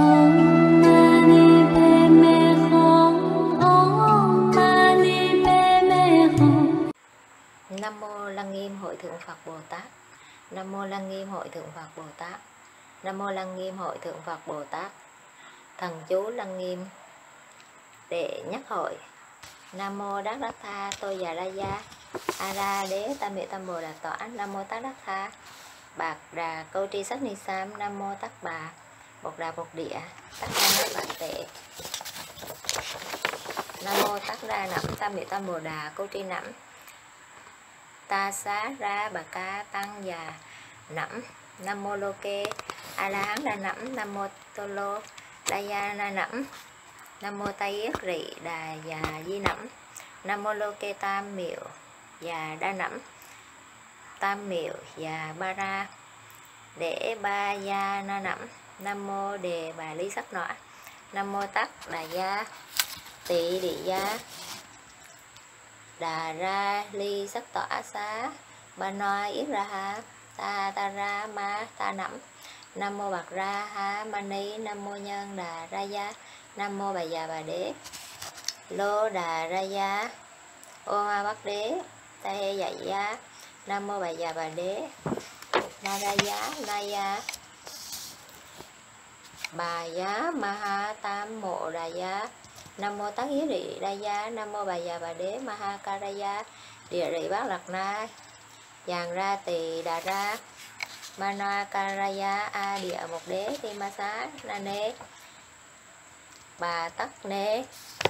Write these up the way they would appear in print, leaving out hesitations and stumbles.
Nam mô Lăng Nghiêm Hội Thượng Phật Bồ Tát. Nam mô Lăng Nghiêm Hội Thượng Phật Bồ Tát. Nam mô Lăng Nghiêm Hội Thượng Phật Bồ Tát. Thần chú Lăng Nghiêm để nhắc hội. Nam mô Đắc Đắc Tha Tô Già Ra Gia A Ra Đế Tam Miệu Tam Bồ Đà Tọa. Nam mô Tát Đắc Tha Bạc Đà Câu Tri Sắc Ni Sam. Nam mô Tát Bà Bột Đà Bột Địa Tát Đa Bạc Tệ. Nam mô Tát Đa Nẵm Tam Miệu Tam Bồ Đà Câu Tri Nẵm Ta Xá Ra Bà Ca Tăng Già Nẵm. Nam mô Lô Kê A La Hán Đa Nẵm. Nam mô Tô Lô Đa Gia Na Nẵm. Nam mô Tây Yết Rị Đà Già Di Nẵm. Nam mô Lô Kê Tam Miệu Già Đa Nẵm. Tam Miệu Già Ba Ra Để Ba Gia Na Nẵm. Nam mô Đề Bà Ly Sắc Nọa. Nam mô Tắc Đà Gia Tị Địa Gia Đà Ra Ly Sắc Tọa Xá Ba Noa Yết Ra Ha Ta Ta Ra Ma Ta Nẵm. Nam mô Bạc Ra Ha Ma Ni. Nam mô Nhân Đà Ra Gia. Nam mô Bà Già Bà Đế Lô Đà Ra Gia Ô Ma Bắc Đế Ta Hê Dạy Gia. Nam mô Bà Già Bà Đế Na Ra Giá Na Gia Bà Giá Ma Ha Tam Mộ Đà Gia. Nam mô Tát Yết Rị Đa Gia. Nam mô Bà Già Bà Đế Ma Ha Ca Ra Gia Địa Rị Bát Lạc Na Giàng Ra Tỳ Đà Ra Ma Na Ca Ra Gia A Địa Một Đế Ti Ma Xá Na Nê Bà Tắc Nê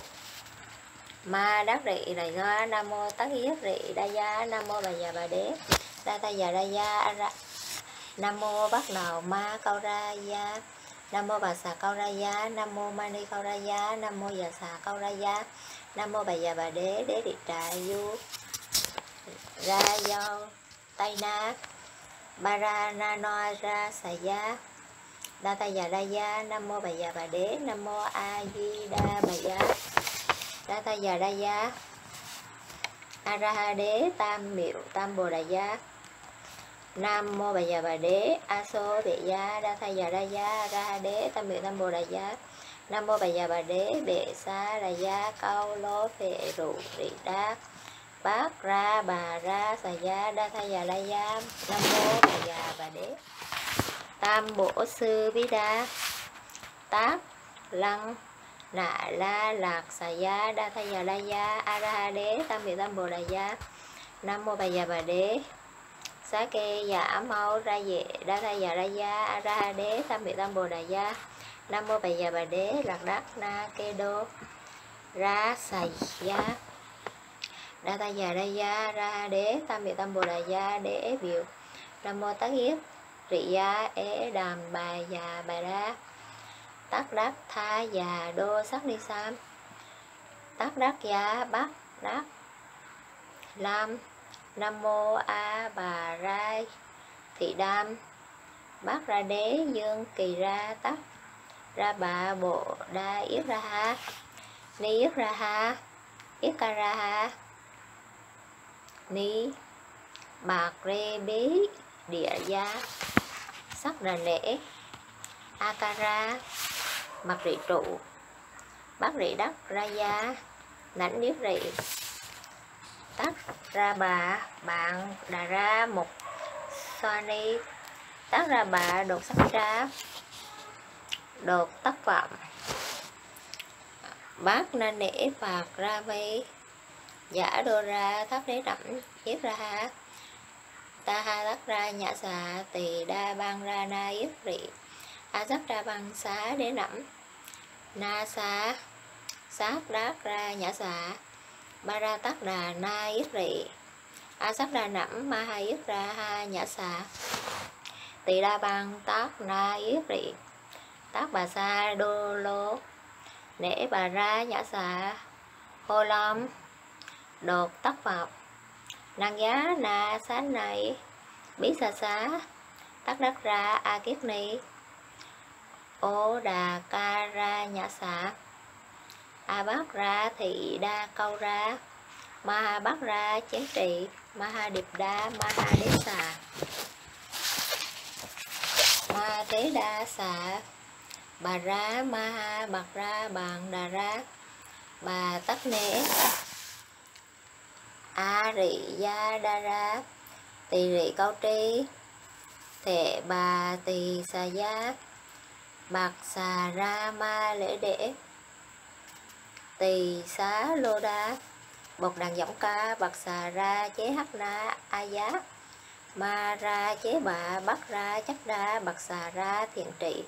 Ma Đắc Rị Đà Gia. Nam mô Tát Yết Rị Đa Gia. Nam mô Bà Già Bà Đế Đa Ta Già Ra Gia. Nam mô Bắc Đào Ma Cao Ra Gia. Nam mô Bà Xà Cao Ra Gia. Nam mô Mani Cao Ra Gia. Nam mô Già Xà Cao Ra Gia. Nam mô Bà Già Bà Đế Đế Địa Trà Du Ra Giao Tây Na Ba Ra Na Noa Ra Xà Gia Đa Ta Già Ra Gia. Nam mô Bà Già Bà Đế. Nam mô A Di Đà Bà Gia Đa Ta Già Ra Gia A Ra Ha Đế Tam Miệu Tam Bồ Đà Gia. Nam mô Bà Già Bà Đế A Xô Bệ Gia Đa Ta Già Ra Gia Ra Ha Đế Tam Miệu Tam Bồ Đà Gia. Nam mô Bà Già Bà Đế Bệ Sa Đà Gia Cao Lô Phệ Rụ Rị Đa Bát Ra Bà Ra Xà Gia Đa Ta Già Ra Gia. Nam mô Bà Già Bà Đế Tam Bổ Sư Bí Đa Tát Lăng Nạ La Lạc Xà Gia Đa Ta Già Ra Gia A Ra Ha Đế Tam Miệu Tam Bồ Đà Gia. Nam mô Bà Già Bà Đế Xá Kê Giả Mau Ra Dệ Đa Ta Già Ra Gia A Ra Ha Đế Tam Miệu Tam Bồ Đà Gia. Nam mô Bà Già Bà Đế Lạc Đắc Na Kê Đô Ra Xà Gia Đa Ta Già Ra Gia Ra Ha Đế Tam Miệu Tam Bồ Đà Gia Đế Biểu. Nam mô Tát Yết Rị Gia Ế Đàm Bà Già Bà Ra Tát Đắc Tha Già Đô Sắc Ni Sam Tát Đắc Gia Bắc Đắc Lam. Nam mô A Bà Ra Thị Đam Bát Ra Đế Dương Kỳ Ra Tắc Ra Bà Bộ Đa Yết Ra Ha Ni Yết Ra Ha Yết Ca Ra Ha Ni Bạc Rê Bế Địa Gia Sắc Đà Nễ A Ca Ra Mặt Rị Trụ Bát Rị Đắc Ra Gia Nãnh Yết Rị Tắc Ra Bà Bạn Đà Ra Mục Xoa Ni Tắc Ra Bà Đột Sắc Ra Đột Tắc Vọng Bát Na Nễ Phạt Ra Vây Giả Đô Ra Tháp Đế Đẩm Yết Ra Ha Ta Ha Tắc Ra Nhã Xà Tỳ Đa Bang Ra Na Yết Rị A Sắc Ra Bang Xá Đế Đẩm Na Xá Sát Đát Ra Nhã Xà Ba Ra Tắc Đà Na Yết Rị A Sắc Đà Nẵm Ma Ha Yết Ra Ha Nhã Xà Tỳ Đa Bang Tát Na Yết Rị Tát Bà Sa Đô Lô Nễ Bà Ra Nhã Xà Hô Lâm Đột Tắc Phật Năng Giá Na Sán Này Bí Sa Xá Tắc Đắc Ra A Kiết Ni Ô Đà Ca Ra Nhã Xà A Bát Ra Thị Đa Câu Ra Ma Ha Bát Ra Chén Trị Ma Ha Điệp Đa Ma Ha Đế Xà Ma Tế Đa Xà bà ra ma ha bạc ra bàn đà ra bà tắc nế a rị gia đa ra tỳ rị câu tri thệ bà tỳ xà gia bạc xà ra ma lễ để tỳ xá lô đa bột đàn giọng ca bạc xà ra chế hắc na a giá ma ra chế bạ bắt ra chắc đa bạc xà ra thiện trị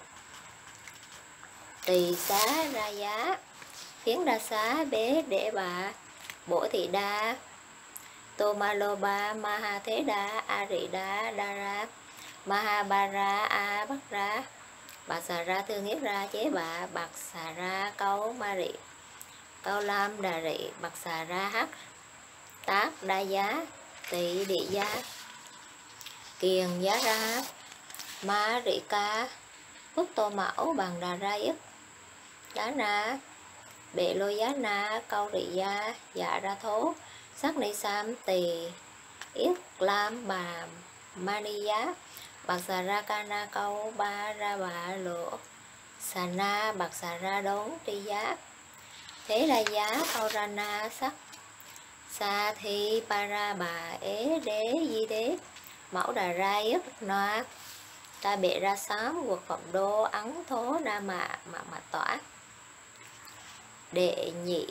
tỳ xá ra giá phiến đa xá bế để bà bổ thị đa tô ma lô ba ma ha thế đa a rị đa đa ra ma ha ba ra a bắt ra bạc xà ra thương yết ra chế bạ bạc xà ra câu ma rị câu lam đà rị bạc xà ra hắc tác đa giá tỳ địa giá kiền giá ra ma rị ca phúc tô mẫu bằng đà ra yết đá na bệ lô giá na câu rị gia dạ ra thố sắc ni sam tỳ yết lam bà mani giá bạc xà ra ca na câu ba ra bà lộ xà na bạc xà ra đốn tri giá thế đa giá câu ra na sắc sa thi pa ra bà ế đế di đế mẫu đà ra yết noa ta bệ ra sám quật phẩm đô ấn thố na mà tỏa đệ nhị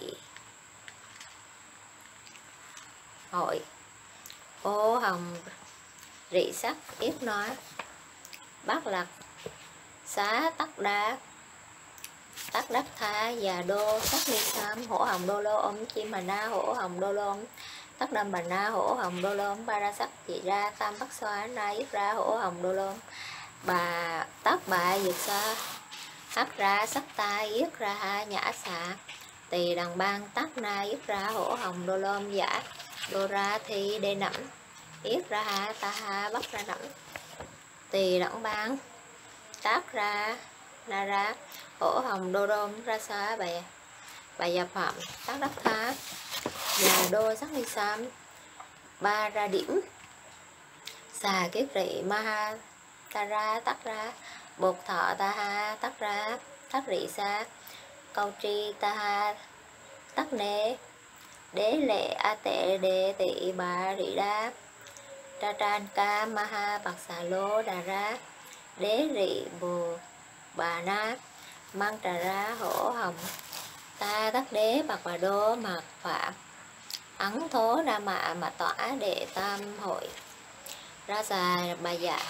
hội ô hồng rị sắc yết nói bát lạc xá tắc đa tắc đắc tha già đô sắc ni sam hổ hồng đô lô ôm chim bà na hổ hồng đô lô tắc đâm bà na hổ hồng đô lô ba ra sắc chị ra tam bắc xoa na yết ra hổ hồng đô lô bà tắc bà dược xa hắc ra sắc ta yết ra ha nhã xạ tỳ đằng ban tắc na yết ra hổ hồng đô lôm giả đô ra thi đê nẫm yết ra ha ta ha bắc ra nẫm tỳ đẳng ban tắc ra na ra hổ hồng đô đôm ra xa bà gia phạm tắc đắc tha già đô sắc ni sam ba ra điểm xà kiết rị ma ha ta ra tắc ra bột thọ ta ha tắc ra tắc rị xa câu tri ta ha tắc nê đế lệ a tệ đề tị bà rị đa tra tran ca ma ha bạc xà lô đà ra đế rị bồ bà na mang trà ra hổ hồng ta tắc đế bạc bà đô mạc phạm ấn thố na mạ mà tỏa đệ tam hội ra xà bà dạ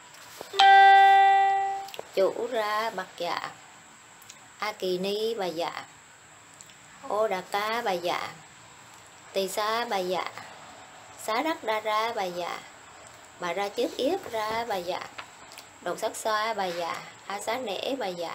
chủ ra bạc dạ a kỳ ni bà dạ ô đà ca bà dạ tỳ xá bà dạ xá đắc đa ra bà dạ bà ra trước yết ra bà dạ đột sắc xoa bà dạ a xá nể bà dạ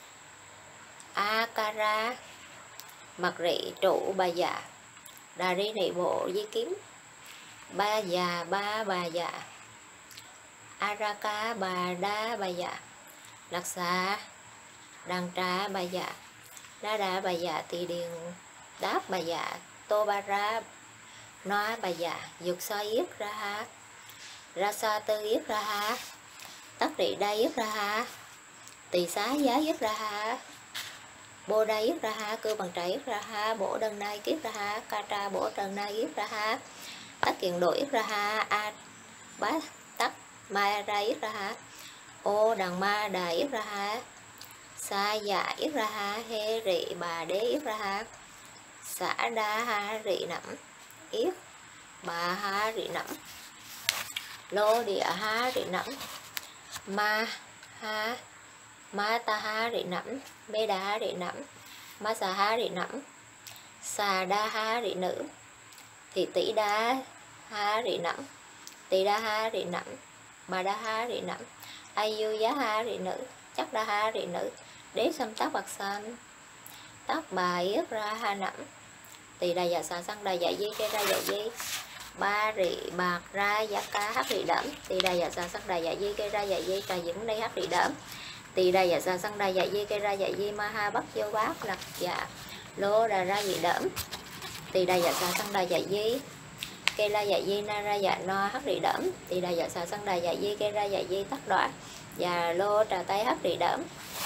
a ca ra mặc rị trụ bà dạ đà ri nị bộ di kiếm ba già ba bà dạ a ra ca bà đa bà dạ lạc xà đằng trà bà dạ đa đà bà dạ tỳ điền đáp bà dạ tô ba ra nói bà dạ dục so yết ra ha ra so tư yết ra ha tắc rị đa yết ra ha tỳ xá giá yết ra ha bô đa yết ra ha cư bằng trái yết ra ha bổ đơn nai kiết ra ha ca tra bổ đơn nai yết ra ha tắc kiện độ yết ra ha a bá tắc ma ra yết ra ha ô đằng ma đà yết ra ha sa dạ yết ra ha hê rị bà đế yết ra ha xã đa ha rị nẫm yết bà ha rị nẫm lô địa ha rị nẫm ma ha ma ta ha rị nẫm mê đa ha rị nẫm ma xà ha rị nẫm xà đa ha rị nữ thị tỷ đa ha rị nẫm tỳ đa ha rị nẫm bà đa ha rị nẫm ai du giá ha rị nữ chắc đa ha rị nữ đế xâm tác bạc xanh tác bà yết ra ha nẫm tỳ đà dạ xà xăng đà dạ di cây ra dạ di ba rị bạc ra giá cá hắc rị đẫm tỳ đà dạ xà xăng đà dạ di cây ra dạ di trà dưỡng đây hắc rị đẫm tỳ đà dạ xà xăng đà dạ di cây ra dạ di ma ha bắc vô bát lạc dạ lô đà ra dị đẫm tỳ đà dạ xà xăng đà dạ di cây la dạ di na ra dạ no hắc rị đẫm tỳ đà dạ xà xăng đà dạ di cây ra dạ di tắc đoạn và lô trà tây hắc rị đẫm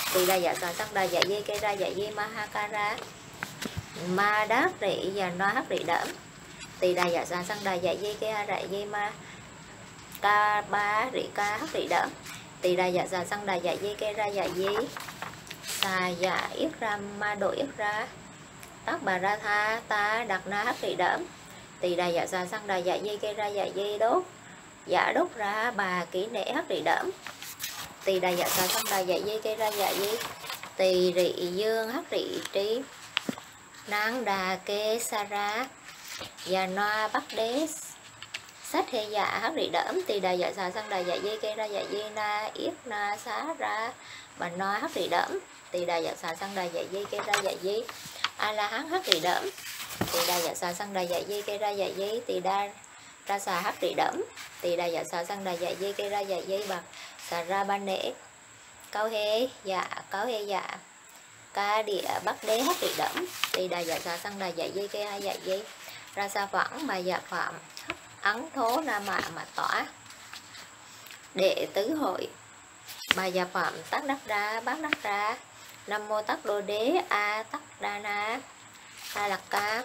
tỳ đà dạ xà sang đà dạ di kê ra dạ di ma ha ca ra ma đát rị và no hắc rị đẫm, tỳ đà dạ xà sang đà dạ di kê ha ra di ma ca ba rị ca hắc rị đẫm, tỳ đà dạ xà sang đà dạ di kê ra dạ di xà dạ yết ra ma độ yết ra tát bà ra tha ta đặt na hắc rị đẫm, tỳ đà dạ xà sang đà dạ di kê ra dạ di đốt dạ đốt ra bà kỹ nệ hắc rị đẫm, tỳ đà dạ xà sang đà dạ di kê ra dạ di tỳ rị dương hắc rị trí nang đà kê sa ra và noa bắc đế sát hệ dạ hắc rị đẫm, tỳ đà dạ xà sang đà dạ di kê ra dạ di na yết na xá ra bà noa hắc rị đẫm, tỳ đà dạ xà sang đà dạ di kê ra dạ di a la hán hắc rị đẫm, tỳ đà dạ xà sang đà dạ di kê ra dạ di tỳ đà ra xà hắc rị đẫm, tỳ đà dạ xà sang đà dạ di kê ra dạ di bạc xà ra ban nễ cáo hê dạ ca địa bắc đế hắc rị đẫm, tỳ đà dạ xà sang đà dạ di kê hai dạ di ra xa phẳng bà dạ phạm ấn thố na mạ mà tỏa đệ tứ hội bà dạ phạm tắc đắc ra bát đắc ra nam mô tắc đô đế a tắc đa na a lạc ca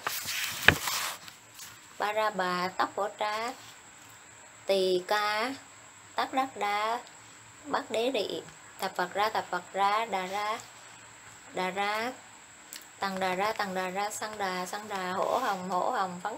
ba ra bà tắc phổ tra tỳ ca tắc đắc đa bát đế rị thập Phật ra đà ra tăng đà ra sang đà hổ hồng phấn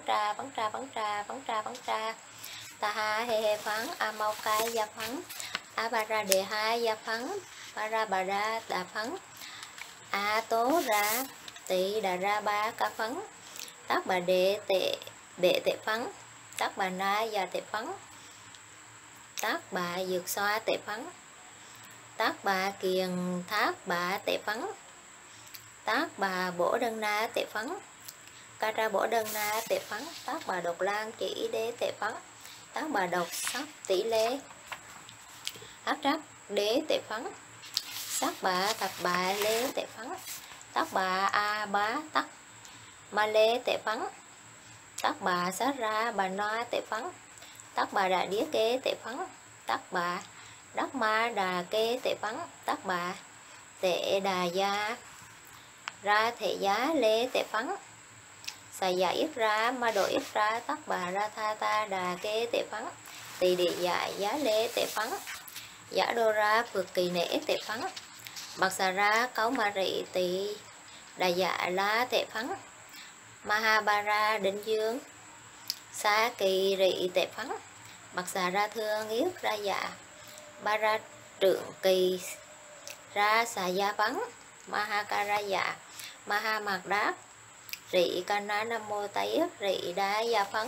tra ta ha he phấn a mau cai gia phấn a ba ra đề hai gia phấn ba ra bà ra đà phấn a tố ra tỳ đà ra ba ca phấn tác bà đệ tệ phấn tác bà na gia tệ phấn tác bà dược xoa tệ phấn tác bà kiền thác bà tệ phấn tác bà bổ đơn na tệ phấn ca ra bổ đơn na tệ phấn tác bà độc lan chỉ đế tệ phấn tác bà độc sắc tỷ lê áp trắc đế tệ phấn sắc bà thập bà lê tệ phấn tác bà a bá tắc ma lê tệ phấn tác bà sát ra bà noa tệ phấn tác bà đà đĩa kê tệ phấn tác bà đắc ma đà kê tệ phấn tác bà tệ đà gia ra thể giá lê tệ phấn xà dạ yết ra ma độ yết ra tắc bà ra tha ta đà kê tệ phấn tỳ địa dạ giá lê tệ phấn giả đô ra phược kỳ nễ tệ phấn bạc xà ra cấu ma rị tỳ đà dạ la tệ phấn ma ha ba ra định dương xá kỳ rị tệ phấn bạc xà ra thương yết ra dạ ba ra trượng kỳ ra xà gia phấn ma ha ca ra dạ ma ha mạc đát rị ca na nam mô tây yết rị đá gia phấn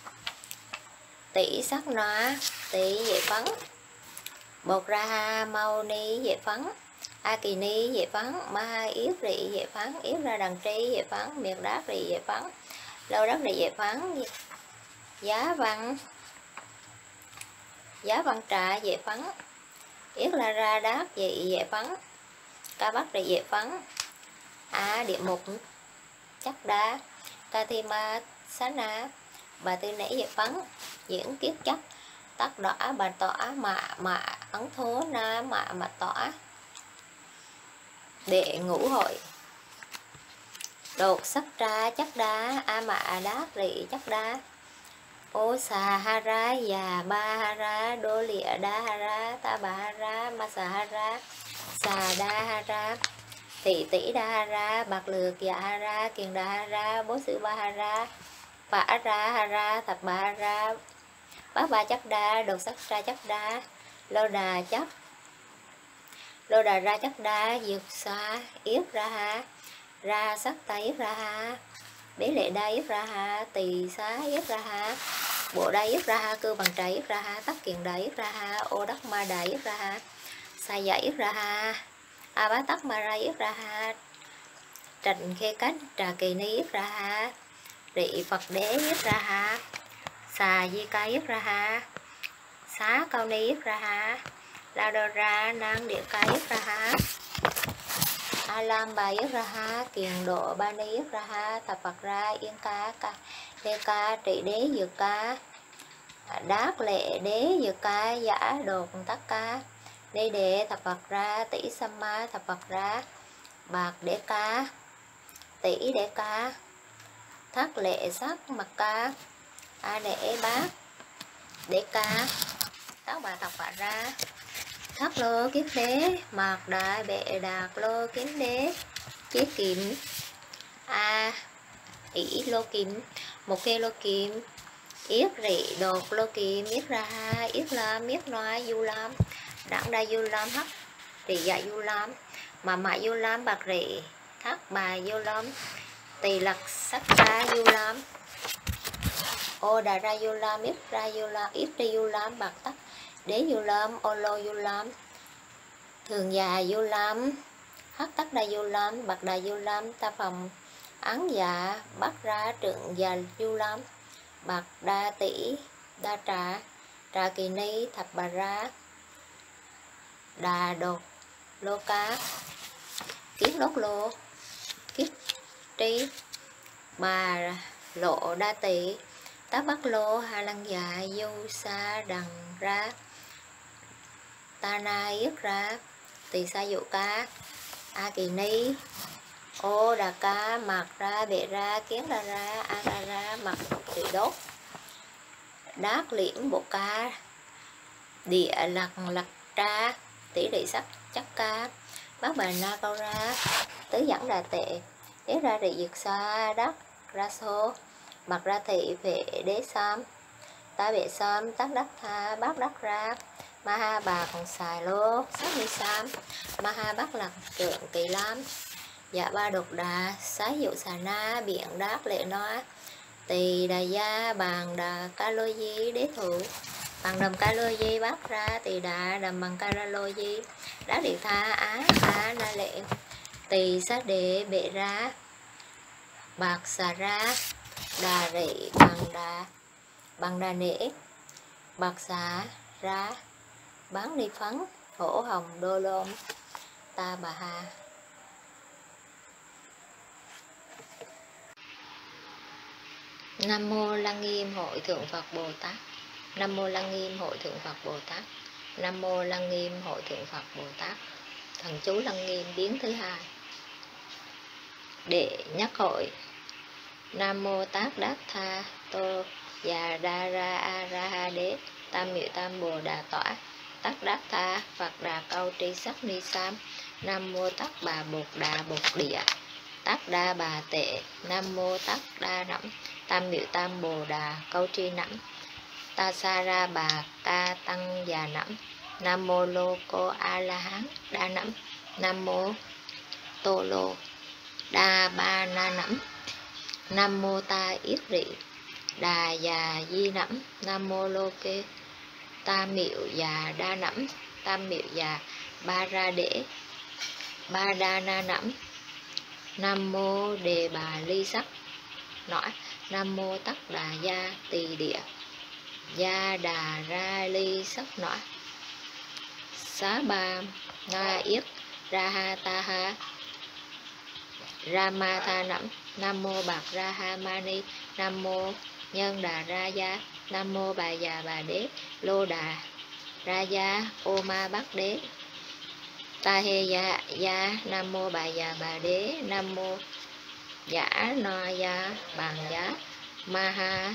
tỷ sắc noa tỷ vệ phấn bột ra ha mau ni vệ phấn a kỳ ni vệ phấn ma ha yết rị vệ phấn yết ra đằng tri vệ phấn miệt đát rị vệ phấn lâu đắc rị vệ phấn giá văn trà vệ phấn yết là ra đát dị vệ phấn ca bắc rị vệ phấn a địa mục chắc đá ca thi ma xá na bà tư nảy vệ phấn diễn kiết chắc tắc đỏ bà tỏa mạ ấn thố na mạ tỏa đệ ngũ hội đột sắc ra chắc đá a mạ đát rị chắc đá ô xà ha ra già ba ha ra đô lịa đa ha ra ta bà ha ra ma xà ha ra xà đa ha ra thị tỷ đa ha ra bạc lược dạ ha ra kiền đa ha ra bố sử ba ha ra phả ra ha ra thập ba ha ra bá ba chắc đa đột sắc ra chắc đa lô đà ra chắc đa dược xa yết ra ha ra sắc ta yết ra ha bế lệ đa yết ra ha tỳ xá yết ra ha bộ đa yết ra ha cư bằng trà yết ra ha tắc kiền đa yết ra ha ô đắc ma đà yết ra ha sa dạ yết ra ha a bá tắc ma ra yết ra ha trạch khê cách trà kỳ ni yết ra ha rị phật đế yết ra ha xà di ca yết ra ha xá cao ni yết ra ha la đô ra nang địa ca yết ra ha a lam bà yết ra ha kiền độ ba ni yết ra ha thập Phật ra yên ca lê ca trị đế dược ca đát lệ đế dược ca giả đột tắc ca Ni Đế Thập Phật Ra Tỷ Samma Thập Phật Ra Bạc Đế Ca Tỷ Đế Ca Thất Lệ Sắc Mặc Ca A Đế Bát Đế Ca Các bà Thập Phật Ra Thất Lô Kiếp Đế Mạc Đại Bệ Đạt Lô Kiếm Đế Chí Kiếm A ỷ lô kim một kê lô kim yết rị đột lô kim yết ra ha yết lam yết noa du lam đẳng đa du lam hắc rị dạ du lam mà mạ du lam bạc rị thác bà du lam tỳ lặc sắc ra du lam ô đà ra du lam yết ra du lam yết ra du lam bạc tắc đế du lam ô lô du lam thường già du lam hắc tắc đa du lam bạc đà du lam ta phòng án dạ bắt ra trượng già du lam bạc đa tỷ đa trà kỳ ni thập bà ra đà đột lô cá kiết đốt lô kiết trí bà lộ đa tỷ tá bắc lô hà lăng dạ du sa đằng ra ta na yết ra tỳ sa dụ ca a kỳ ni ô đà ca mặt ra bệ ra kiến ra a ra mặt tỷ đốt đát liễn bộ ca địa lặc lặc tra tỷ lệ sắc chắc ca bác bà na câu ra tứ dẫn đà tệ đế ra địa diệt xa đắc ra số mặt ra thị vệ đế sam ta bệ sam tắc đắc tha bác đắc ra ma ha bà còn xài lô sắc đi sam ma ha bác lặc trượng kỳ lam dạ ba đột đà xá dụ xà na biện đát lệ noa tỳ đà gia bàn đà ca lô di đế thủ bằng đầm ca lô di bác ra tỳ đà đầm bằng ca ra lô di đá địa tha á á na lệ tỳ sát đệ bệ ra bạc xà ra đà rị bằng đà nễ bạc xà ra bán đi phấn hổ hồng đô lôn ta bà ha. Nam mô Lăng Nghiêm Hội Thượng Phật Bồ Tát. Nam mô Lăng Nghiêm Hội Thượng Phật Bồ Tát. Nam mô Lăng Nghiêm Hội Thượng Phật Bồ Tát. Thần chú Lăng Nghiêm biến thứ hai. Để nhắc hội. Nam mô Tát Đát Tha Tô Già Đa Ra A Ra Ha Đế Tam Miệu Tam Bồ Đà Tỏa Tát Đát Tha Phật Đà Câu Tri Sắc Ni Sam. Nam mô Tát Bà Bột Đà Bột Địa Tát Đa Bà Tệ. Nam mô Tát Đa Nẵm Tam Miệu Tam Bồ Đà Câu Tri Nẵm Ta Sa Ra Bà Ca Tăng Già Nẵm. Nam mô Lô Cô A La Hán Đa Nẵm. Nam mô Tô Lô Đa Ba Na Nẵm. Nam mô Ta Yết Rị Đà Già Di Nẵm. Nam mô Lô Kê Ta Miệu Già Đa Nẵm. Tam Miệu Già Ba Ra Đễ Ba Đa Na Nẵm. Nam mô Đề Bà Ly Sắc Nõa. Nam mô Tắc Đà Gia Tỳ Địa Gia Đà Ra Ly Sắc Nõa. Xá Ba Na Yết Ra Ha Ta Ha Ra Ma Tha Nẵm. Nam mô Bạc Ra Ha Ma Ni. Nam mô Nhân Đà Ra Gia. Nam mô Bà Già Bà Đế Lô Đà Ra Gia Ô Ma Bắc Đế Ta Hê Gia Gia. Nam mô Bà Già Bà Đế. Nam mô Giả No Gia Bàn Giá Ma Ha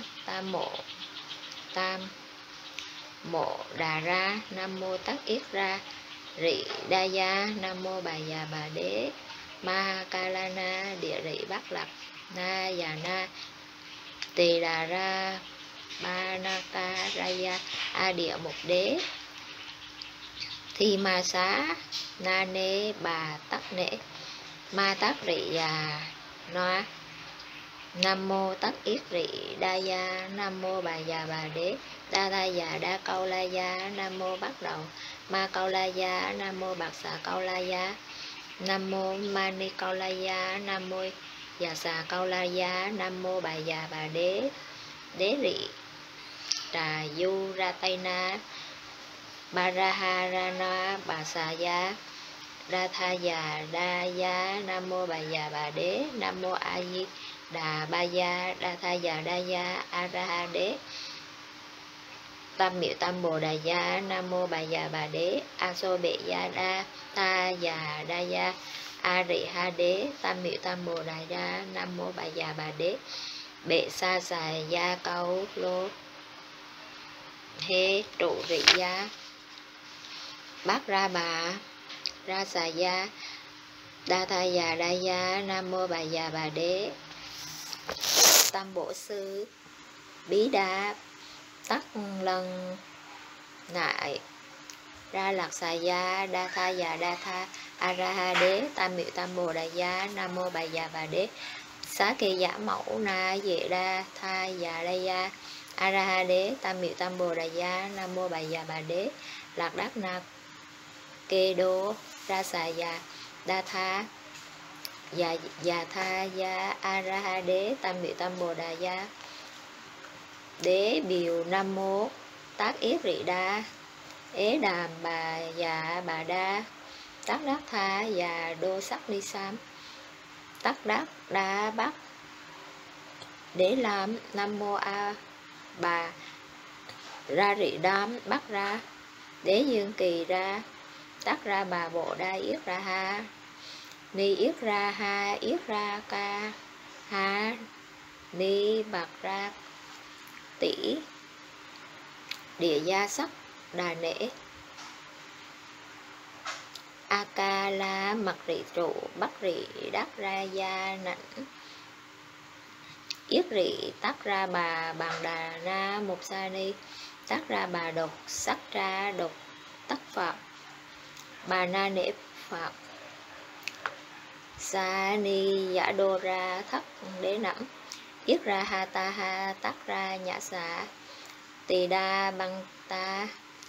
Tam Mộ Đà Ra. Nam mô Tắc Yết Ra Rị Đa Gia. Nam mô Bà Già Bà Đế Ma Ha Ca La Na Địa Rị Bắc Lạc Na Già Na Tỳ Đà Ra Ba Na Ca Ra Gia A Địa Mục Đế Thi Ma Xá Na Nê Bà Tắc Nễ Ma Tắc Rị Già Noa. Nam mô Tắc Yết Rị Đa Gia. Nam mô Bà Già Bà Đế Đa Tha Già Đa Câu La Gia. Nam mô Bắt Đầu Ma Câu La Gia. Nam mô Bạc Xà Câu La Gia. Nam mô Mani Câu La Gia. Nam mô Già Xà Câu La Gia. Nam mô Bà Già Bà Đế Đế Rị Trà Du Ra Tây Na Ba Ra Ha Ra Na Bà Xà Gia Đa Tha Già Đa Gia. Nam mô Bà Già Bà Đế. Nam mô A Di Đà Ba Gia Đa Tha Già Đa Gia A Ra Ha Đế Tam Miệu Tam Bồ Đà Gia. Nam mô Bà Già Bà Đế. A Xô Bệ Gia Đa Tha Già Đa Gia. A Rị Ha Đế. Tam Miệu Tam Bồ Đà Gia. Nam mô Bà Già Bà Đế. Bệ Sa Xà Gia Câu Lô Hê Trụ Rị Gia. Bát Ra Bà Ra Xà Gia Đa Tha Già Đa Gia. Nam mô Bà Già Bà Đế. Tam Bổ Sư Bí Đa Tắc Lân Nại Ra Lạc Xà Gia Đa Tha Già Đa Tha. A Ra Ha Đế. Tam Miệu Tam Bồ Đà Gia. Nam mô Bà Già Bà Đế. Xá Kỳ Giả Mẫu Na Dệ Đa Tha Già Đa Gia. A Ra Ha Đế. Tam Miệu Tam Bồ Đà Gia. Nam mô Bà Già Bà Đế. Lạc Đắc Na Kê Đô Ra Xà Già Đa Tha Già Tha Gia. A Ra Ha Đế. Tam Miệu Tam Bồ Đà Gia. Đế Biều Nam Mô Tác Yết Rị Đa Ế Đàm Bà Dạ Bà Đa Tác Đắc Tha Già Đô Sắc Ni Sam Tác Đắc Đa Bắc Đế Lam. Nam Mô A Bà Ra Rị Đam Bắc Ra Đế Dương Kỳ Ra Tác Ra Bà Bộ Đa Yết Ra Ha Ni Yết Ra Ha Yết Ra Ca Ha Ni Bạc Ra Tỷ Địa Gia Sắc Đà Nễ. A Ca La Mặc Rị Trụ Bắc Rị Đắc Ra Gia Nảnh Yết Rị Tác Ra Bà Bằng Đà Na Mục Sa Ni Tác Ra Bà Độc Sắc Ra Độc Tắc Phật Bà Na Nễ Phật Sa Ni Giả Đô Ra Thất Đế Nẫm Yết Ra Ha Ta Ha Tác Ra Nhã Xạ Tỳ Đa Băng Ta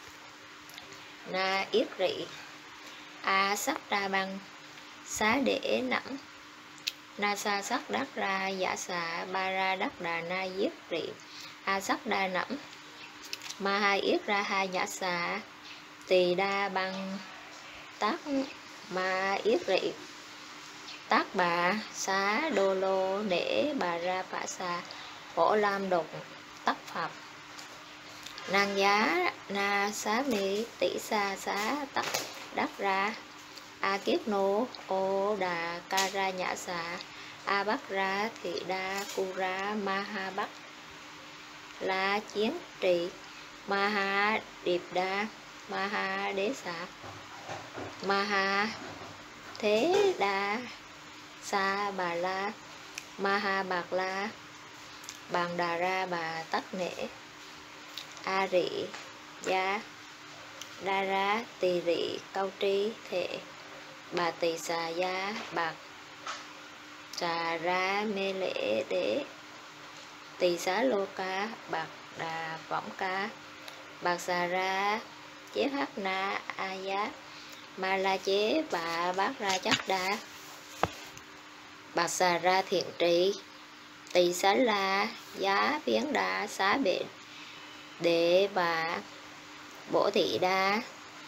Na Yết Rị A Sắc Ra Băng Xá Đế Nẫm Na Sa Sắc Đắc Ra Giả Xạ Ba Ra Đắc Đà Na Yết Rị A Sắc Đa Nẫm Ma Ha Yết Ra Ha Nhã Xạ Tỳ Đa Băng Tác Ma Yết Rị Tác Bà Xá Đô Lô Nễ Bà Ra Phả Xà Phổ Lam Độc Tắc Phật Năng Giá Na Xá Mi Tỷ Sa Xá Tắc Đắc Ra A Kiết Nô Ô Đà Ca Ra Nhã Xạ A Bắc Ra Thị Đa Cu Ra Ma Ha Bắc La Chiến Trì Ma Ha Điệp Đa Ma Ha Đế Xạ Ma Ha Thế Đa Sa Bà La Ma Ha Bạc La Bằng Đà Ra Bà Tắc Nễ A Rị Gia Đa Ra Tỳ Rị Câu Tri Thệ Bà Tỳ Xà Gia Bạc Xà Ra Mê Lễ Đế Tỳ Xá Lô Ca Bạc Đà Võng Ca Bạc Xà Ra Chế Hắc Na A Giá Ma La Chế Bà Bát Ra Chắc Đa Bạc Xà Ra Thiện Trì Tỳ Xá La Giá Phiến Đa Xá Bệ Đệ Bà Bổ Thị Đa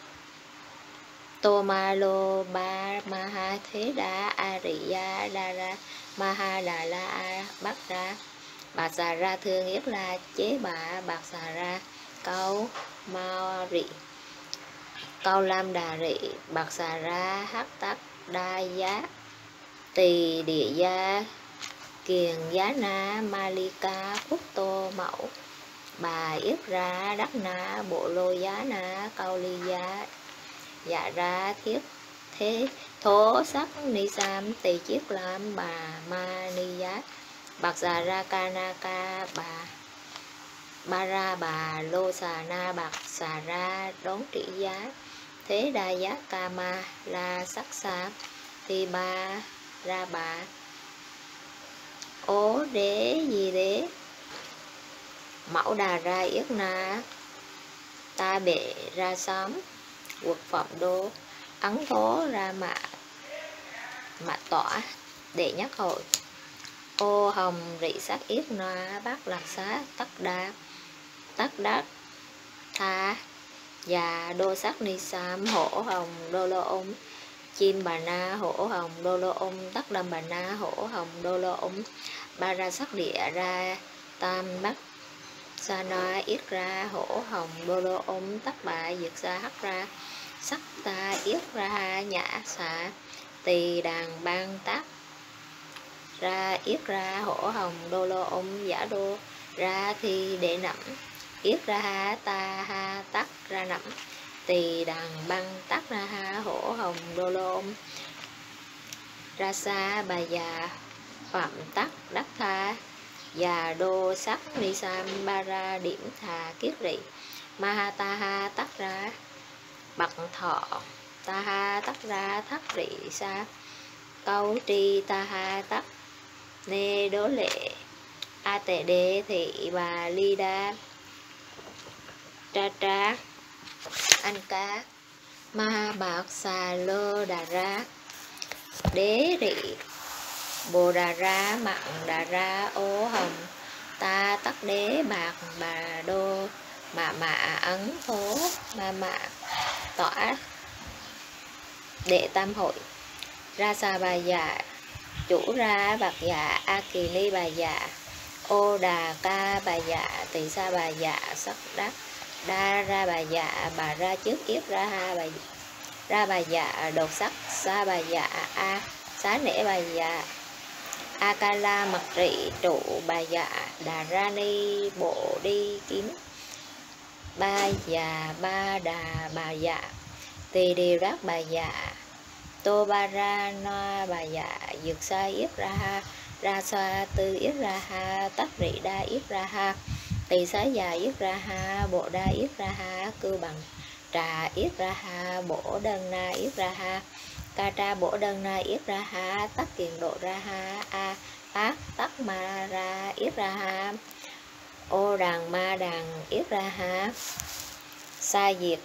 Tô Ma Lô Ba Ma Ha Thế Đa A Rị Gia Đa Ra Ma Ha Đà La A Bắc Ra Bạc Xà Ra Thương Yết La Chế Bà Bạc Xà Ra Câu Ma Rị Câu Lam Đà Rị Bạc Xà Ra Hắc Tắc Đa Giá Tỳ Địa Gia Kiền Giá Na Ma Ly Ca Phúc Tô Mẫu Bà Yết Ra Đắc Na Bộ Lô Giá Na Câu Ly Giá Dạ Ra Thiết Thế Thố Sắc Ni Sam Tỳ Chiết Lam Bà Ma Ni Giá Bạc Xà Ra Ca Na Ca Ba Ra Bà Lô Xà Na Bạc Xà Ra Đón Trị Giá Thế Đa Giá Ca Ma La Sắc Sa Ti Ba Ra Bà Ố Đế Di Đế Mẫu Đà Ra Yết Na Ta Bệ Ra Xóm Quật Phẩm Đô Ấn Thố Ra Mạ Tỏa Đệ Nhất Hội Ô Hồng Rị Sắc Yết Na Bát Lạc Xá Tắc Đa Tắc Đắc Tha Già Đô Sắc Ni Sam Hổ Hồng Đô Lô Ôm Chim Bà Na Hổ Hồng Đô Lô Ôm Tắc Đâm Bà Na Hổ Hồng Đô Lô Ôm Ba Ra Sắc Địa Ra Tam Bắc sa na yết ra hổ hồng đô lô tắc bạ dược sa hắc ra sắc ta yết ra nhã xạ tỳ đàn ban tác ra yết ra hổ hồng đô lô giả đô ra thi đệ nẫm yết ra ha ta ha tắc ra nẫm tỳ đàn băng tắc ra ha hổ hồng đô lô ra sa bà già phạm tắc đắc tha già đô sắc ni sam ba ra điểm thà kiết rị ma ha ta ha tắc ra bậc thọ ta ha tắc ra thắc rị sa câu tri ta ha tắc nê đố lệ a tệ đế thị bà ly đa tra tra anh cá ma bạc xà lơ đà ra đế rị bồ đà ra mặn đà ra ô hồng ta tắc đế bạc bà đô mạ ấn thố mạ tỏa đệ tam hội ra sa bà già chủ ra bạc dạ a kỳ ni bà dạ ô đà ca bà dạ tỳ sa bà dạ sắc đắc đa ra bà dạ bà ra trước yết ra ha bà ra bà dạ đột sắc sa bà dạ a xá nể bà dạ a ca la mặc rị trụ bà dạ đà ra ni bộ đi kiếm ba già ba đà bà dạ tỳ điều đắc bà dạ tô ba ra na bà dạ dược sa yết ra ha ra sa tư yết ra ha tắc rị đa yết ra ha tỳ xá già yết ra ha bộ đa yết ra ha cư bằng trà yết ra ha bổ đơn na yết ra ha ca tra bổ đơn na yết ra ha tắc kiền độ ra ha a ác tắc ma ra yết ra ha ô đàn ma đàn yết ra ha sa diệt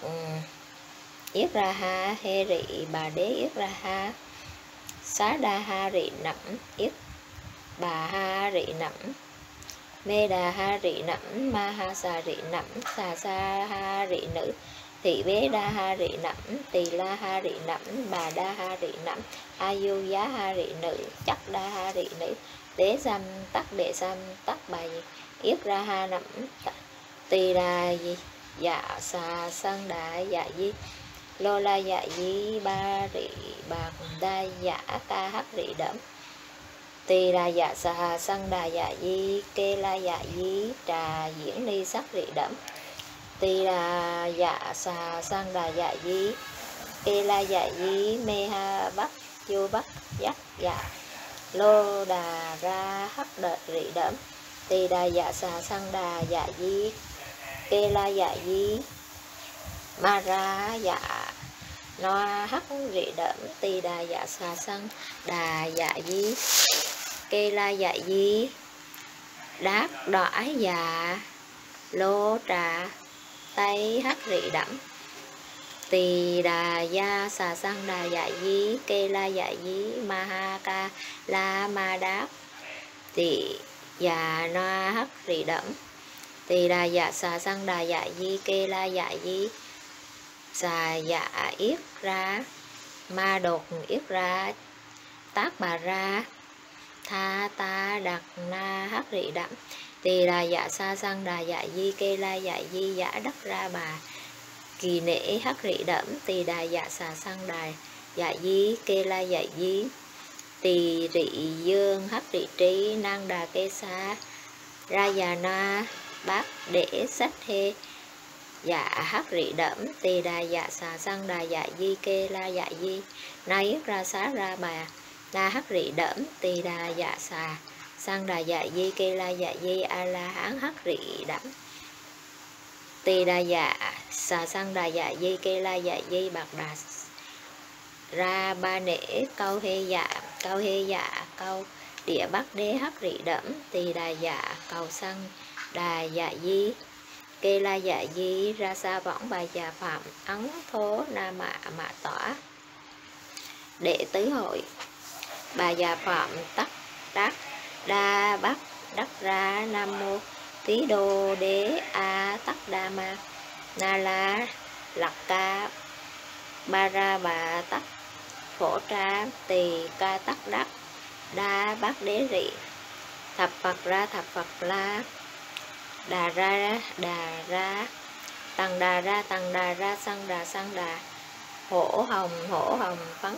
yết ra ha hê rị bà đế yết ra ha xá đa ha rị nẫm yết bà ha rị nẫm mê đà ha rị nẫm ma ha xà rị nẫm xà sa ha rị nữ thị bế đa ha rị nẫm tỳ la ha rị nẫm bà đa ha rị nẫm a du giá ha rị nữ chắc đa ha rị nữ đế xăm tắc đệ xăm tắc bà yết ra ha nẫm tỳ đà dạ xà sân đà dạ di lô la dạ di ba rị bạc đa dạ ca hắc rị đẫm tỳ đà dạ xà sân đà dạ di kê la dạ di trà diễn ni sắc rị đẫm tỳ đà dạ xà sân đà dạ di kê la dạ di mê ha bắc chu bắc giác dạ lô đà ra hắc đợt rị đẫm tỳ đà dạ xà sân đà dạ di kê la dạ di ma ra dạ no hắc rị đẫm tỳ đà dạ xà sân đà dạ di kê la dạ di đát đỏ dạ lô trà tây hắc rị đẫm tỳ đà gia xà sân đà dạ di kê la dạ di ma ha ca la ma đát tỳ dạ no hắc rị đẫm tỳ đà dạ xà sân đà dạ di kê la dạ di xà dạ yết ra ma đột yết ra tác bà ra tha ta đặc na hắc rị đẫm tỳ đà dạ sa sân đà dạ di kê la dạ di giả đắc ra bà kỳ nể hắc rị đẫm tỳ đà dạ xà sân đà dạ di kê la dạ di tỳ rị dương hắc rị trí năng đà kê sa ra già na bát để sách hê dạ hắc rị đẫm tỳ đà dạ xà sân đà dạ di kê la dạ di na yết ra xá ra bà la hắc rị đẫm tỳ đà dạ xà sân đà dạ di kê la dạ di a la hán hắc rị đẫm tỳ đà dạ xà sân đà dạ di kê la dạ di bạc đà ra ba nể câu hê dạ câu địa bắc đế hắc rị đẫm tỳ đà dạ cầu sân đà dạ di kê la dạ di ra sa võng bà già phạm ấn thố na mạ tỏa đệ tứ hội bà già phạm tắc đắc đa bắc đắc ra nam mô tí đô đế a tắc đa ma na la lạc ca ba ra bà tắc phổ tra tỳ ca tắc đắc đa bắc đế rị thập Phật ra thập Phật la đà ra tăng đà ra sang đà, hổ hồng phấn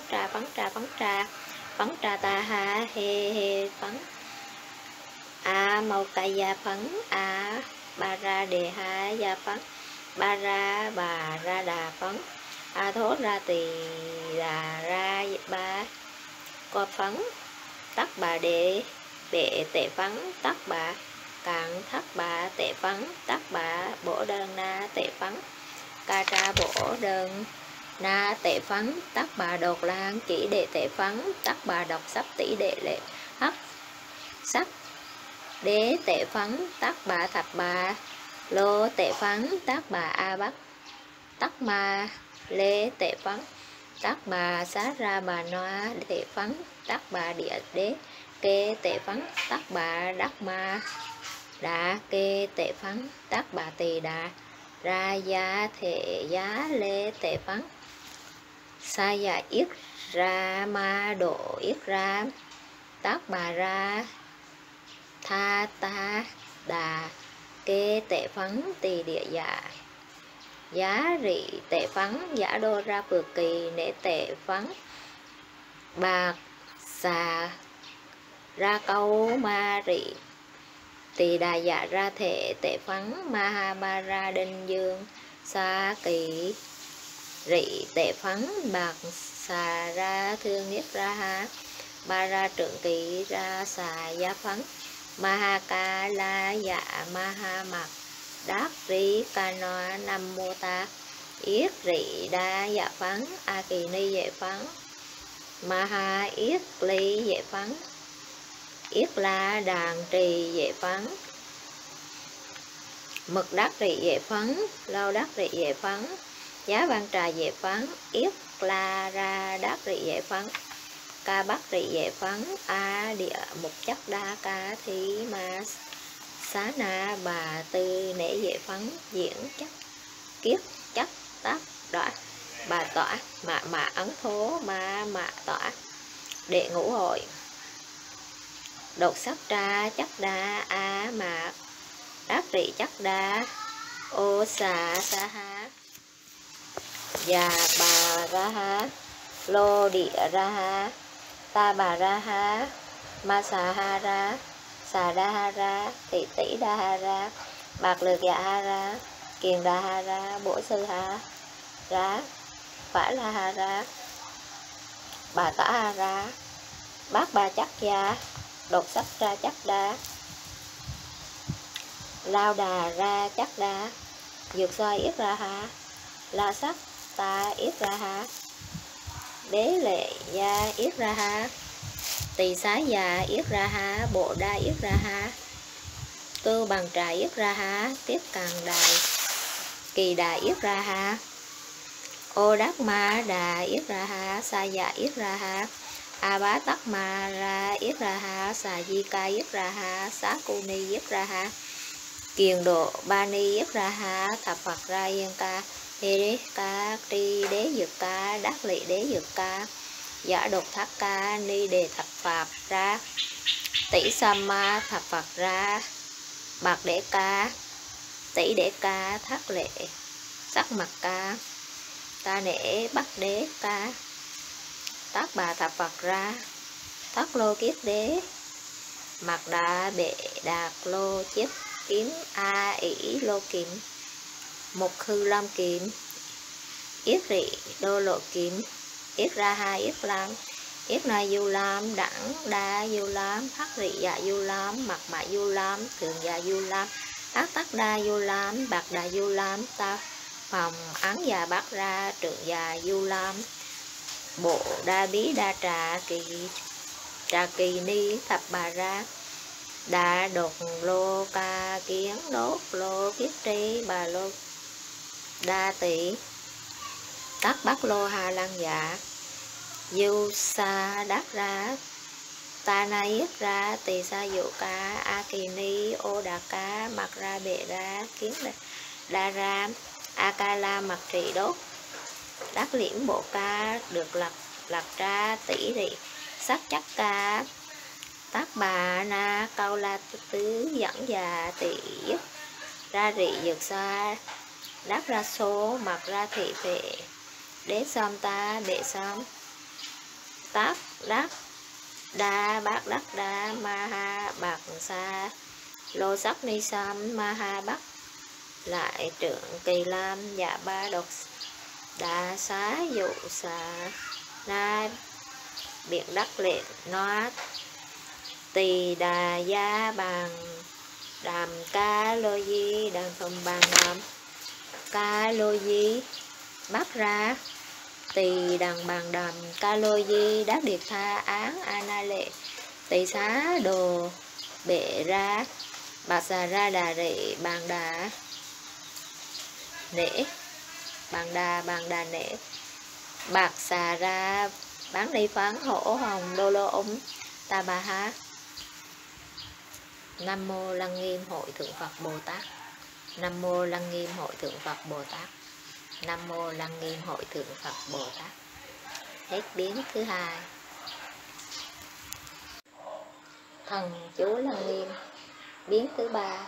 tra ta ha he phấn a mau ca gia phấn a ba ra đề ha gia phấn ba ra bà ra đà phấn a thố ra tỳ đà ra ba co phấn tắc bà đệ tệ phấn tắc bà cạn thất bà tệ phấn tắc bà bổ đơn na tệ phấn ca tra bổ đơn na tệ phấn tắc bà đột lan chỉ đệ tệ phấn tắc bà độc sắp tỷ đệ lệ hắc sắc đế tệ phấn tắc bà thập bà lô tệ phấn tắc bà a bắc tắc ma lê tệ phấn tắc bà xá ra bà noa tệ phấn tắc bà địa đế kê tệ phấn tắc bà đắc ma đà kê tệ phấn tắc bà tỳ đà ra gia thể giá lê tệ phấn sa gia yết ra ma độ yết ra tắc bà ra tha ta đà kê tệ phấn tỳ địa dạ giá rị tệ phấn giả đô ra phược kỳ nể tệ phấn bạc xà ra câu ma rị tỳ đà dạ ra thể tệ phấn ma ha ba ra đinh dương sa kỳ rị tệ phấn bạc xà ra thương nhất ra ha ba ra trượng kỳ ra xà giá phấn ma ha ca la dạ ma ha mặc đắc rí ca noa nam mô ta yết rị đa dạ phấn a kỳ ni vệ phấn ma ha yết ly vệ phấn yết la đàn trì vệ phấn mực đắc rị vệ phấn lâu đắc rị vệ phấn giá văn trà vệ phấn yết la ra đắc rị vệ phấn ca bắc rị vệ phấn a địa mục chất đa ca thí ma xá na bà tư nể vệ phấn diễn chất kiết chất tác đọa bà tỏa mạ ấn thố mạ tỏa đệ ngũ hội đột sắc tra chất đa a mạ đắc rị chất đa ô xà sa ha già bà ra ha lô địa ra ha ta bà ra ha ma xà ha ra xà đa ha ra thị tỷ đa ha ra bạc lược dạ ha ra kiền đa ha ra bổ sư ha ra phải la ha ra bà tả ha ra bác ba chắc gia đột sắc ra chắc đa lao đà ra chắc đa dược soi yết ra ha la sắc ta yết ra ha đế lệ gia yết ra ha tỳ xá già yết ra ha bộ đa yết ra ha tư bằng trà yết ra ha tiếp càng đài kỳ đà yết ra ha ô đắc ma đà yết ra ha sa dạ yết ra ha a bá tắc ma ra yết ra ha xà di ca yết ra ha xá cu ni yết ra ha kiền độ ba ni yết ra ha thập phật ra yên ca hê đế ca tri đế dược ca đắc lị đế dược ca giả đột thác ca ni đề thập phạt ra tỷ sa ma thập phật ra bạc đế ca tỷ đế ca thác lệ sắc mặt ca ta nể bắc đế ca tác bà thập phật ra thất lô kiết đế mặt đà bệ đạt lô chiếc kiếm a ỷ lô kiếm mục khư lam kiếm yết rị đô lộ kiếm yết ra ha yết lam yết na du lam đẳng đa du lam hắc rị dạ du lam mặt mạ du lam thường dạ du lam ác tắc đa du lam bạc đà du lam ta phòng án già bát ra trượng già du lam bộ đa bí đa trà kỳ ni thập bà ra đà đột lô ca kiến đốt lô kiết tri bà lô đa tỷ tắc bắc lô hà lăng dạ du sa đắc ra ta na yết ra tỳ sa dụ ca a kỳ ni ô đà ca mặt ra bệ ra kiến đa ra a ca la mặt trì đốt đắc liễm bộ ca được lật ra tỷ rị sắc chắc ca tác bà na câu la tứ dẫn già tỷ ra rị dược xa đắc ra số mặc ra thị vệ đế xóm ta bệ xóm tác đắc đa bác đắc đa ma ha bạc xa lô sắc ni xăm ma ha bắc lại trưởng kỳ lam dạ ba độc đa xá dụ xà na biện đắc lệ nó tỳ đà gia bằng đàm ca lô di đàm thùng bằng đàm ca lô di bắt ra tỳ đằng bằng đàm ca lô di đắc điệt tha án ana lệ tỳ xá đồ bệ ra bạc xà ra đà rệ bằng đà nể bằng đà nể bạc xà ra bán đi phán hổ hồng đô lô ống ta bà ha. Nam mô Lăng Nghiêm Hội Thượng Phật Bồ Tát. Nam mô Lăng Nghiêm Hội Thượng Phật Bồ Tát. Nam mô Lăng Nghiêm Hội Thượng Phật Bồ Tát. Hết biến thứ hai. Thần chú Lăng Nghiêm. Biến thứ ba.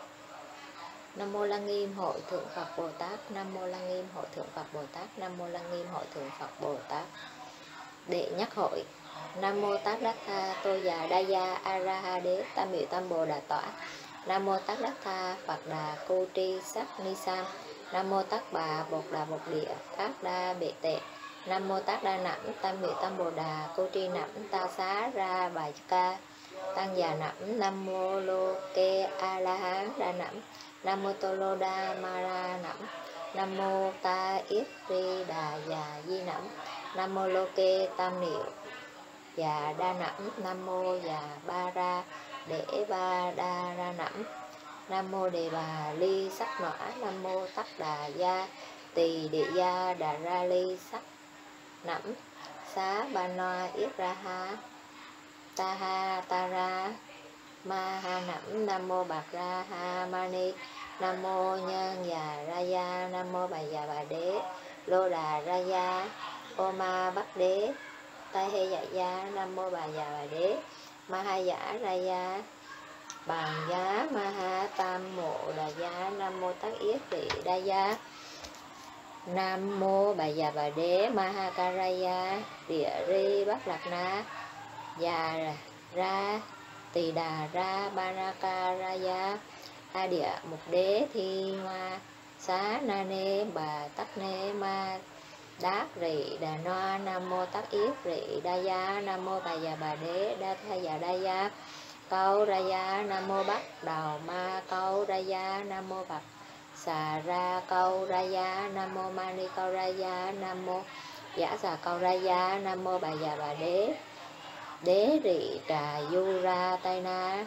Nam mô Lăng Nghiêm Hội Thượng Phật Bồ Tát. Nam mô Lăng Nghiêm Hội Thượng Phật Bồ Tát. Nam mô Lăng Nghiêm Hội Thượng Phật Bồ Tát. Đệ nhất hội. Nam mô Tát Đắc Tha Tô Già Đa Gia A Ra Ha Đế Tam Miệu Tam Bồ Đà Tọa. Nam mô Tát Đắc Tha Phật Đà Cô Tri Sắc Ni Sam. Nam mô Tát Bà Bột Đà Bột Địa Thác Đa Bệ Tệ. Nam mô Tát Đa Nẵm Tam Miệu Tam Bồ Đà Cô Tri Nẵm Ta Xá Ra Bà Ca Tăng Già Nẵm. Nam mô Lô Kê A La Hán Đa Nẵm. Nam mô Tô Lô Đa Ma Ra Nẵm. Nam mô Ta Yết Ri Đà Già Di Nẵm. Nam mô Lô Kê Tam Niệu Già Đa Nẵm. Nam mô Già Ba Ra Để Ba Đa Ra Nẵm. Nam mô Đề Bà Ly Sắc Nọa. Nam mô Tắc Đà Gia Tỳ Địa Gia Đà Ra Ly Sắc Nẵm. Xá Ba Noa Yết Ra Ha Ta Ha Ta Ra Ma Ha Nẵm. Nam mô Bạc Ra Ha Ma Ni. Nam mô Nhân Già Ra Gia. Nam mô Bà Già Bà Đế Lô Đà Ra Gia Ô Ma Bắc Đế Tai Hê Dạ Gia. Nam mô Bà Già Bà Đế Ma Ha Giả Ra Gia Bàn Giá Ma Ha Tam Mộ Đà Gia. Nam mô Tát Yết Rị Đa Gia. Nam mô Bà Già Bà Đế Ma Ha Ca Ra Gia Địa Ri Bắc Lạc Na Già Ra Tỳ Đà Ra Ba Ra Ca Ra Gia A Địa Mục Đế Thi Ma Xá Na Nê Bà Tắc Nê Ma Đát Rị Đà Noa. Nam mô Tát Yết Rị Đa Gia. Nam mô Bà Già Bà Đế Đa Tha Già Đa Gia Câu Ra Gia. Nam mô Bắc Đào Ma Câu Ra Gia. Nam mô Bạc Xà Ra Câu Ra Gia. Nam mô Mani Câu Ra Gia. Nam mô Giả Xà Câu Ra Gia. Nam mô Bà Già Bà Đế Đế Rị Trà Du Ra Tây Na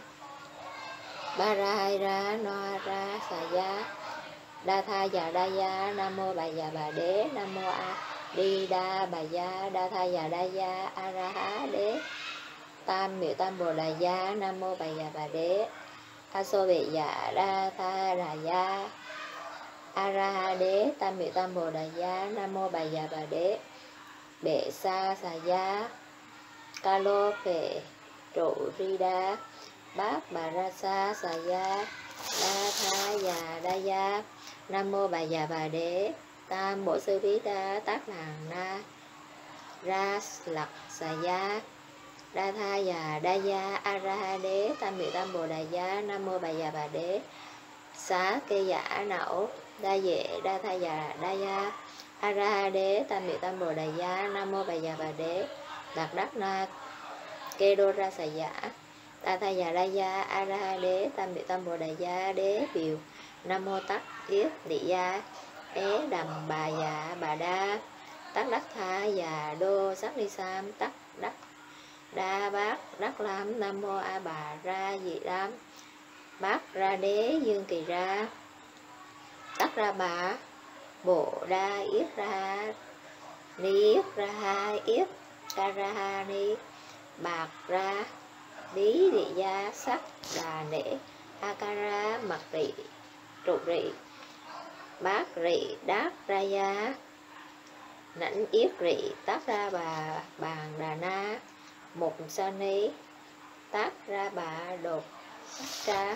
Ba Ra Hai Ra Noa Ra Xà Gia Đa Tha Già Đa Gia. Nam mô Bà Già Bà Đế. Nam mô A Đi Đa Bà Gia Đa Tha Già Đa Gia A Ra Há Đế Tam Miệu Tam Bồ Đà Gia. Nam mô Bà Già Bà Đế A Xô Bệ Dạ Đa Tha Đà Gia A Ra Ha Đế Tam Miệu Tam Bồ Đà Gia. Nam mô Bà Già Bà Đế Bệ Sa Xà Gia Ca Lô Phệ Trụ Ri Đa Bát Bà Ra Sa Xà Gia Đa Tha Già Đa Gia. Nam mô Bà Già Bà Đế Tam Bộ Sư Bí Đa Tác Nàng Na Ra Lặc Xà Gia Đa Tha Già Đa Gia A Ra Ha Đế Tam Miệu Tam Bồ Đà Gia. Nam mô Bà Già Bà Đế Xá Kê Giả Nậu Đa Dệ Đa Tha Già Đa Gia A Ra Ha Đế Tam Miệu Tam Bồ Đà Gia. Nam mô Bà Già Bà Đế Đạt Đắc Na Kê Đô Ra Xà Giả Đa Tha Già Đa Gia A Ra Ha Đế Tam Miệu Tam Bồ Đà Gia Đế Biểu. Nam mô Tát Yết Địa Gia Ế Đầm Bà Già Bà Đa Tát Đắc Tha Già Đô Sắc Ni Sam Tát Đắc Đa Bát Đắc Lam. Nam mô A Bà Ra Dị Lam Bát Ra Đế Dương Kỳ Ra Tát Ra Bà Bộ Đa Yết Ra Ni Yết Ra Ha Yết Ca Ra Ha Ni Bạc Ra Bí Địa Gia Sắc Đà Nễ A Ca Ra Mặc Rị Trụ Rị Bát Rị Đát Ra Gia Nãnh Yết Rị Tát Ra Bà Bàn Đà Na Mục Sa Ni tác ra bạ đột ra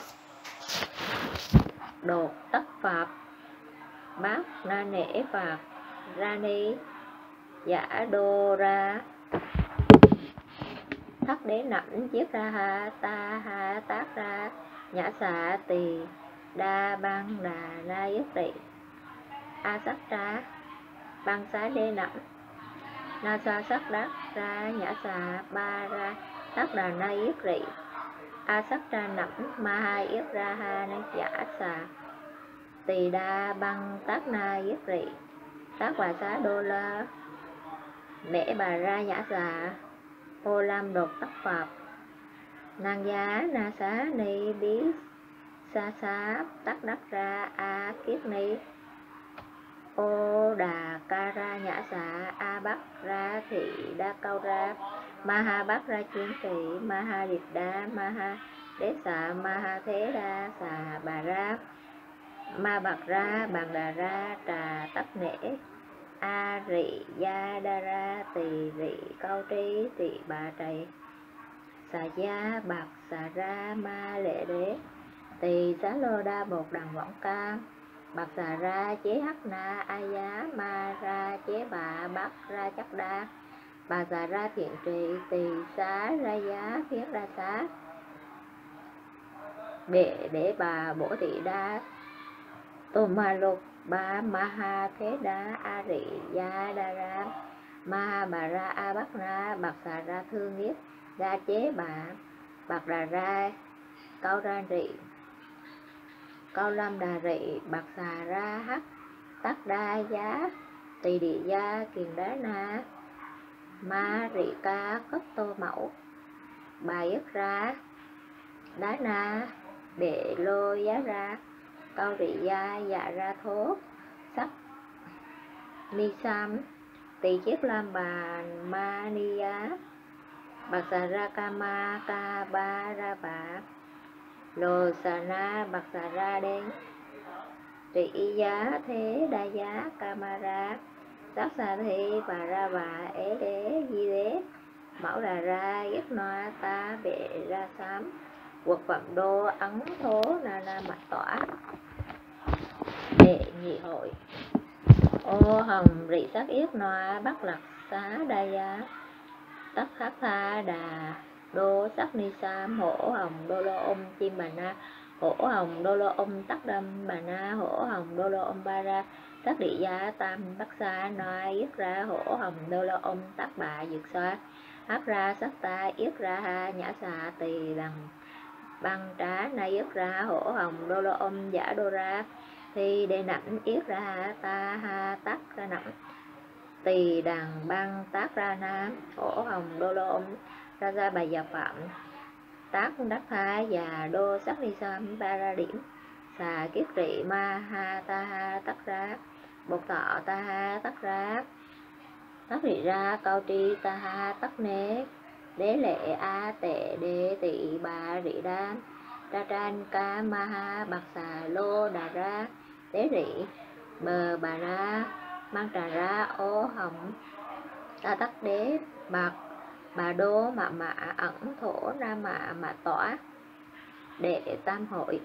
đột tất phạt bát na nể phạt ra ni giả đô ra thất đế nẫm chiết ra ha ta ha tác ra nhã xạ tỳ đa băng đà na yết tị a sắc ra băng xá đê nẫm na sa sắc đắc ra nhã xạ ba ra tác đà na yết rị a sắc ra nẫm ma ha yết ra ha na giả xạ tỳ đa băng tác na yết rị tác bà xá đô la mễ bà ra nhã xạ ô lam đột tất phạt nàng giá na xá ni bí sa xá tắc đắc ra a kiết ni ô đà ca ra nhã xạ a bắc ra thị đa câu ra ma ha bắc ra chuyên thị ma ha điệp đa ma ha đế xạ ma ha thế đa xà bà ra ma bạc ra bằng đà ra trà tắc nể a rị gia đa ra tỳ rị câu trí tỳ bà trầy xà gia bạc xà ra ma lệ đế tỳ xá lô đa bột đằng võng ca bạc xà ra chế hắc na a giá ma ra chế bà bắc ra chắc đa bà xà ra thiện trì tỳ xá ra giá phiến đa xá bệ để bà bổ thị đa tô ma lục ba ma ha thế đá a rị gia đa ra ma ha bà ra a bắc na bạc xà ra thương nhiếp ra chế bà bạc đà ra câu ra rị câu lâm đà rị bạc xà ra hắc tắc đa giá tỳ địa gia kiền đá na ma rị ca cấp tô mẫu bà yết ra đá na bệ lô giá ra câu rị gia dạ ra thố sắc ni sam tỳ chiết lam bà ma ni giá bạc xà ra ca ma ca ba ra bà lô xà na bạc xà ra đen rị giá thế đa giá ca ma ra sắc xà thi bà ra bà ế đế di đế mẫu đà ra yết noa ta bệ ra sám quật phẩm đô ấn thố na na mạch tỏa đệ nhị hội ô hồng rị sắc yết noa bắc lạc xá đa giá tắc khắc tha đà đô sắc ni sam hổ hồng đô lô chim bà na hổ hồng đô lô tắc đâm bà na hổ hồng đô lô ba ra tắc địa gia tam bắc xa noa yết ra hổ hồng đô lô tắc bà dược xoa hắc ra sắc ta yết ra ha nhã xà tỳ đằng băng trá na yết ra hổ hồng đô lô giả đô ra thì đề nẵm yết ra ha ta ha tắc ra nẵm tỳ đằng băng tác ra na hổ hồng đô lô ra ra bà già phạm tác đắc tha và đô sắc ni sam ba ra điểm xà kiết rị ma ha ta ha tắc ra bột thọ ta ha tắc ra tắc rị ra câu tri ta ha tắc nế đế lệ a tệ đế tị bà rị đan ra tran ca ma ha bạc xà lô đà ra đế rị bờ bà ra mang trà ra ô hồng ta tắc đế bạc bà đô mạ mạ ẩn thổ ra mạ tỏa đệ tam hội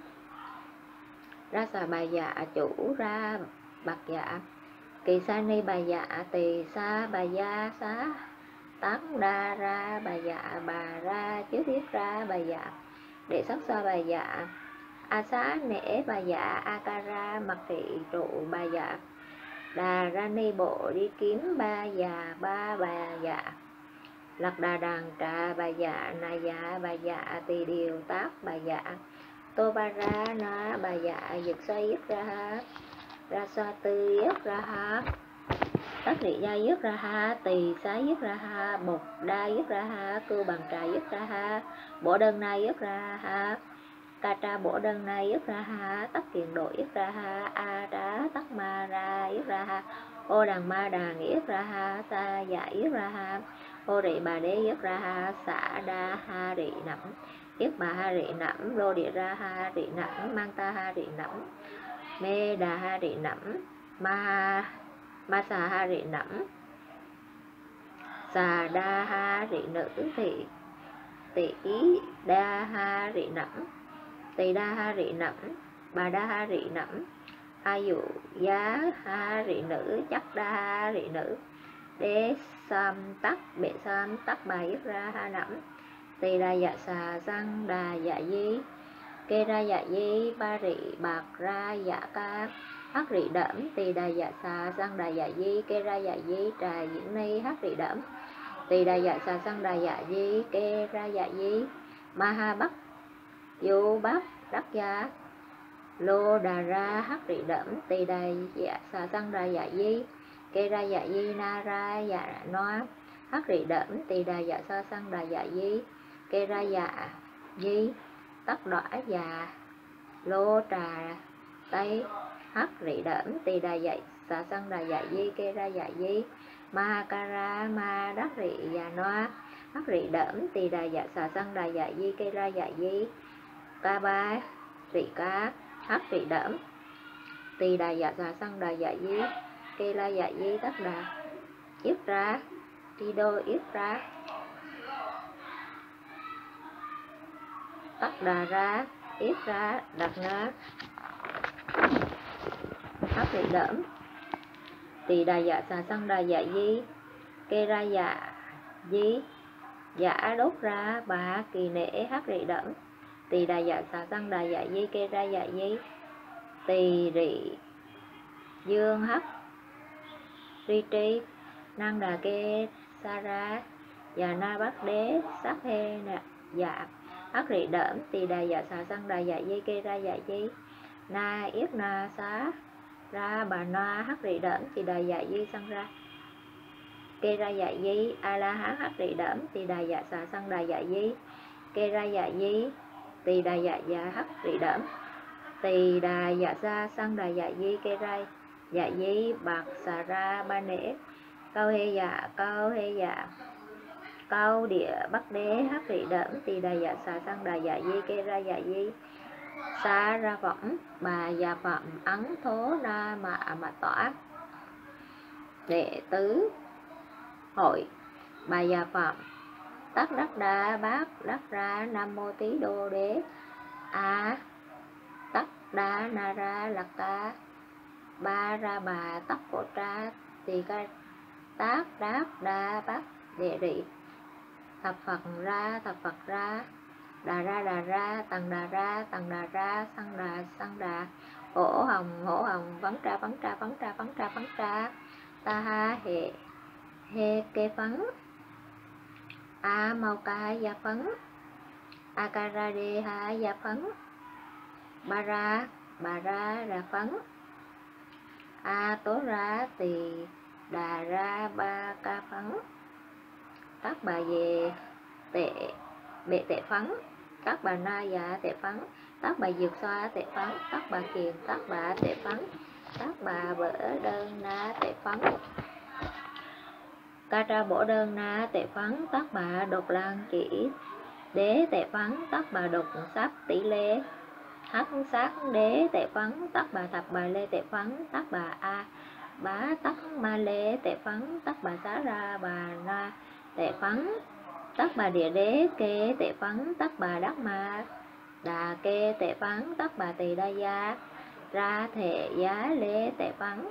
ra xà bà dạ chủ ra bạc dạ kỳ sa ni bà dạ tỳ sa bà gia xá tán đa ra bà dạ bà ra chứ thiết ra bà dạ đệ sắc sa bà dạ a xá nể bà dạ a ca ra mặc thị trụ bà dạ đà ra ni bộ đi kiếm ba già ba bà dạ lạc đà đàn trà bà dạ na dạ bà dạ tỳ điều tác bà dạ tô ba ra na bà dạ giật xoay yết ra ha ra sa tư yết ra ha tắc rị gia yết ra ha tỳ xá yết ra ha bột đa yết ra ha cưu bằng trà yết ra ha bổ đơn na yết ra ha ca tra bổ đơn na yết ra ha tắc kiền độ yết ra ha a trá tắc ma ra yết ra ha ô đàn ma đàn yết ra ha sa dạ yết ra ha ô rị bà đế yết ra ha xả đa ha rị nẫm yết bà ha rị nẫm lô địa ra ha rị nẫm mang ta ha rị nẫm mê đà ha rị nẫm ma xà ha rị nẫm xà đa ha rị nữ thị tỷ đa ha rị nẫm, tỳ đa ha rị nẫm, bà đa ha rị nẫm, a dụ giá ha rị nữ, chắc đa ha rị nữ, đế sam tắc bệ sam tắc bà yết ra ha nẫm, tỳ đà dạ xà sang đà dạ di, kê ra dạ di ba rị bạc ra dạ ca, hắc rị đẫm, tỳ đà dạ xà sang đà dạ di, kê ra dạ di trà diễn ni hắc rị đẫm, tỳ đà dạ xà sang đà dạ di, kê ra dạ di, ma ha bắc vô bắc đắc gia, lô đà ra hắc rị đẫm, tỳ đà dạ xà sang đà dạ di, kê ra dạ di na ra dạ noa, hắc rị đẫm, tỳ đà dạ xà sang đà dạ di, kê ra dạ di, tắc đọa dạ, lô trà tây hắc rị đẫm, tỳ đà dạ xà sang đà dạ di, kê ra dạ di, ma ca ra ma đắc rị dạ noa, hắc rị đẫm, tỳ đà dạ xà sang đà dạ di, kê ra dạ di, ca ba rị ca hắc rị đẫm, tỳ đà dạ xà sang đà dạ di, kê la dạ di, tắc đà yết ra, đi đô yết ra, tắc đà ra yết ra, đặt na hắc rị đẫm, tỳ đà dạ xà sang đà dạ di, kê ra dạ di, dạ đốt ra bà kỳ nể hắc rị đẫm, tỳ đà dạ xà sang đà dạ di, kê ra dạ di, tỳ rị dương hắc ri tri, năng đà kê sa ra, dạ na bắc đế sắc hê nè dạ, hắc rị đẫm, tỳ đà dạ xà sang đà dạ di, kê ra dạ di, na yết na xá ra bà na hắc rị đẫm, tỳ đà dạ di sang ra, kê ra dạ di, a la hán hắc rị đẫm, tỳ đà dạ xà sang đà dạ di, kê ra dạ di, tỳ đà dạ dạ hắc rị đẫm, tỳ đà dạ sa sang đà dạ di, kê ra dạ di bạc xà ra ba nễ, câu hê dạ câu địa bắc đế hắc rị đẫm, tỳ đà dạ xà sang đà dạ di, kê ra dạ di, xa ra võng bà già phạm ấn thố na mà tỏa, đệ tứ hội bà già phạm tắc đắc đa bát đắc ra, nam mô tí đô đế a tắc đa na ra lạc ca, ba ra bà tắc cổ tra, tỳ ca tác đát đa bát đệ rị, thập phật ra, đà ra tầng đà ra, xăng đà, hổ hồng vấn tra, ta ha he kê phấn, a mau ca gia phấn, a ca ra đê ha gia phấn, ba ra ra phấn, a tố ra tỳ đà ra ba ca phấn, các bà về bệ tệ phấn, các bà na dạ tệ phấn, các bà dược xoa tệ phấn, các bà kiền các bà tệ phấn, các bà bỡ đơn na tệ phấn, ca tra bổ đơn na tệ phấn, các bà độc lan chỉ đế tệ phấn, các bà độc sáp tỷ lê hắc sát đế tệ phấn, các bà thập bà lê tệ phấn, các bà a bá tắc ma lê tệ phấn, các bà xá ra bà na tệ phấn, các bà địa đế kê tệ phấn, các bà đắc ma đà kê tệ phấn, các bà tỳ đa gia ra thể giá lê tệ phấn,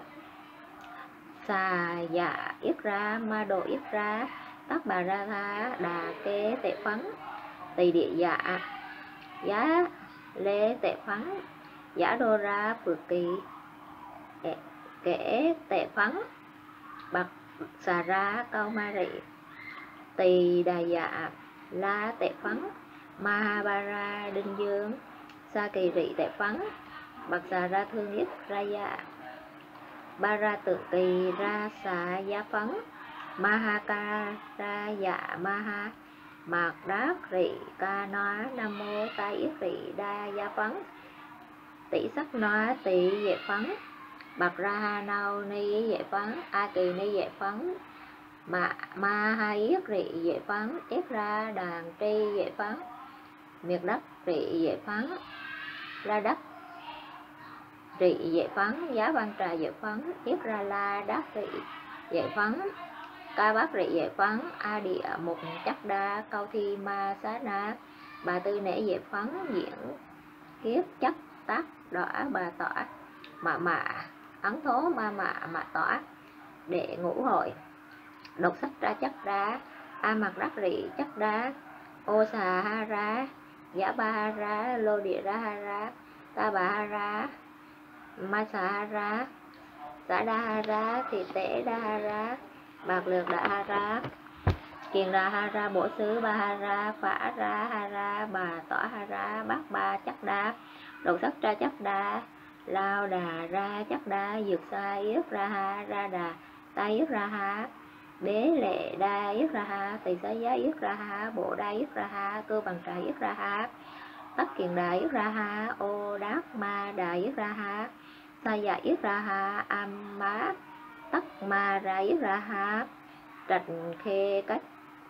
xà dạ yết ra ma độ yết ra, các bà ra tha đà kê tệ phấn, tỳ địa dạ giá lê tệ phấn, giả đô ra phược kỳ kể tệ phấn, bạc xà ra câu ma rị, tỳ đà dạ la tệ phấn, ma ba ra đinh dương sa kỳ rị tệ phấn, bạc xà ra thương yết ra dạ, ba ra tự kỳ ra xà giá phấn, ma ha ca ra dạ ma ha, mạc đát rị ca noa, nam mô ta yết rị đa gia phấn, tỷ sắc noa tỳ vệ phấn, bạc ra ha nâu ni vệ phấn, a kỳ ni vệ phấn, ma ha yết rị vệ phấn, yết ra đàn tri vệ phấn, miệt đắc rị vệ phấn, la đắc rị vệ phấn, giá văn trà vệ phấn, yết ra la đắc rị vệ phấn, Ca Bát Rị Giải Phấn, A Địa Mục Chắc Đa, Câu Thi Ma Xá Na, Bà Tư Nể Giải Phấn, Diễn Kiếp Chất Tác Đọa Bà Tỏa, Mạ Ấn Thố Ma Mạ Tỏa, Đệ Ngũ Hội, Độc Sắc Ra Chất Đá, A Mạc Đắc Rị Chất Đá, Ô Xà Ha Ra, Giả Ba Ha Ra, Lô Địa Ra Ha Ra, Ta Bà Ha Ra, Ma Xà Ha Ra, Xã Đa Ha Ra, Thị Tể Đa Ha Ra, Bạc Lược Đa Ha Ra, Kiền Đa Ha Ra, Bổ Xứ Ba Ha Ra, Phả Ra Ha Ra, Bà Tỏa Ha Ra, Bát Ba Chắc Đa, Độc Sắc Ra Chắc Đa, Lao Đà Ra Chắc Đa, Dược Sa Yết Ra Ha Ra Đà, Ta Yết Ra Ha, Đế Lệ Đa Yết Ra Ha, Tỳ Xá Giá Yết Ra Ha, Bộ Đa Yết Ra Ha, Cơ Bằng Trà Yết Ra Ha, Tắc Kiền Đà Yết Ra Ha, Ô Đát Ma Đà Yết Ra Ha, Sa Dạ Yết Ra Ha, Am Má Tắc Ma Ra Yết Ra Ha, Trạch Khê Cách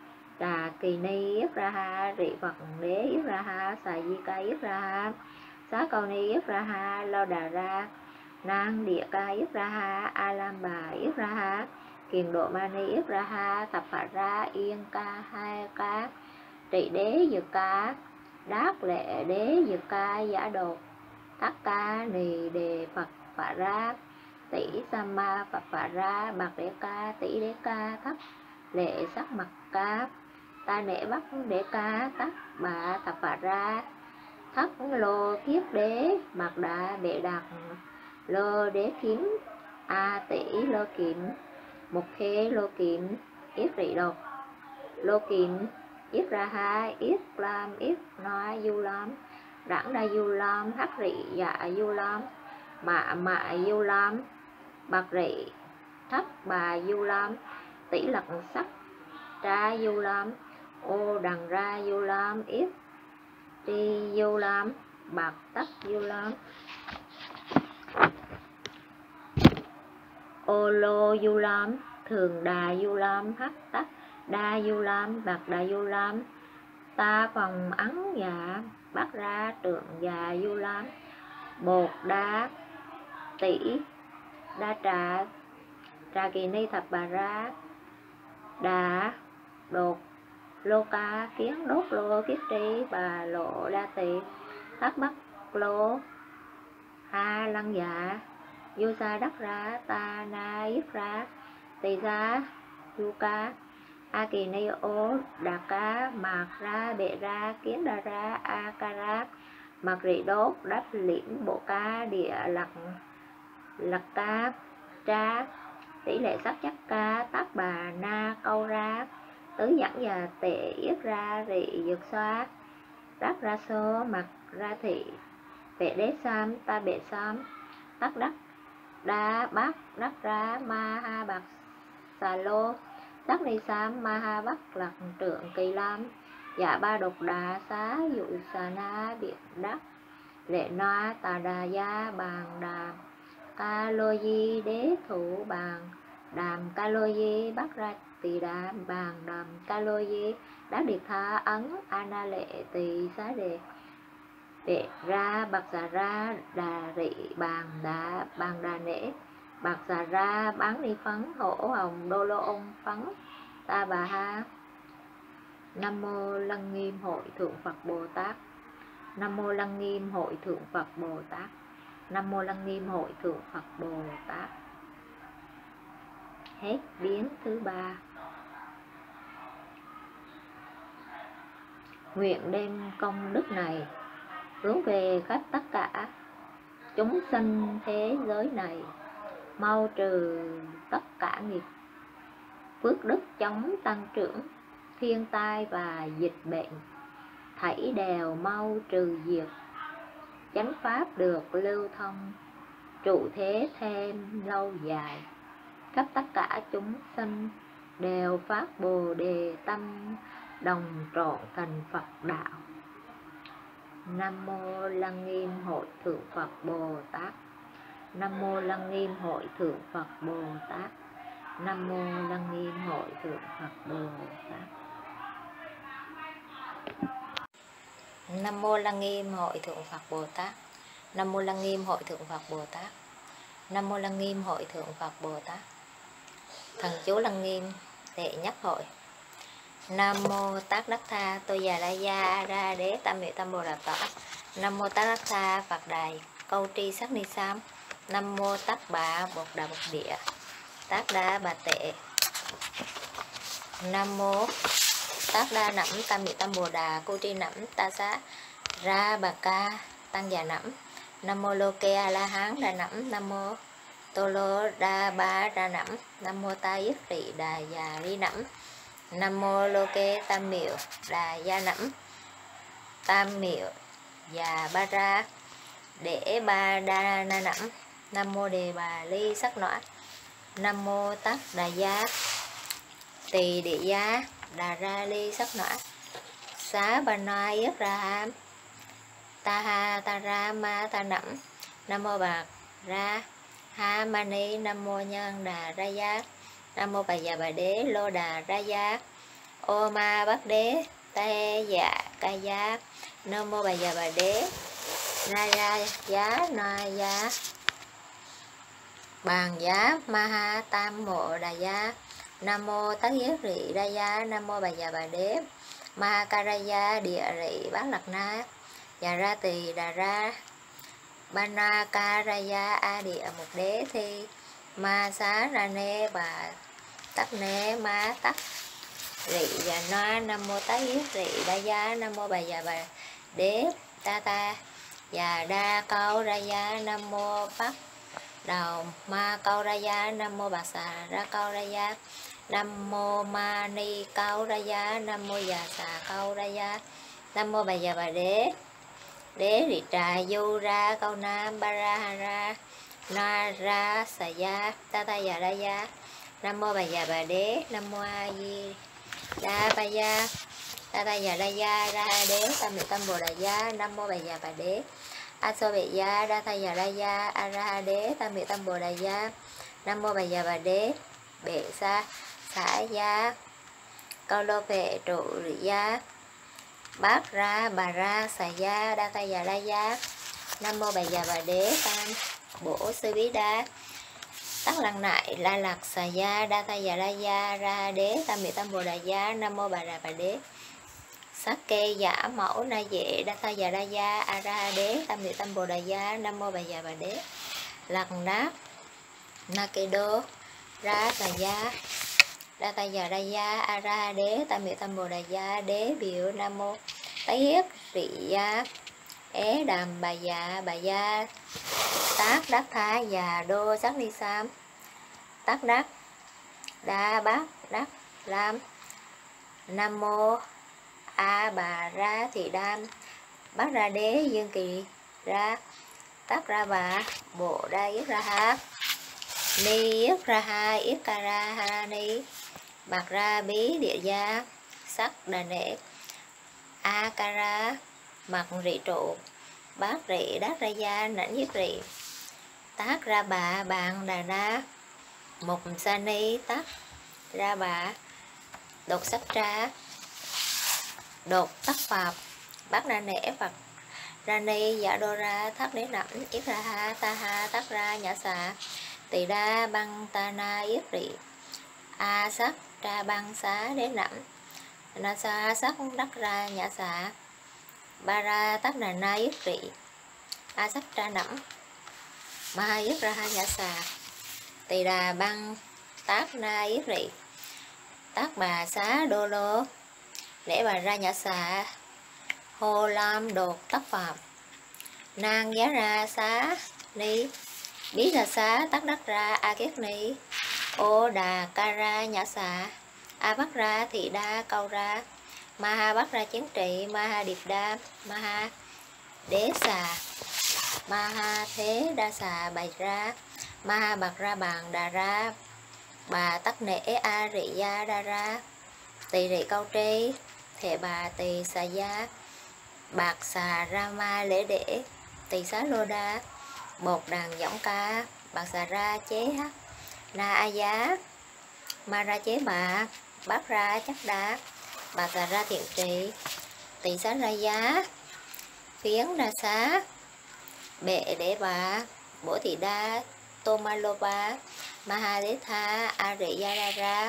Đà Kỳ Ni Yết Ra Ha, Rị Phật Đế Yết Ra Ha, Xà Di Ca Yết Ra Ha, Xá Câu Ni Yết Ra Ha, Lo Đà Ra, Nang Địa Ca Yết Ra Ha, A Lam Bà Yết Ra Ha, Kiền Độ Ma Ni Yết Ra Ha, Thập Phạ Ra, Yên Ca Hai Ca, Trị Đế Dược Ca, Đát Lệ Đế Dược Ca, Giả Đột Thác Ca, Nì Đề Phật Phạ Ra, Tỷ Sama Phật Phạ Ra, Bạc Đế Ca, Tỷ Đế Ca, Thất Lệ Sắc Mặt Ca, Ta Nể Bắc Đế Ca, Tắc Bà Thập Phạ Ra, Thất Lô Kiếp Đế, Mạc Đà Bệ Đạt, Lô Đế Kiếm, A Tỷ Lô Kiệm, Mục Khê Lô Kiệm, Yết Rị Đột Lô Kiệm, Yết Ra Ha, Yết Lam, Yết Noa Du Lam, Đẳng Đa Du Lam, Hắc Rị Dạ Du Lam, Mạ Du Lam, Bạc Rị Thất Bà Du Lam, Tỷ Lặc Sắc Tra Du Lam, Ô Đằng Ra Du Lam, Yết Tri Du Lam, Bạc Tắc Du Lam, Ô Lô Du Lam, Thường Đà Du Lam, Hắc Tắc Đa Du Lam, Bạc Đà Du Lam, Ta Phòng Ấn Dạ, Bát Ra Trượng Dạ Du Lam, Bột Đa Tỷ Đa Trà, Trà Kỳ Ni Thập Bà Ra, Đà Đột Lô Ca, Kiến Đốt Lô, Kiết Tri, Bà Lộ Đa Tỳ, Thác Bắc Lô, Ha Lăng Dạ, Du Sa Đắc Ra, Ta Na Yết Ra, Tỳ Sa Du Ca, A Kỳ Ni Ô Đà Ca, Mạc Ra Bệ Ra, Kiến Đa Ra, A Ca Ra, Mạc Rị Đốt, Đắp Liễn Bộ Ca, Địa Lặc Ca, Tra Tỷ Lệ Sắc Chắc Ca, Tác Bà Na Câu Ra, Tứ Dẫn Và Tệ Yết Ra, Rị Dược Xoa, Đắc Ra Sô, Mạc Ra Thị, Vệ Đế Sam, Ta Bệ Sam, Tắc Đắc Đa Bát Đắc Ra, Ma Ha Bạc Xà Lô, Tắc Ni Sam, Ma Ha Bắc Lạc Trượng Kỳ Lam, Dạ Ba Độc Đà Xá Dụ Xà Na Biện Đắc, Lệ Noa Tà Đà Gia Bàn Đàm, Ca Lô Di Đế Thủ Bàn Đàm, Ca Lô Di Bắc Ra Tỳ Đàm Bàn Đàm, Ca Lô Di Đắc Điệt Tha Ấn, A Na Lệ Tỳ Xá Đề, Vệ Ra Bạc Xà Ra, Đà Rị Bàn Đà Nễ, Bạc Xà Ra, Bán Ni Phấn, Hổ Hồng Đô Lô Ôn Phấn, Ta Bà Ha. Nam Mô Lăng Nghiêm Hội Thượng Phật Bồ Tát. Nam Mô Lăng Nghiêm Hội Thượng Phật Bồ Tát. Nam Mô Lăng Nghiêm Hội Thượng Phật Bồ Tát. Hết biến thứ 3. Nguyện đem công đức này hướng về khắp tất cả chúng sinh thế giới này, mau trừ tất cả nghiệp, phước đức chống tăng trưởng, thiên tai và dịch bệnh thảy đều mau trừ diệt, chánh pháp được lưu thông, trụ thế thêm lâu dài, khắp tất cả chúng sinh đều phát Bồ Đề tâm, đồng trọn thành Phật đạo. Nam Mô Lăng Nghiêm Hội Thượng Phật Bồ Tát. Nam Mô Lăng Nghiêm Hội Thượng Phật Bồ Tát. Nam Mô Lăng Nghiêm Hội Thượng Phật Bồ Tát. Nam Mô Lăng Nghiêm Hội Thượng Phật Bồ Tát. Nam Mô Lăng Nghiêm Hội Thượng Phật Bồ Tát. Nam Mô Lăng Nghiêm Hội Thượng Phật Bồ Tát. Thần chú Lăng Nghiêm đệ nhất hội. Nam mô Tát Đắc Tha Tô Già La Gia A Ra Đế Tam Miệu Tam Bồ Đà Tọa. Nam mô Tát Đắc Tha Phật Đài Câu Tri Sắc Ni Sam. Nam mô Tát Bà Bột Đà Bột Địa Tát Đa Bà Tệ. Nam mô Tát Đa Nẵm Tam Miệu Tam Bồ Đà Cô Tri Nẵm Ta Xá Ra Bà Ca Tăng Già Nẵm. Nam mô Lô Kê A La Hán Đà Nẵm. Nam mô Tô Lô Đa Ba Đà Nẵm. Nam mô Ta Yết Rị Đà Già Ri Nẵm. Nam mô Lô Kê Tam Miệu Đà Gia Nẵm. Tam Miệu Già Ba Ra Để Ba Đa Na Nẵm. Nam mô Đề Bà Ly Sắc Nọa. Nam mô Tát Đà Gia Tỳ Địa Gia Đà Ra Ly Sắc Nọa. Xá Ba Na Yết Ra Ham Ta Ha Ta Ra Ma Ta Nẵm. Nam mô Bạc Ra Ha Ma Ni. Nam mô Nhân Đà Ra Gia. Nam mô Bà Già Bà Đế Lô Đà Ra Gia. Ô Ma Bát Đế Tê Dạ Ca Gia. Nam mô Bà Già Bà Đế Na Gia Giá Na Gia Bàn Giá Ma Ha Tam Mộ Đà Gia. Nam mô Tát Yết Rị Đa Gia. Nam mô Bà Già Bà Đế Ma Ca Ra Gia Địa Rị Bát Lạc Na Già Ra Tỳ Đà Ra Ba Na Ca Ra Gia A Địa Mục Đế Thi Ma Xá Ra Nê Bà Tắc Nê Ma Tắc Rị Già Na. Nam mô Tát Yết Rị Đa Gia. Nam mô Bà Già Bà Đế Ta Ta Già Đa Cao Ra Gia. Nam mô Bắc Đầu Ma Cao Ra Gia. Nam mô Bạc Xà Ra Cao Ra Gia. Nam mô Ma Ni Cao Ra Gia. Nam mô Già Xà Cao Ra Gia. Nam mô Bà Già Bà Đế Đế Rị Trà Du Ra Cao Nam Ba Ra Ha Ra Na Ra Xà Gia Ta Ta Già Ra Gia. Nam mô Bà Già Bà Đế. Nam mô A Di Đa Ba Gia Ta Ta Già Ra Gia Ra Đế Tam Miệu Tam Bồ Đà Gia. Nam mô Bà Già Bà Đế A So Bệ Gia Đa Ta Già Ra Gia A Ra Đế Tam Miệu Tam Bồ Đà Gia. Nam mô Bà Già Bà Đế Bệ Sa Xả Gia Cao Lô Vệ Trụ Rị Gia Bát Ra Bà Ra Xà Gia Đa Ta Già Ra Gia. Nam mô Bà Già Bà Đế Tam Bổ Sư Bí Đa Tắc Lăng Nại La Lạc Xà Gia Đa Ta Già Ra Gia Ra Đế Tam Miệu Tam Bồ Đà Gia. Nam mô Bà Già Bà Đế Sắc Kê Giả Mẫu Na Dệ Đa Ta Già Ra Gia A Ra Đế Tam Miệu Tam Bồ Đà Gia. Nam mô Bà Già Bà Đế Lạc Nát Na Kê Đô Ra Xà Gia Đa Ta Già Ra Gia A Ra Đế Tam Miệu Tam Bồ Đà Gia. Đế Biểu Nam mô Tát Yết Rị Gia Ế Đàm Bà Già Bà Gia Tát Đắc Tha Già Đô Sắc Ni Sam Tát Đắc Đa Bát Đắc Lam. Nam mô A Bà Ra Thị Đam Bát Ra Đế Dương Kỳ Ra Tát Ra Bà Bộ Đa Yết Ra Ha Ni Yết Ra Ha Yết Ca Ra Ha Ni Bạc Ra Bí Địa Gia Sắc Đà Nệ A Ca Ra Mặt Rị Trụ Bát Rị Đát Ra Gia Nãnh Yết Rị Tát Ra Bà Bàn Đà Na Mục Sa Ni Tát Ra Bà Đột Sắc Tra Đột Tắc Pháp Bát Ra Nễ Phật Ra Ni Dạ Đô Ra Thác Đế Nẵm Yết Ra Ha Ta Ha Tát Ra Nhã Xà Tỳ Đa Băng Ta Na Yết Rị A Sắc Tra Băng Xá Đế Nẵm Na Sa Sắc Đắc Ra Nhã Xà Ba Ra Tát Đà Na Yết Rị A Sắc Tra Nẵm Ma Yết Ra Ha Nhã Xà Tỳ Đà Băng Tát Na Yết Rị Tát Bà Xá Đô Lô Lễ Bà Ra Nhã Xà Hồ Lam Đột Tắc Phạm Nang Giá Ra Xá Ni Bí Đà Xá Tắc Đắc Ra A Kiết Ni Ô Đà Ca Ra Nhã Xà A Bắc Ra Thị Đa Câu Ra Ma Ha Bắc Ra Chiến Trị Ma Ha Điệp Đa Ma Ha Đế Xà Ma Ha Thế Đa Xà Bày Ra Ma Ha Bạc Ra Bàn Đà Ra Bà Tắc Nễ A Rị Gia Đa Ra Tỳ Rị Câu Tri Thệ Bà Tỳ Xà Gia Bạc Xà Ra Ma Lễ Để Tỳ Xá Lô Đa Bột Đàn Giọng Ca Bạc Xà Ra Chế Hát Na A Giá Ma Ra Chế Bà Bát Ra Chắc Đá Bạc Xà Ra Thiện Trì Tỳ Xá Ra Giá Phiến Đa Xá Bệ Để Bà Bổ Thị Đa Tô Ma Lô Ba Ma Ha Đế Tha A Rị Gia Đa Ra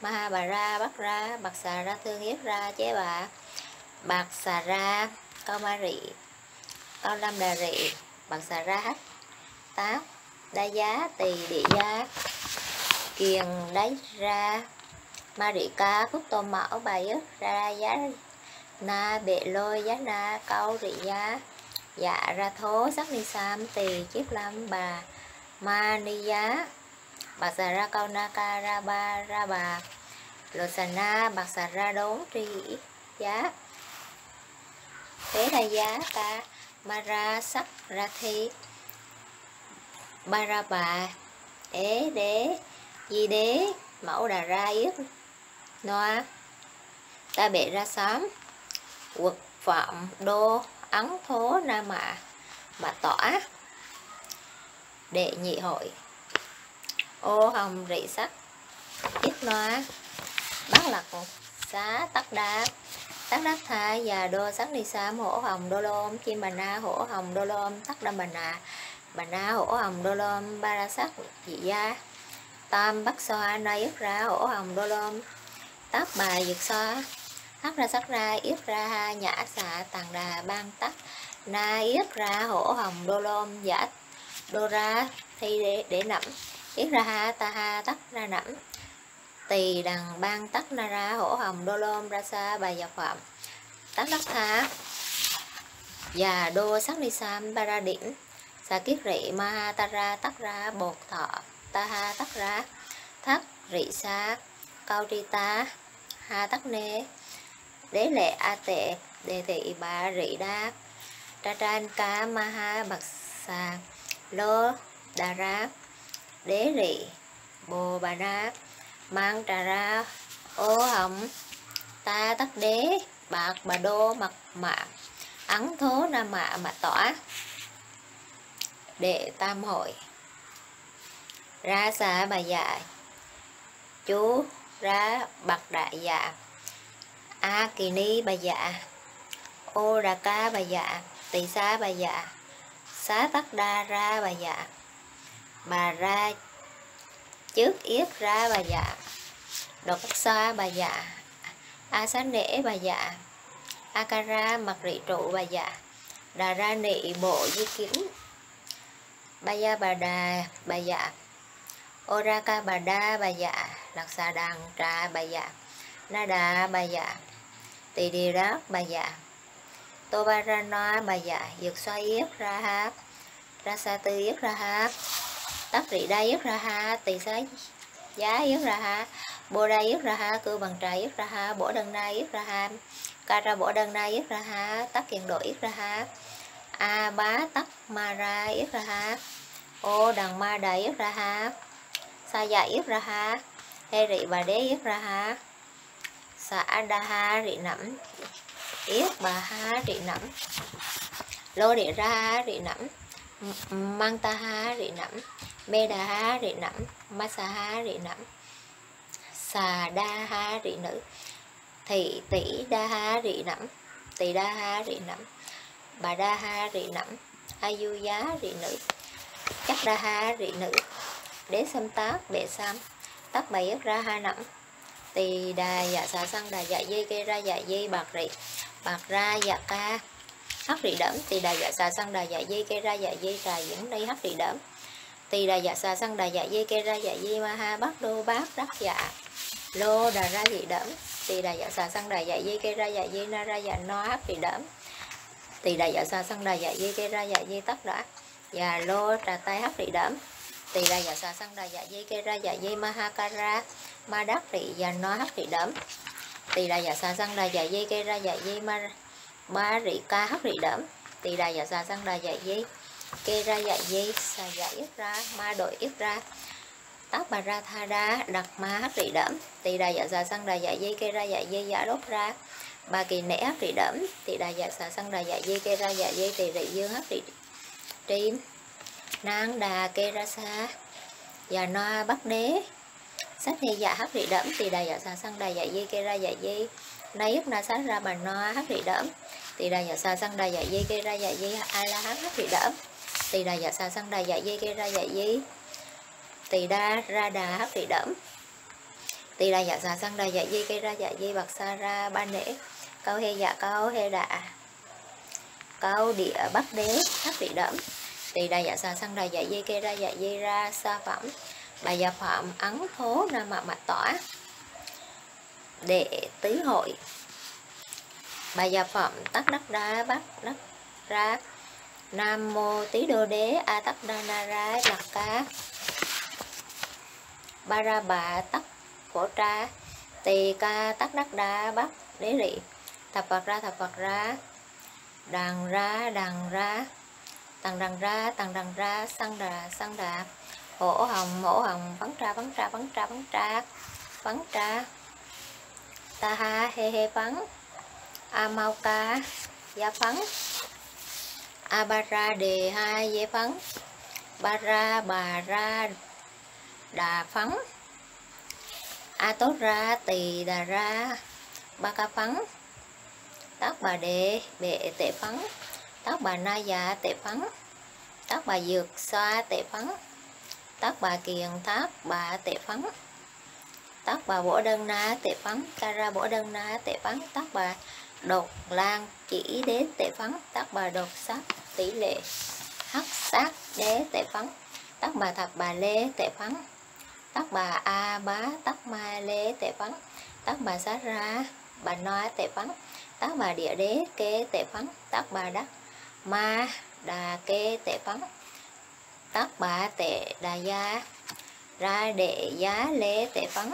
Maha bà ra bắt ra, bạc xà ra thương yết ra chế bà, bạc xà ra câu ma rị, câu lâm đà rị, bạc xà ra hắc tác, đa giá tỳ địa giá, kiền đáy ra, ma rị ca phúc tô mão bà yết ra giá na bệ lôi giá na câu rị giá, dạ ra thố sắc ni sam tỳ chiếc lâm bà ma ni giá, bạc xà ra câu na ca ra ba ra bà, lô xà na bạc xà ra đốn tri giá, tế đa giá ca ma ra sắc ra thi, ba ra bà ế đế di đế mẫu đà ra yết noa, ta bệ ra xóm quật phạm đô ấn thố na mà tỏa, đệ nhị hội ô hồng rị sắc yết noa, bát lạc xá tắc đá tha và đô sắc ni sam hổ hồng đô lôm chim bà na hổ hồng đô lôm tắc đâm bà na hổ hồng đô lôm ba ra sắc dị gia, tam bắc xoa na yết ra hổ hồng đô lôm tắc bà dược xoa, hắc ra sắc ra yết ra ha nhã xạ tàng đà ban tắc na yết ra hổ hồng đô lôm giả đô ra thi để nẫm, yết ra ha tắc ra nẫm, tỳ đằng ban tắc na ra hổ hồng đô lôm ra sa bà dọc phạm tắc đắc tha và đô sắc ni sam ba ra điểm, sa kiết rị ma ha ta ra tắc ra bột thọ ta ha tắc ra thắc rị sa cao tri ta ha tắc nê, đế lệ a tệ đề thị bà rị đa tra tran ca ma ha bạc xà lô đà ra, đế rị bồ bà ra mang trà ra ô hồng ta tắc đế bạc bà đô mặt mạ ấn thố na mạ mà tỏa, đệ tam hội ra xà bà dạ chú ra bạc đại dạ, a kỳ ni bà dạ, ô đà ca bà dạ, tỳ xá bà dạ, xá tắc đa ra bà dạ, bà ra trước yết ra bà dạ, đột cắt xa bà dạ, a xá nễ bà dạ, a ca ra mặt rị trụ bà dạ, đà ra nị bộ di kiếm ba gia bà đà bà dạ, ô ra ca bà đa bà dạ, lạc xà đàn trà bà dạ, na đà bà dạ, tỳ đi rác bà dạ, tô ba ra noa bà dạ, dược xoa yết ra ha, ra sa tư yết ra ha, tắc rị đa yết ra ha, tỳ xá giá yết ra ha, bô đa yết ra ha, cư bằng trà yết ra ha, bổ đơn na yết ra ha, ca ra bổ đơn na yết ra ha, tắc kiền độ yết ra ha, a bá tắc ma ra yết ra ha, ô đằng ma đà yết ra ha, sa dạ yết ra ha, hê rị bà đế yết ra ha, xã đa ha rị nẫm yết bà ha rị nẫm, lô địa ra ha rị nẫm, mang ta ha rị nẫm, mê đà ha rị nẫm, ma sa ha rị nẫm, xà đa ha rị nữ, thị tỷ đa ha rị nẫm, tỳ đa ha rị nẫm, bà đa ha rị nẫm, a du giá rị nữ, chắc đa ha rị nữ, đế xâm tác bệ sam tắc bà yết ra ha nẫm, tỳ đà dạ xà xăng đà dạ dây kê ra dạ dây bạc ra dạ ca hắc rị đẫm, tỳ đà dạ xà xăng đà dạ dây kê ra dạ dây trà diễn đây hắc rị đẫm, tỳ đà dạ xà xăng đà dạ dây kê ra dạ dây ma ha bát đô bát đắc dạ lô đà ra rị đẫm, tỳ đà dạ xà xăng đà dạ dây kê ra dạ dây na ra dạ no hắc rị đẫm, tỳ đà dạ xà xăng đà dạ dây kê ra dạ dây tắc đã và lô trà tay hắc rị đẫm, tỳ đà dạ xà xăng đà dạ dây kê ra dạ dây ma ha ca ra ma đắc rị và no hắc rị đẫm, tỳ đà dạ xà xăng đà dạ dây kê ra dạ dây ma ba rị ca hắc rị đẫm, tỳ đà dạ xà xăng đà dạ dây kê ra dạ dây xà dạ yết ra ma đội yết ra, tắc bà ra tha đa đặc ma hắc rị đẫm, tỳ đà dạ xà xăng đà dạ dây kê ra dạ dây giả đốt ra bà kỳ nễ hắc rị đẫm, tỳ đà dạ xà xăng đà dạ dây kê ra dạ dây tỳ rị dương hắc rị trim, nang đà kê ra xa và no bắc đế sách hay dạ hắc rị đẫm, tỳ đà dạ xà xăng đà dạ dây kê ra dạ dây na yết na sát ra bà no hắc rị đẫm, tỳ đà dạ xà xăng đà dạ dây kê ra dạ dây a la hắc rị đẫm, tỳ đà dạ xà xăng đà dạ dây kê ra dạ dây tỳ đa ra đà hắc rị đẫm, tỳ đà dạ xà sang đà dạ di cây ra dạ di bạc sa ra ban nễ câu hê dạ câu hê đạ câu địa bắc đế thất địa đẫm tỳ đà dạ xà sang đà dạ di cây ra dạ di ra sa phẩm bà dạ phạm ấn thố nam mạ mạch tỏa đệ tứ hội bà dạ phẩm tắc đắc đa bắc đắc ra nam mô tí đô đế a tắc đa na ra lạc ca ba ra bà tắc phổ tra tỳ ca tắc đắc đa bắc đế rị thập Phật ra đằng ra tằng đằng ra sang đà hổ hồng phấn tra ta ha he phấn a mau ca gia phấn a ba ra đề hai dê phấn ba ra bà ra đà phấn a tốt ra tỳ đà ra ba ca phấn tác bà đệ bệ tệ phấn tác bà na dạ tệ phấn tác bà dược xoa tệ phấn tác bà kiền tác bà tệ phấn tác bà bổ đơn na tệ phấn ca ra bổ đơn na tệ phấn tác bà đột lan chỉ đế tệ phấn tác bà đột sát tỷ lệ hắc sát đế tệ phấn tác bà thập bà lê tệ phấn tác bà a bá tác ma lê tệ phấn tác bà sát ra bà noa tệ phấn tác bà địa đế kê tệ phấn tác bà đắc ma đà kê tệ phấn tác bà tệ đà gia ra đệ giá lê tệ phấn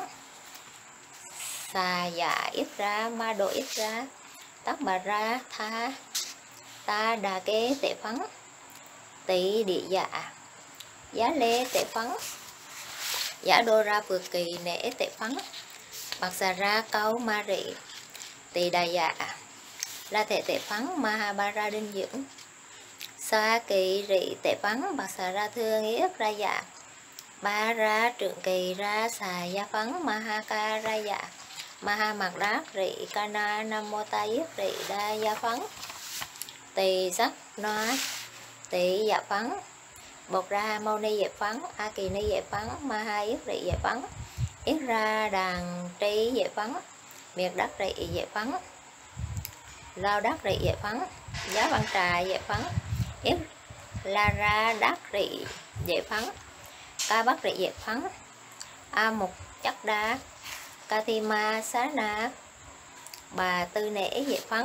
xà dạ ít ra ma độ ít ra tác bà ra tha ta đà kê tệ phấn tỳ địa dạ giá lê tệ phấn giả đô ra phược kỳ nễ tệ phấn bạc xà ra câu ma rị tỳ đà dạ ra thể tệ phấn ma ha ba ra đinh dưỡng sa kỳ rị tệ phấn bạc xà ra thương nghĩa ra dạ ba ra trượng kỳ ra xà gia phấn ma ha ca ra dạ ma ha mạc đát rị ca na nam mô ta yết rị đa gia phấn tỳ sắc noa tỳ dạ phấn bột ra mâu ni giải phấn a kỳ ni giải phấn ma ha yết rị giải phấn yết ra đàn tri giải phấn miệt đắc rị giải phấn lao đắc rị giải phấn giá văn trà giải phấn yết la ra đắc rị giải phấn ca bắc rị giải phấn a mục chắc đa ca thi ma xá na bà tư nễ giải phấn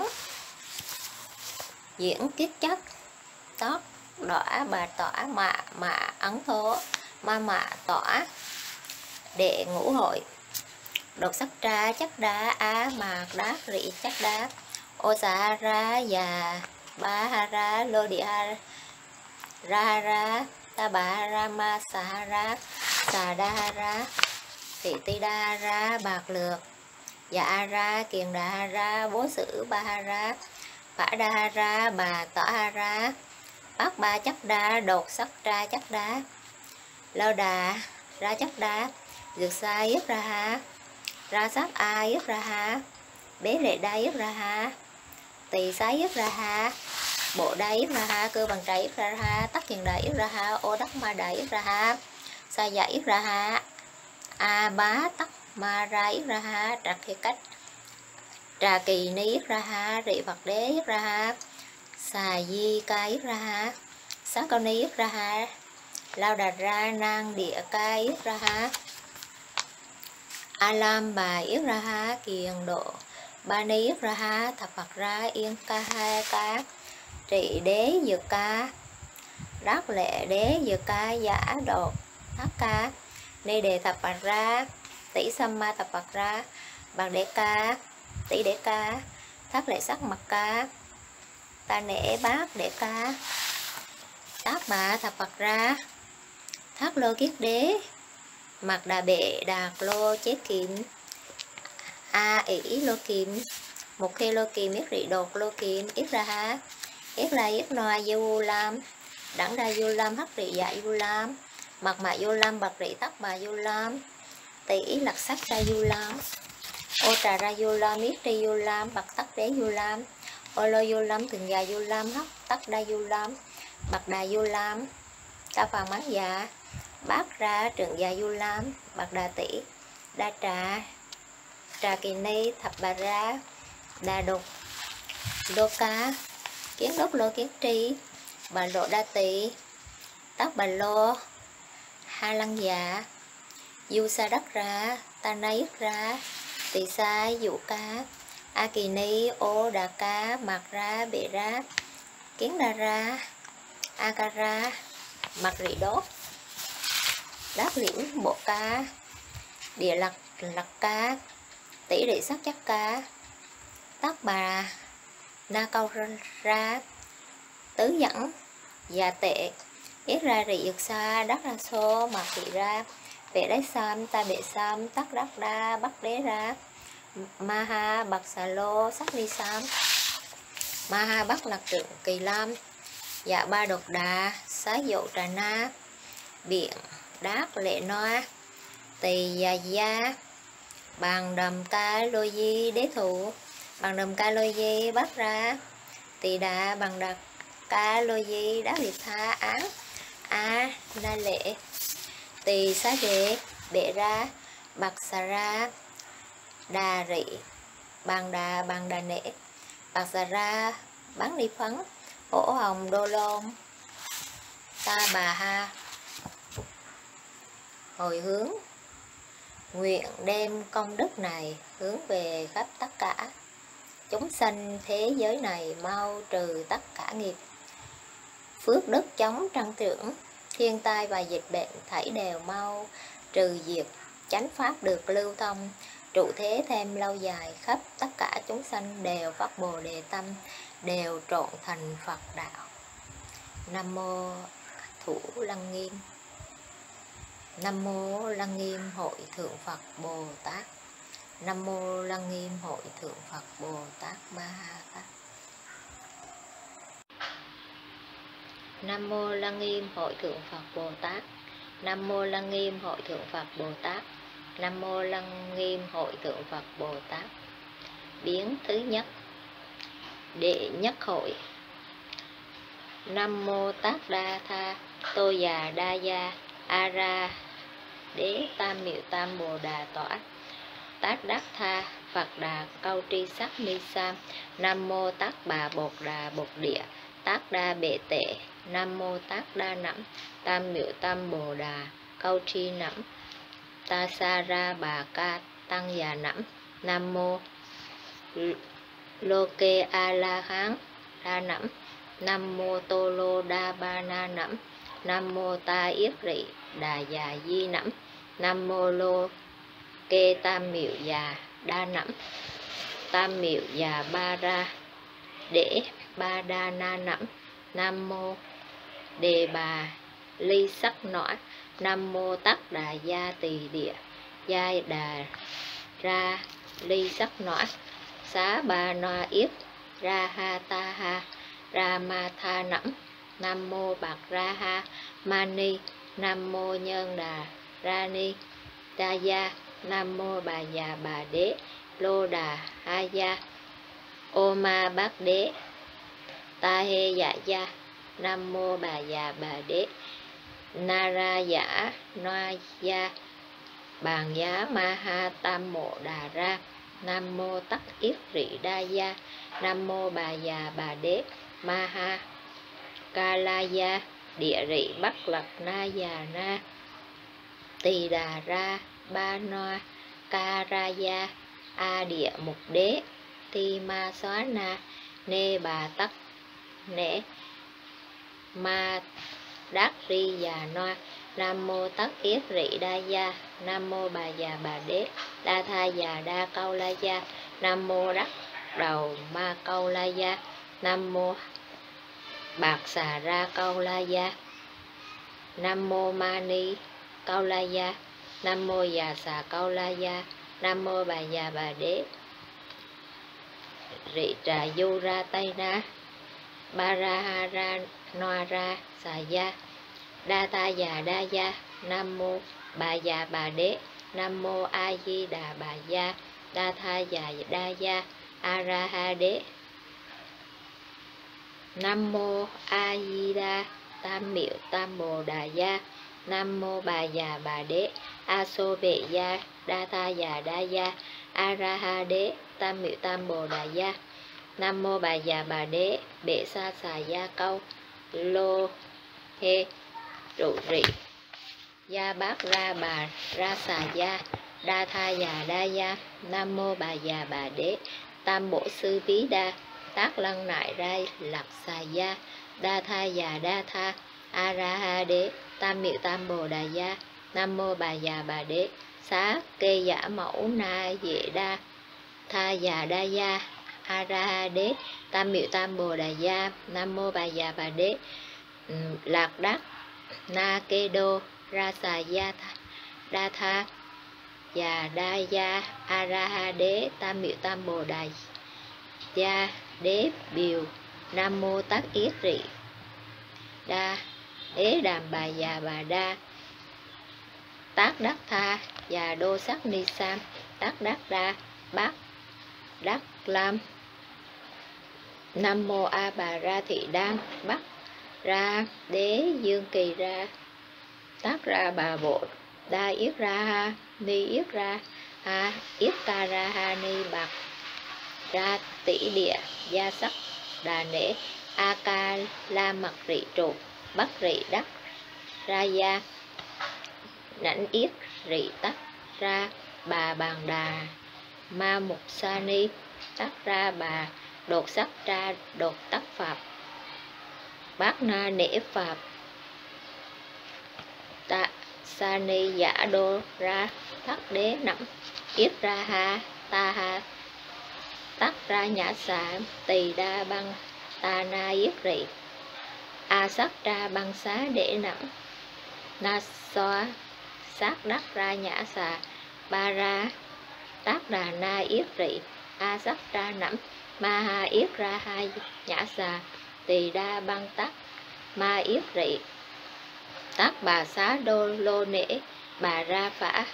diễn kiết chất tót đỏ bà tỏa mạ ấn thố ma mạ tỏa đệ ngũ hội đột sắc tra chắc đá á mạc đá rị chắc đá ô xà ra già ba ha ra lô địa ha ra ta bà ra ma xà ra xà đa ra thị ti đa ra bạc lược dạ ra kiền đa ra bố sử ba ra phả đa ra bà tỏa ra bác ba chắc đa đột sắc ra chắc đá lơ đà ra chắc đá dược xa yết ra ha ra sắc a yết ra ha bế lệ đa yết ra ha tỳ xá yết ra ha bộ đa yết ra ha cơ bằng trái yết ra ha tắc kiền đa yết ra ha ô đắc ma đa yết ra ha sa dạ yết ra ha a bá tắc ma ra yết ra ha trạc khi cách trà kỳ ni yết ra ha rị Phật đế yết ra ha xà di ca yết ra ha xá cao ni yết ra ha lao đà ra nang địa ca yết ra ha a lam bà yết ra ha kiền độ ba ni yết ra ha thập Phật ra yên ca hai ca trị đế dược ca đắc lệ đế dược ca giả đột thất ca ni đề thập Phật ra tỷ sam ma thập Phật ra bạc đệ ca tỷ đệ ca thất lệ sắc mặt ca ta nể bát đệ ca tác bà thập Phật ra thất lô kiết đế mặt đà bệ đạc lô chế kim a ỷ lô kim một khi lô kim yết rị đột lô kim yết ra ha yết la yết noa du lam đẳng đa du lam hắc rị dạ du lam mặt mạ du lam bạc rị tắc bà du lam tỷ lạc sắc ra du lam ô trà ra du lam yết tri du lam bạc tắc đế du lam ô lô du lam thường già du lam hắc tắc đa du lam bạc đà du lam ta phàm mán dạ bát ra trượng già du lam bạc đà tỷ đa trà Trà Kỳ Ni Thập Bà Ra Đà Đục Lô Cá Kiến Đốc Lô Kiến Tri Bà Lộ Đa Tỳ Tắc Bà Lô Ha Lăng Dạ Du Sa Đắc Ra Ta Na Yết Ra Tỳ Sa Dụ Cá A Kỳ Ni Ô Đà Cá Mạc Ra Bệ Ra Kiến Đa Ra A Ca Ra Mặt Rị Đốt Đáp Liễu Bộ Cá Địa Lặc Lặc Cá Tỷ Rị Sắc Chắc Cá Tắc Bà Na Câu Ra Tứ Dẫn Già Tệ Yết Ra Rị Dược Sa Đắc Ra Xô Mạc Rị Ra Bệ Đáy Sam Ta Bệ Sam Tắc Đắc Đa Bắc Đế Ra Ma Ha Bạc Xà Lô Sắc Ni Sam Ma Ha Bắc Lạc Trượng Kỳ Lam Dạ Ba Độc Đà Xá Dậu Trà Na Biện Đát Lệ Noa Tỳ Già Gia Bàn Đầm Ca Lô Di Đế Thủ Bàn Đầm Ca Lô Di Bắc Ra Tỳ Đà Bằng Đặc Ca Lô Di Đá Liệt Tha Án A Na Lệ Tỳ Xá Đế Bệ Ra Bạc Xà Ra Đà Rị Bàn Đà Nễ Bạc Xà Ra Bán Đi Phấn Hổ Hồng Đô Lôn Ta Bà Ha hồi hướng nguyện đem công đức này hướng về khắp tất cả chúng sanh thế giới này, mau trừ tất cả nghiệp phước đức chống trăng trưởng, thiên tai và dịch bệnh thảy đều mau trừ diệt, chánh pháp được lưu thông, trụ thế thêm lâu dài, khắp tất cả chúng sanh đều phát Bồ Đề tâm, đều trọn thành Phật đạo. Nam mô Thủ Lăng Nghiêm. Nam mô Lăng Nghiêm Hội Thượng Phật Bồ Tát. Nam mô Lăng Nghiêm Hội Thượng Phật Bồ Tát Ma Ha Tát. Nam mô Lăng Nghiêm Hội Thượng Phật Bồ Tát. Nam mô Lăng Nghiêm Hội Thượng Phật Bồ Tát. Nam mô Lăng Nghiêm Hội Thượng Phật Bồ Tát. Biến thứ nhất. Đệ nhất hội. Nam mô Tát Đa Tha Tô Già Đa Gia A Ra Đế Tam Miệu Tam Bồ Đà Tỏa Tát Đắc Tha Phật Đà Câu Tri Sắc Mi Sam. Nam mô Tát Bà Bột Đà Bột Địa Tát Đa Bệ Tệ. Nam mô Tát Đa Nẵm Tam Miệu Tam Bồ Đà Câu Tri Nẵm Ta Sa Ra Bà Ca Tăng Già Nẵm. Nam mô Lô Kê A La Hán Đa Nẵm. Nam mô Tô Lô Đa Ba Na Nẵm. Nam mô Ta Yết Rị Đà Già Di Nẵm. Nam mô Lô Kê Tam Miệu Già Đa Nẵm. Tam Miệu Già Ba Ra Để Ba Đa Na Nẵm. Nam mô Đề Bà Ly Sắc Nõa. Nam mô Tắc Đà Gia Tỳ Địa Gia Đà Ra Ly Sắc Nõa. Xá Ba Noa Yết Ra Ha Ta Ha Ra Ma Tha Nẵm. Nam mô Bạc Ra Ha Ma Ni. Nam mô Nhân Đà Ra Ni Đa Gia. Nam mô Bà Già Bà Đế Lô Đà Ha Gia Ô Ma Bát Đế Ta Hê Dạ Gia. Nam mô Bà Già Bà Đế Na Ra Giả Noa Gia Bàn Giá Ma Ha Tam Mộ Đà Ra. Nam mô Tắc Yết Rị Đa Gia. Nam mô Bà Già Bà Đế Ma Ha Ca La Gia Địa Rị Bắc Lạc Na Già Na Tỳ Đà Ra Ba Noa Ca Ra Gia A Địa Mục Đế Ti Ma Xóa Na Nê Bà Tắc Nễ Ma Đắc Ri Già Noa. Nam mô Tắc Yết Rị Đa Gia. Nam mô Bà Già Bà Đế Đa Tha Già Đa Câu La Gia. Nam mô Đắc Đầu Ma Câu La Gia. Nam mô Bạc Xà Ra Câu La Gia. Nam mô Ma Ni Câu La Gia. Nam mô Già Xà Câu La Gia. Nam mô Bà Già Bà Đế Rị Trà Du Ra Tây Na Ba Ra Ha Ra Noa Ra Xà Gia Đa Ta Già Đa Gia. Nam mô Bà Già Bà Đế. Nam mô A Di Đà Bà Gia Đa Tha Già Đa Gia A Ra Ha Đế. Nam mô A Di Đà Tam Miệu Tam Bồ Đà Gia. Nam mô Bà Già Bà Đế A Xô Bệ Gia Đa Tha Già Đa Gia. A Ra Ha Đế Tam Miệu Tam Bồ Đà Gia. Nam Mô Bà Già Bà Đế Bệ Sa Xà Gia Câu Lô Hê Trụ Rị Gia Bát Ra Bà Ra Xà Gia Đa Tha Già Đa Gia. Nam Mô Bà Già Bà Đế Tam Bổ Sư Bí Đa Tác Lăng Nại Rai Lạc Xà Gia Đa Tha Già Đa Tha A Ra Ha Đế Tam Miệu Tam Bồ Đà Gia. Nam Mô Bà Già Bà Đế Xá Kê Giả Mẫu Na Dệ Đa Tha Già Đa Gia A Ra Ha Đế Tam Miệu Tam Bồ Đà Gia. Nam Mô Bà Già Bà Đế Lạc Đắc Na Kê Đô Ra Xà Gia Đa Tha Già Đa Gia A Ra Ha Đế Tam Miệu Tam Bồ Đà Gia Đế Biều. Nam Mô Tác Yết Rị Đa Ế Đàm Bà Già Bà Đa Tác Đắc Tha Già Đô Sắc Ni Sam Tác Đắc Đa Bát Đắc Lam. Nam Mô A Bà Ra Thị Đam Bắc Ra Đế Dương Kỳ Ra Tác Ra Bà Bộ Đa Yết Ra Ha Ni Yết Ra Ha Yết Ca Ra Ha Ni Bạc Ra Tỷ Địa Gia Sắc Đà Nễ A Ca La Mặc Rị Trụ Bắc Rị Đắc Ra Gia Nãnh Yết Rị Tắc Ra Bà Bàn Đà Ma Mục Sa Ni Tắc Ra Bà Đột Sắc Ra Đột Tắc Pháp Bát Na Nễ Pháp Tạ Sa Ni Giả Đô Ra Thắc Đế Nẫm Yết Ra Ha Ta Ha Tắc Ra Nhã Xà Tỳ Đa Băng Ta Na Yết Rị A Sắc Ra Băng Xá Đế Nẫm Na Xoa Sát Đắc Ra Nhã Xà Ba Ra Tác Đà Na Yết Rị A Sắc Ra Nẫm Ma Ha Yết Ra Hai Nhã Xà Tỳ Đa Băng Tắc Ma Yết Rị Tác Bà Xá Đô Lô Nễ Bà Ra Phả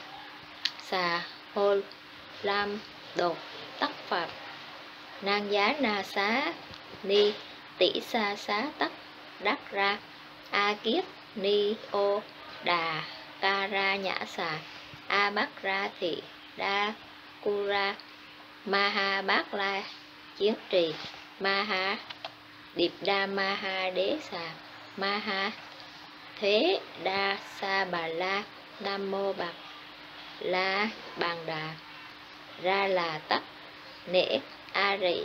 Xà Hô Lam Đột Tắc Phạt Nang Giá Na Xá Ni Tỷ Sa Xá Tắc Đắc Ra A Kiết Ni Ô Đà Ca Ra Nhã Xà A Bắc Ra Thị Đa Cu Ra Ma Ha Bát La Chiến Trì Ma Ha Điệp Đa Ma Ha Đế Xà Ma Ha Thế Đa Sa Bà La. Nam Mô Bạc La Bàn Đà Ra Là Tắc Nễ A Rị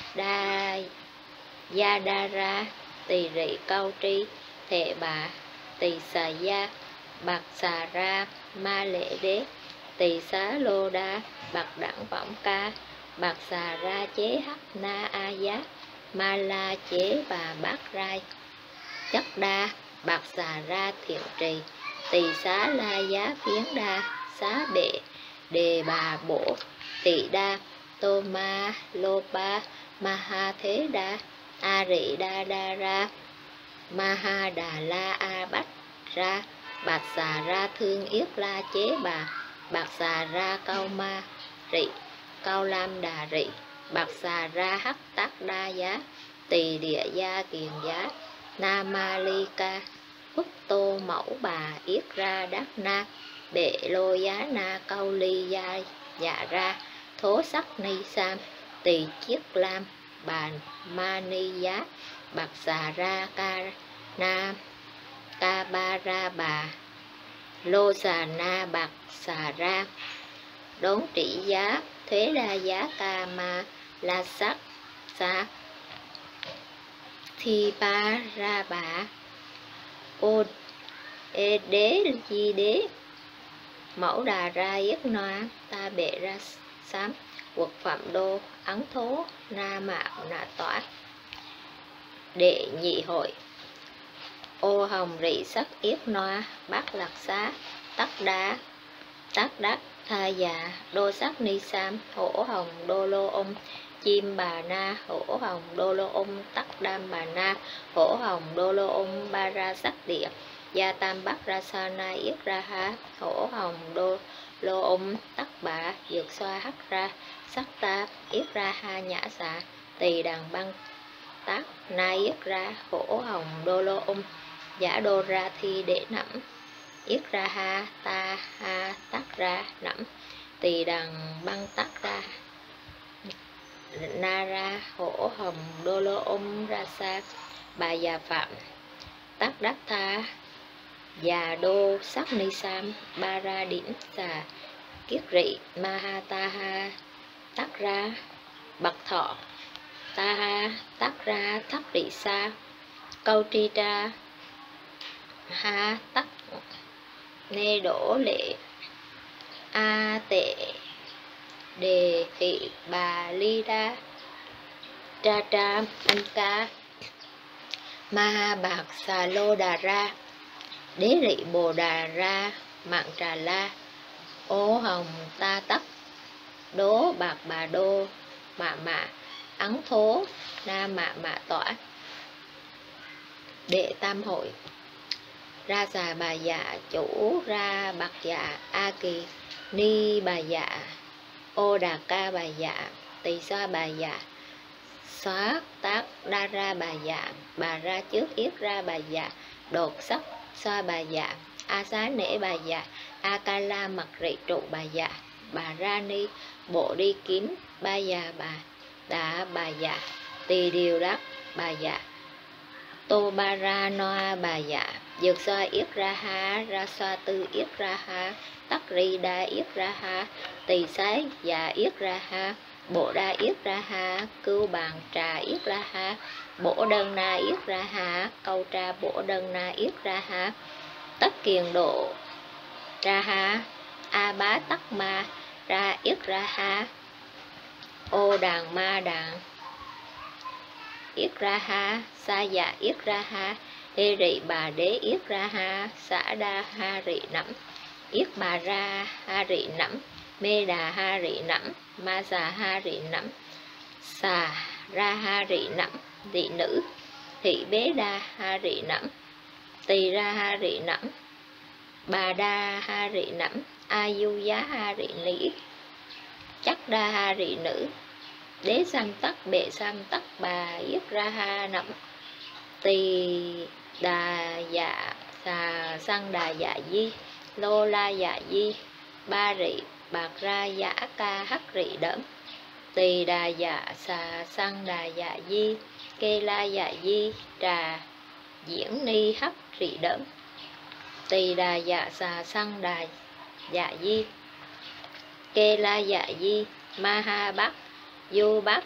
Đa Gia Đa Ra Tỳ Rị Câu Tri Thệ Bà Tỳ Xà Gia Bạc Xà Ra Ma Lệ Đế Tỳ Xá Lô Đa Bạc Đẳng Võng Ca Bạc Xà Ra Chế Hắc Na A Giá Ma La Chế Bà Bát Rai Chất Đa Bạc Xà Ra Thiện Trì Tỳ Xá La Giá Phiến Đa Xá Bệ Đề Bà Bổ Tỳ Đa Tô Ma Lô Ba Ma Ha Thế Đa A Rị Đa Đa Ra Ma Ha Đà La A Bách Ra Bạc Xà Ra Thương Yết La Chế Bà Bạc Xà Ra Câu Ma Rị Câu Lam Đà Rị Bạc Xà Ra Hắc Tác Đa Giá Tỳ Địa Gia Kiền Giá Na Ma Ly Ca Phúc Tô Mẫu Bà Yết Ra Đắc Na Bệ Lô Giá Na Câu Ly Gia Dạ Ra Thố Sắc Ni Sam Tỳ Chiết Lam Bàn Ma Ni Giá Bạc Xà Ra Ca Na Ca Ba Ra Bà Lô Xà Na Bạc Xà Ra Đốn Trị Giá Thế Đa Giá Ca Ma La Sắc Sa Thi Ba Ra Bà Ô Ê Đế Di Đế Mẫu Đà Ra Yết Noa Ta Bệ Ra Sám Quật Phạm Đô Ấn Thố Na Mạo Na Tỏa Đệ Nhị Hội Ô Hồng Rị Sắc Yết Noa Bát Lạc Xá Tắc Đá Tác Đắc Tha Già Đô Sắc Ni Sam Hổ Hồng Đô Lô Ung Chim Bà Na Hổ Hồng Đô Lô Ung Tắc Đam Bà Na Hổ Hồng Đô Lô Ung Ba Ra Sắc Địa Gia Tam Bắc Ra Sa Na Yết Ra Ha Hổ Hồng Đô Lô Ung Tắc Bà Dược Xoa Hắc Ra Sắc Ta Yết Ra Ha Nhã Xạ Tỳ Đàn Băng Tác Na Yết Ra Hổ Hồng Đô Lô Ung Giả Đô Ra Thi Để Nẫm Yết Ra Ha Ta Ha Tắc Ra Nẫm tỳ đằng băng tắc ra Nara hổ hồng đô lô ra sa bà già phạm tắc đắc tha già đô sắc ni sam ba ra đỉnh xà kiết rị ma ha ta ha tắc ra bậc thọ ta ha tắc ra thắc rị sa câu tri tra ha tắc nê đổ lệ a tệ đề thị bà ly đa tra tra anh ca ma ha bạc xà lô đà ra đế rị bồ đà ra mạng trà la ô hồng ta tắc đố bạc bà đô mạ mạ ắng thố na mạ mạ tỏa đệ tam hội ra xà bà dạ chủ ra bạc dạ a kỳ ni bà dạ ô đà ca bà dạ tỳ xoa bà dạ xóa tác đa ra bà ra trước yết ra bà dạ đột sắc xoa bà dạ a xá nể bà dạ a ca la mặc rị trụ bà ra ni bộ đi kiếm ba già bà đã bà dạ tỳ điều đắc bà dạ tô ba ra noa bà dạ dược xoa yết ra ha ra xoa tư yết ra ha tắc ri đa yết ra ha tỳ sái dạ yết ra ha bộ đa yết ra ha cưu bàn trà yết ra ha bổ đơn na yết ra ha câu tra bổ đơn na yết ra ha tất kiền độ ra ha a bá tắc ma ra yết ra ha ô đàn ma đàn yết ra ha sa dạ yết ra ha hê rị bà đế yết ra ha xã đa ha rị nẫm yết bà ra ha rị nẫm mê đà ha rị nẫm ma xà ha rị nẫm xà ra ha rị nẫm rị nữ thị bế đa ha rị nẫm tỳ ra ha rị nẫm bà đa ha rị nẫm a du giá ha rị nỉ chắc đa ha rị nữ đế sam tắc bệ sam tắc bà yết ra ha nẫm tỳ đà dạ xà sang đà dạ di lô la dạ di ba rị bạc ra giả ca hắc rị đỡm tỳ đà dạ xà sang đà dạ di kê la dạ di trà diễn ni hắc rị đỡm tỳ đà dạ xà sang đà dạ di kê la dạ di ma ha bắc du bắc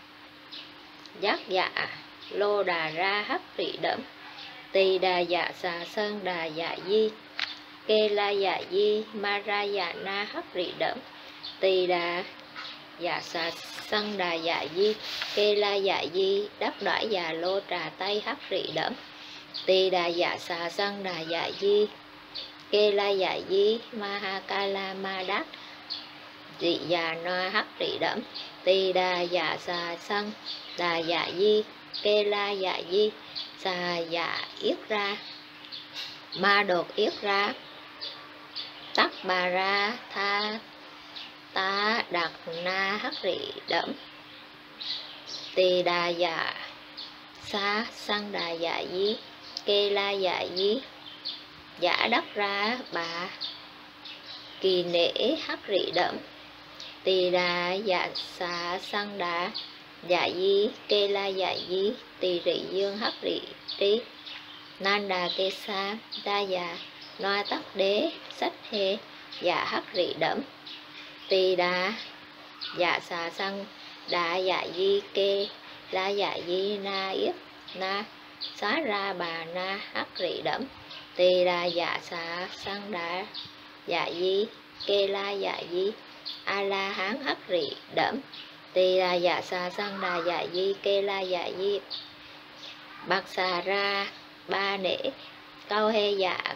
giác dạ lô đà ra hắc rị đỡm tỳ đà dạ xà sơn đà dạ di kê la dạ di ma ra dạ na hắc rị đỡm tỳ đà dạ xà sân đà dạ di kê la dạ di đắp đỏi dạ lô trà tây hắc rị đỡm tỳ đà dạ xà sân đà dạ di kê la dạ di ma ha ca la ma đát dị dạ na hắc rị đỡm tỳ đà dạ xà sân đà dạ di kê la dạ di xà dạ yết ra ma đột yết ra tắc bà ra tha ta đặc na hắc rị đỡm tỳ đà dạ xá sang đà dạ di kê la dạ di giả đắc ra bà kỳ nể hắc rị đỡm tỳ đà dạ xá sang đà dạ di kê la dạ di tỳ rị dương hắc rị trí nan đà kê sa đa dạ noa tắc đế sách hê dạ hắc rị đỡm tỳ đà dạ xà sân đà dạ di kê la dạ di na yết na xá ra bà na hắc rị đỡm tỳ đà dạ xà sân đà dạ di kê la dạ di a la hán hắc rị đỡm tỳ đà dạ xà sân đà dạ di kê la dạ di bạc xà ra ba nể câu hê dạ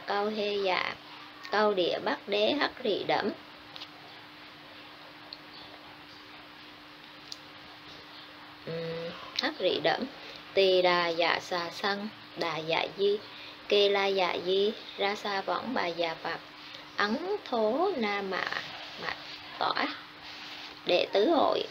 câu địa bắc đế hắc rị đỡm hắc rị đỡm tỳ đà dạ xà sân đà dạ di kê la dạ di ra sa võng bà già phật ấn thố na mạ mạ tỏa đệ tứ hội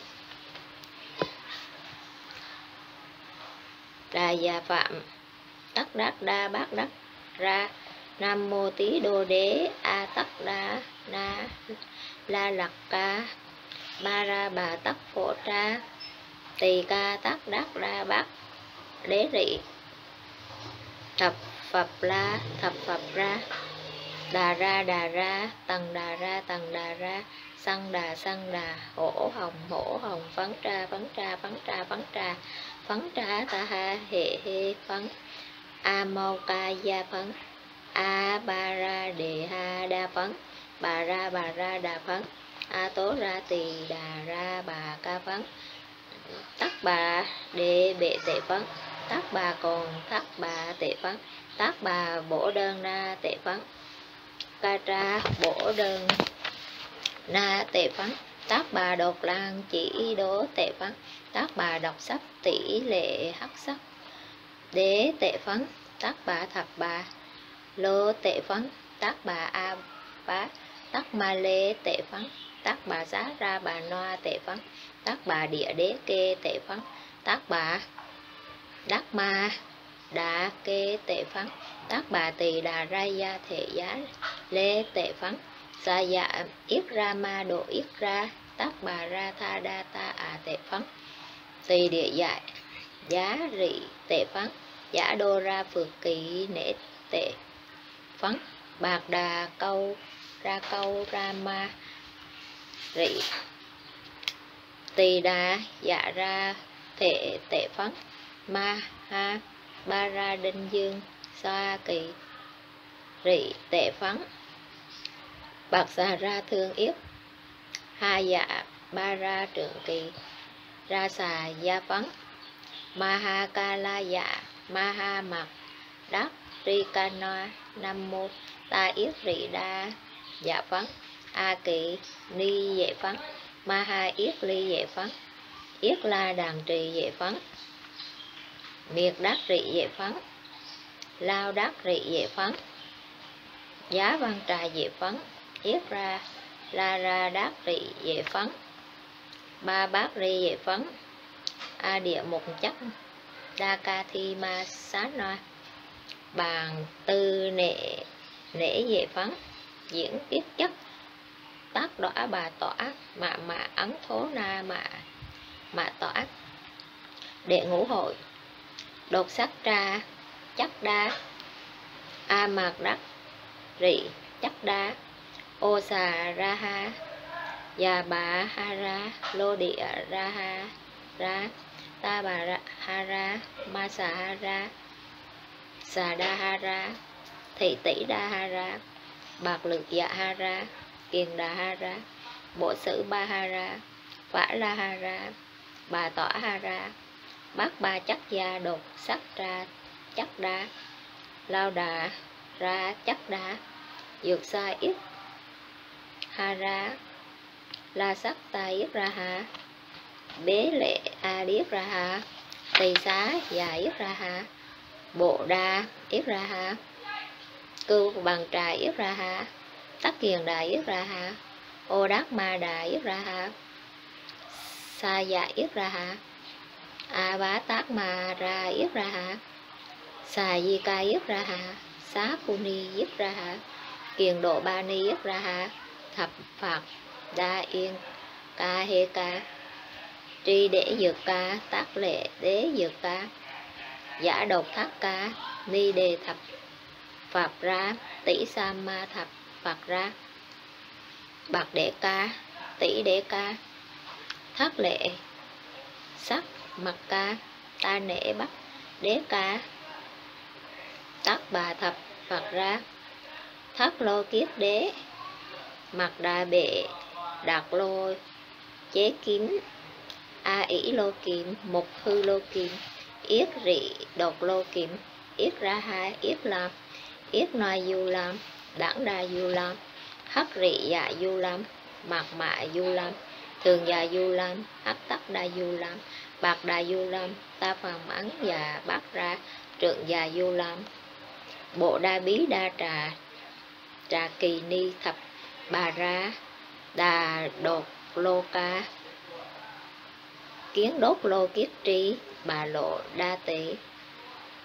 đà già phạm tắc đắc đa bát đắc ra Nam mô Tý Đô Đế A Tắc Đa Na La Lặc Ca Ba Ra Bà Tắc Phổ Tra Tỳ Ca Tắc Đắc Ra Bắc Đế Rị Thập Phập La Thập Phập Ra Đà Ra Tầng Đà Xăng Đà Hổ Hồng Phấn Tra Ta Ha Hệ Phấn A Mau Ca Gia Phấn A Ba Ra Đề Ha Đa Phấn Bà Ra Đà Phấn A Tố Ra Tỳ Đà Ra Bà Ca Phấn Tắc Bà Đề Bệ Tệ Phấn Tắc Bà Còn Thắc Bà Tệ Phấn Tắc Bà Bổ Đơn Na Tệ Phấn Ca Tra Bổ Đơn Na Tệ Phấn Tắc Bà Đột Lan Chỉ Đố Tệ Phấn Tắc Bà Độc Sắc Tỷ Lệ Hắc Sắc Đế Tệ Phấn Tắc Bà Thập Bà Lô Tệ Phấn Tắc Bà A Bá Tắc Ma Lê Tệ Phấn Tắc Bà Giá Ra Bà Noa Tệ Phấn Tắc Bà Địa Đế Kê Tệ Phấn Tắc Bà Đắc Ma Đà Kê Tệ Phấn Tắc Bà Tỳ Đà Ra Gia Thể Giá Lê Tệ Phấn Sa Dạ Yết Ra Ma Độ Yết Ra Tắc Bà Ra Tha Đa Ta À Tệ Phấn Tỳ Địa Dại Giá Rị Tệ Phấn Giả Đô Ra Phược Kỳ Nễ Tệ Phấn Bạc Đà Câu Ra Ma Rị Tỳ Đà Dạ Ra Thể Tệ Phấn Ma Ha Ba Ra Đinh Dương Sa Kỳ Rị Tệ Phấn Bạc Xà Ra Thương Yết Ha Dạ Ba Ra Trượng Kỳ Ra Xà Gia Phấn Ma Ha Ca La Dạ Ma Ha Mạc Đắc Ri Ca Noa Nam Mô Ta Yết Rị Đa Dạ Phấn A Kỳ Ni Vệ Phấn Ma Ha Yết Ly Vệ Phấn Yết La Đàn Trì Vệ Phấn Miệt Đắc Rị Vệ Phấn Lao Đắc Rị Vệ Phấn Giá Văn Trà Vệ Phấn Yết Ra La Ra Đắc Rị Vệ Phấn Ba Bát Ri Vệ Phấn A Địa Mục Chất Đa Ca Thi Ma Xá Noa Bàn Tư Nễ Vệ Phấn Diễn Tiết Chất Tác Đọa Bà Tỏa Mạ Ấn Thố Na Mạ Tỏa Đệ Ngũ Hội Đột Sắc Tra Chắc Đa A Mạc Đắc Rị Chắc Đa Ô Xà Ra Ha Già Bà Ha Ra Lô Địa Ra Ha Ra Ta Bà Ha Ra Ma Xà Ha Ra Xà Đa Ha Ra Thị Tỷ Đa Ha Ra Bạc Lực Dạ Ha Ra Kiền Đà Ha Ra Bộ Sử Ba Ha Ra Phả La Ha Ra Bà Tỏa Ha Ra Bát Ba Chắc Gia Đột Sắc Ra Chắc Đa Lao Đà Ra Chắc Đa Dược Sa Yết Ha Ra La Sắc Ta Yết Ra Ha Bế Lệ A Yết Ra Ha Tỳ Xá Già Yết Ra Ha Bộ Đa Yết Ra Ha Cưu Bằng Trà Yết Ra Ha Tắc Kiền Đà Yết Ra Ha Ô Đắc Ma Đà Yết Ra Ha Sa Dạ Yết Ra Ha A Bá Tát Ma Ra Yết Ra Ha Xà Di Ca Yết Ra Ha Xá Phu Ni Yết Ra Ha Kiền Độ Ba Ni Yết Ra Ha Thập Phạt Đa Yên Ca Hê Ca Tri Đễ Dược Ca Tác Lệ Đế Dược Ca Giả Độc Thác Ca Ni Đề Thập Phạt Ra Tỷ Sa Ma Thập Phạt Ra Bạc Đệ Ca Tỷ Đế Ca Thác Lệ Sắc Mặt Ca Ta Nễ Bắc Đế Ca Tác Bà Thập Phạt Ra Thác Lô Kiết Đế Mặt Đà Bệ Đạt Lô Chế Kiếm A ỷ Lô Kiệm Mục Hư Lô Kiệm Yết Rị Đột Lô Kiệm Yết Ra Ha Yết Lam Yết Noa Du Lam Đẳng Đa Du Lam Hắc Rị Dạ Du Lam Mạc Mạ Du Lam Thường Dạ Du Lam Hắc Tắc Đa Du Lam Bạc Đà Du Lam Ta Phàm Ấn Dạ Bát Ra Trượng Dạ Du Lam Bộ Đa Bí Đa Trà Trà Kỳ Ni Thập Bà Ra Đà Đột Lô Ca Kiến Đốt Lô Kiết Tri Bà Lộ Đa Tỷ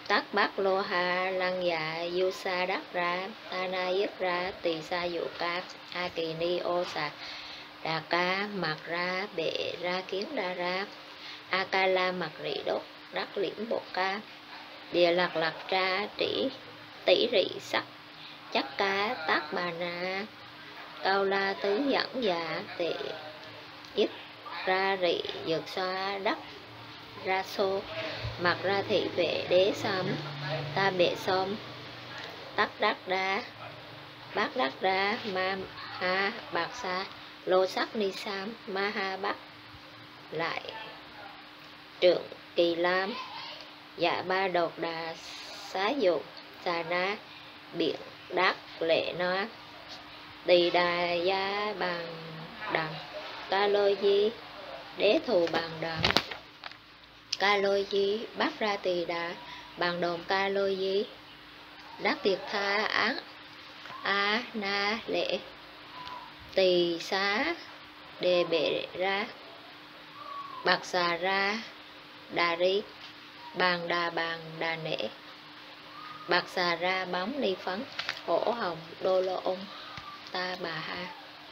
tắc bát lô ha lăng dạ du sa đắc ra ta na yết ra tỳ sa dụ ca a kỳ ni ô sa đà ca mặc ra bệ ra kiến đa ra a ca la mặc rị đốt đắc liễm bộ ca địa lạc lạc ra tỷ rị sắc chắc ca tác bà na cao la tứ dẫn dạ tệ yết ra rị dược xoa đắc ra xô mặc ra thị vệ đế xóm ta bệ xóm tắc đắc đá bát đắc đá ma ha bạc sa lô sắc ni sam ma ha bắc lại trượng kỳ lam dạ ba đột đà xá dục xà na biện đắc lệ nó tỳ đà gia bằng đằng ca lôi di đế thù bằng đằng ca lôi di bắt ra tỳ đà bằng đồn ca lôi di đắc tiệt tha án a na lệ tỳ xá đề bệ ra bạc xà ra đà ri bàn đà nể bạc xà ra bóng ni phấn hổ hồng đô lô ung ta bà ha.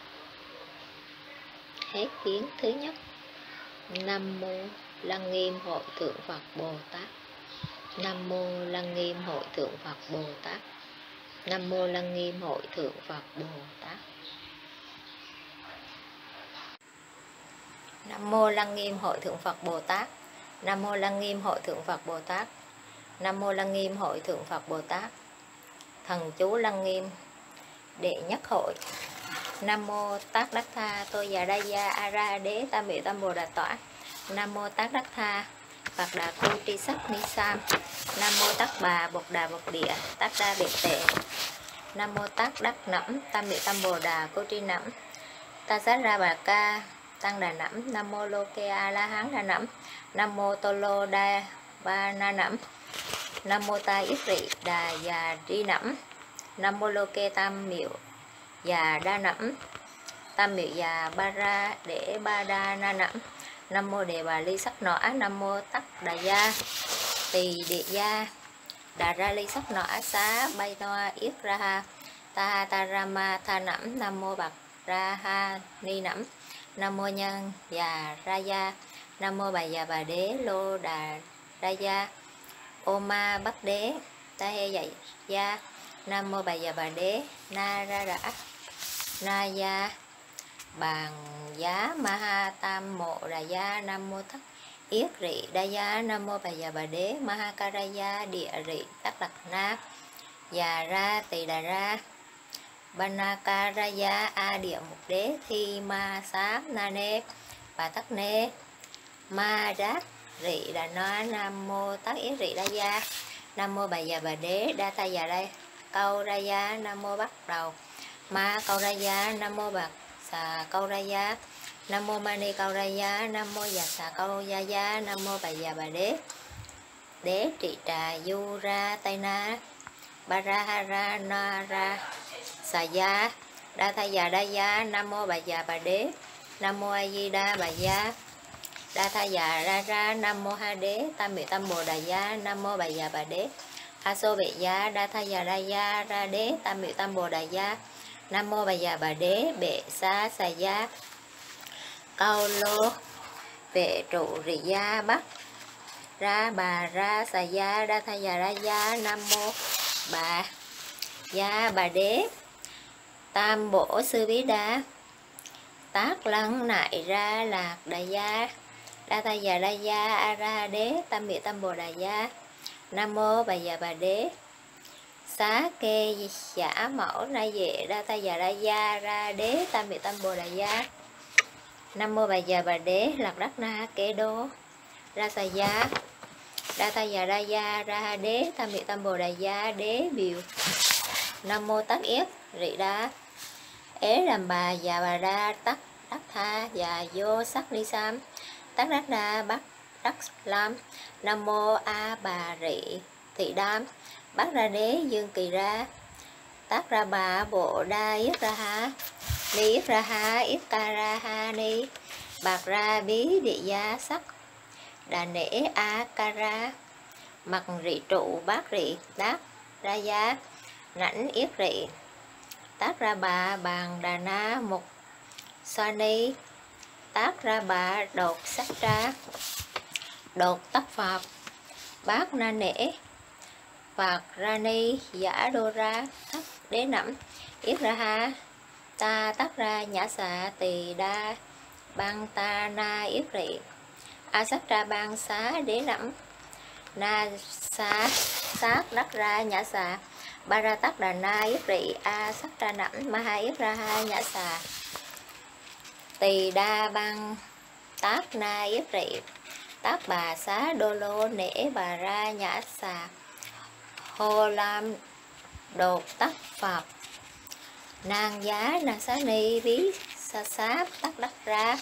Hết tiếng thứ nhất. Nam mô Lăng Nghiêm Hội Thượng Phật Bồ Tát. Nam mô Lăng Nghiêm Hội Thượng Phật Bồ Tát. Nam mô Lăng Nghiêm Hội Thượng Phật Bồ Tát. Nam mô Lăng Nghiêm Hội Thượng Phật Bồ Tát. Nam mô Lăng Nghiêm Hội Thượng Phật Bồ Tát. Nam mô Lăng Nghiêm Hội Thượng Phật Bồ Tát. Thần chú Lăng Nghiêm đệ nhất hội. Nam mô Tát Đắc Tha Tô Già Đa Gia A Ra Đế Tam Biểu Tam Bồ Đà Tỏa. Nam mô Tát Đắc Tha Phật Đà Cu Tri Sắc Ni Sam. Nam mô Tát Bà Bột Đà Bột Địa Tát Đa Biệt Tệ. Nam mô Tát Đắc Nẫm Tam Biểu Tam Bồ Đà Cô Tri Nẫm Ta Sát Ra Bà Ca Tăng Đà Nẫm. Nam mô Lô Kê A La Hán Đà Nẫm. Nam mô Tô Lô Đa Ba Na Nẫm. Nam mô Ta Yết Rị Đà Già Ri Nẫm. Nam mô Lô Kê Tam Miệu Già Đa Nẫm. Tam Miệu Già Ba Ra Để Ba Đa Na Nẫm. Nam mô Đề Bà Ly Sắc Nọ. Nam mô Tắc Đà Gia Tỳ Địa Gia Đà Ra Ly Sắc Nọ Xá Bay Toa Yết Ra Ha Ta Ta Ra Ma Tha Nẫm. Nam mô Bạc Ra Ha Ni Nẫm. Nam mô Nhân Già Ra Gia. Nam mô Bà Già Bà Đế Lô Đà Ra Gia Ô Ma Bắc Đế Ta He Dạy Gia. Nam mô Bà Già Bà Đế Na Ra Rã Na Gia Bàn Giá Ma Ha Tam Mộ Đà Gia. Nam mô Thất Yết Rị Đa Gia. Nam mô Bà Già Bà Đế Ma Ha Ca Ra Gia Địa Rị Tắc Đặc Na Già Ra Tỳ Đà Ra Bana Ca Ra Gia A Địa Mục Đế Thi Ma Sám Na Nê Bà Tắc Nê Ma Đát Rị Đà Na. Nam mô Tát Yết Rị Đa Gia. Nam mô Bà Già Bà Đế Đa Ta Già Đây Câu Ra Gia. Nam mô Bắt Đầu Ma Câu Ra Gia. Nam mô Bạc Xà Câu Ra Gia. Nam mô Mani Câu Ra Gia. Nam mô Già Xà Câu Gia Gia. Nam mô Bà Già Bà Đế Đế Trị Trà Du Ra Tây Na Ba Ra Ha Ra Na Ra Xà Gia Đa Tha Già Đa Gia. Nam mô Bà Già Bà Đế. Nam mô A Di Đà Bà Gia Đa Tha Già Ra Ra. Nam mô Ha Đế Tam Miệu Tam Bồ Đà Gia. Nam mô Bà Già Bà Đế A Xô Bệ Gia Đa Tha Già Đa Gia Ra Đế Tam Miệu Tam Bồ Đà Gia. Nam mô Bà Già Bà Đế Bệ Sa Xà Gia Cao Lô Vệ Trụ Rị Gia Bắc Ra Bà Ra Xà Gia Đa Tha Già Đa Gia. Nam mô Bà Già Bà Đế Tam Bổ Sư Bí Đa Tác Lăng Nại Ra Lạc Đà Gia Đa Tha Già Đa Gia A Ra Đế Tam Miệu Tam Bồ Đà Gia. Nam mô Bà Già Bà Đế Xá Kê Giả Mẫu Na Dệ Đa Tha Già Đa Gia Ra Đế Tam Miệu Tam Bồ Đà Gia. Nam mô Bà Già Bà Đế Lạc Đắc Na Kê Đô Ra Xà Gia Đa Tha Già Đa Gia Ra Đế Tam Miệu Tam Bồ Đà Gia Đế Biều. Nam mô Tát Yết Rị Đa Ế Làm Bà Già Bà Đa Tắc Đắc Tha Già Vô Sắc Ni Sam Tắc Đắc Đa Bắc Đắc Lam. Nam mô A Bà Rị Thị Đam Bát Ra Đế Dương Kỳ Ra Tát Ra Bà Bộ Đa Yết Ra Ha Ni Yết Ra Ha Yết Ca Ra Ha Ni Bạc Ra Bí Địa Gia Sắc Đà Nễ A Ca Ra mặt rị trụ bát rị đát ra giá rảnh yết rị tác ra bà bàn đà na mục sa ni tác ra bà đột sắc tra đột tắc phạt bát na nể phạt ra ni giả đô ra thất đế nẫm yết ra ha ta tác ra nhã xạ tỳ đa bang ta na yết rị a sắc ra bang xá đế nẫm na xá sát đắc ra nhã xạ ba ra tắc đà na yết rị a sắc ra nẫm ma ha yết ra ha nhã xạ tỳ đa bang tác na yết rị tác bà xá đô lô nể bà ra nhã xà hô lam đột tắc phật nàng giá na xá ni bí sa sáp tắc đắc ra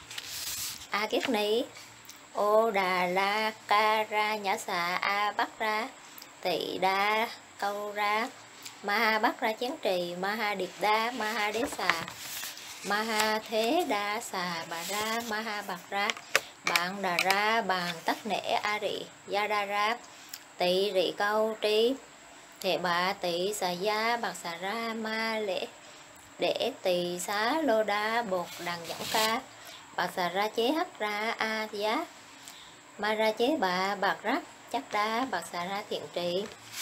a kiết ni ô đà la ca ra nhã xà a bắt ra tị đa câu ra ma ha bắt ra chén trì ma ha điệp đa ma ha đế xà ma ha thế đa xà bà ra ma ha bạc ra bạn đà ra bàn tắc nể a rị gia đa ra tị rị câu tri thể bạ tị xà gia bạc xà ra ma lễ để tỳ xá lô đa bột đằng dẫn ca bạc xà ra chế hắc ra a giá ma ra chế bạ bạc rắc chắc đa bạc xà ra thiện trị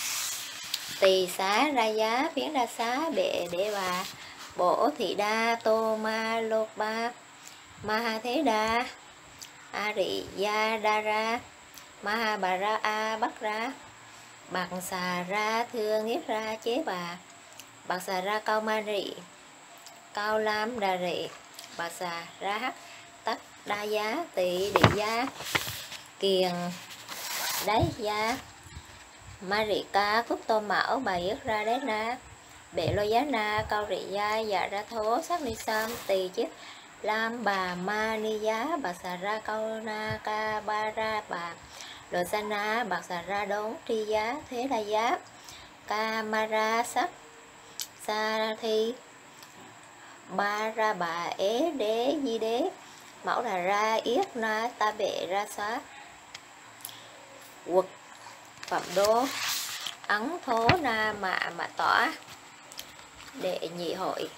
tỳ xá ra giá phiến đa xá bệ để bà bổ thị đa tô ma lô ba ma ha thế đa a rị gia đa ra ma ha bà ra a bắt ra bạc xà ra thương yết ra chế bà bạc xà ra cao ma rị cao lam đà rị bạc xà ra hắc tắc đa giá tị địa giá kiền đáy giá ma rị ca cúc tô mão bà yết ra đế na bệ lô giá na cao rị gia dạ ra thố sắc ni sam tỳ chiết lam bà ma ni giá bạc xà ra câu na ca ba ra bà lô sa na bạc xà ra đốn tri giá thế đa giá ca ma ra sắc sa thi ba ra bà ế đế di đế mẫu là ra yết na ta bệ ra xá quật phẩm đô ấn thố na mạ tỏa đệ nhị hội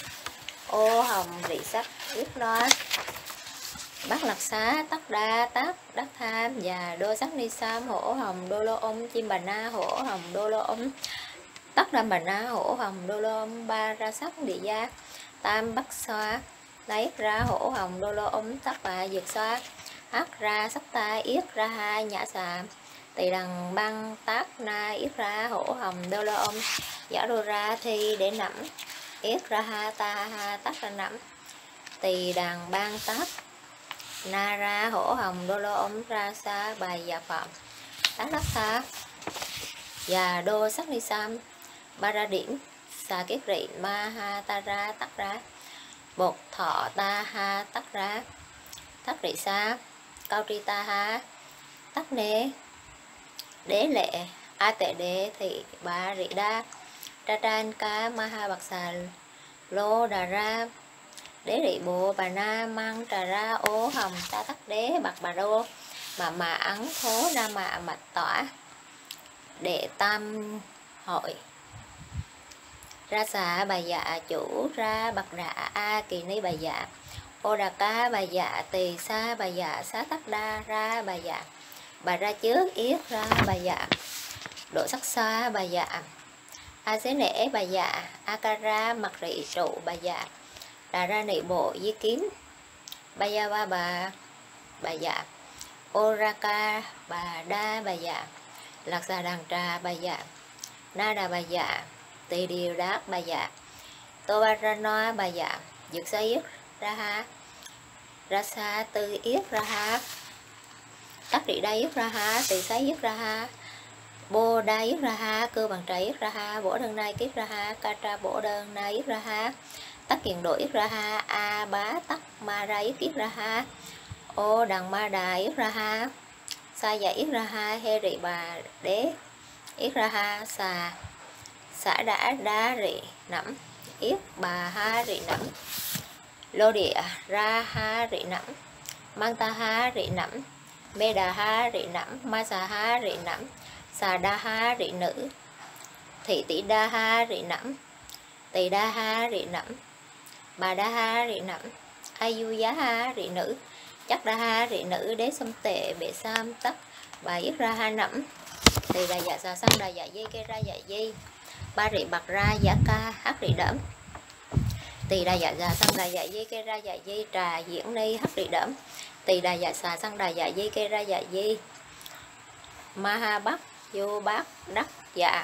ô hồng rị sắc yết loa bát lạc xá tắc đa tác đắc tham và đô sắc ni sam hổ hồng đô lô ông chim bà na hổ hồng đô lô ông tắc đa bà na hổ hồng đô lô ông ba ra sắc địa gia tam bắc xoa lấy ra hổ hồng đô lô ông tắc bà dược xoa hắc ra sắc ta yết ra hai nhã xà tỳ đằng băng tác na yết ra hổ hồng đô lô ông giả đô ra thi để nẫm yết ra ha ta ha tắc ra nẫm tỳ đằng băng tác na ra hổ hồng đô lô ông ra xa bài dạ phạm tác đắc xa và đô sắc ni sam ba ra điểm xà kiết rị ma ha ta ra tắc ra bột thọ ta ha tắc ra tắc rị xa cao tri ta ha tắc nê đế lệ a tệ đế thị ba rị đa tra tran ca ma ha bạc xà lô đà ra đế rị bộ bà na mang trà ra ô hồng ta tắc đế bạc bà đô mà ấn thố na mạ mạch tỏa đệ tam hội ra xà bà dạ chủ ra bạc đạ a kỳ ni bà dạ ô đà ca bà dạ tỳ xa bà dạ xá tắc đa ra bà ra trước yết ra bà dạ độ sắc xa bà dạ a xế nể bà dạ a ca ra mặt rị trụ bà dạ đà ra nị bộ di kiếm bà gia ba bà dạ ô ra ca bà đa bà dạ lạc xà đằng trà bà dạ na đà bà dạ tỳ điều đát bà dạ tô ba ra noa bà dạ dược sa yết ra ha ra sa tư yết ra ha tắc rị đa yết ra ha tỳ xá yết ra ha bô đa yết ra ha cơ bằng trái yết ra ha bổ đơn nai kiết ra ha ca tra bổ đơn nai yết ra ha tắc kiền độ yết ra ha a bá tắc ma ra yết ra ha ô đằng ma đà yết ra ha sa dạ yết ra ha he rị bà đế yết ra ha xà xã đã đa rị nẫm yết bà ha rị nẫm lô địa ra ha rị nẫm mang ta ha rị nẫm Mê đà ha rị nẫm, ma xà ha rị nẫm, xà đa ha rị nữ, thị tỷ đa ha rị nẫm, tỳ đa ha rị nẫm, bà đa ha rị nẫm, ayu giá ha rị nữ, chắc đa ha rị nữ, đế xâm tệ bệ sam tắc, bà yết ra ha nẫm, tỳ đà dạ xà sang đà dạ dây kê ra dạ dây, ba rị bạc ra giá ca hắc rị đẫm, tỳ đà dạ xà sang đà dạ dây kê ra dạ dây, trà diễn ni hắc rị đẫm, tỳ đà dạ xà sang đà dạ dây kê ra dạ dây, ma ha bắc vô bát đắc dạ,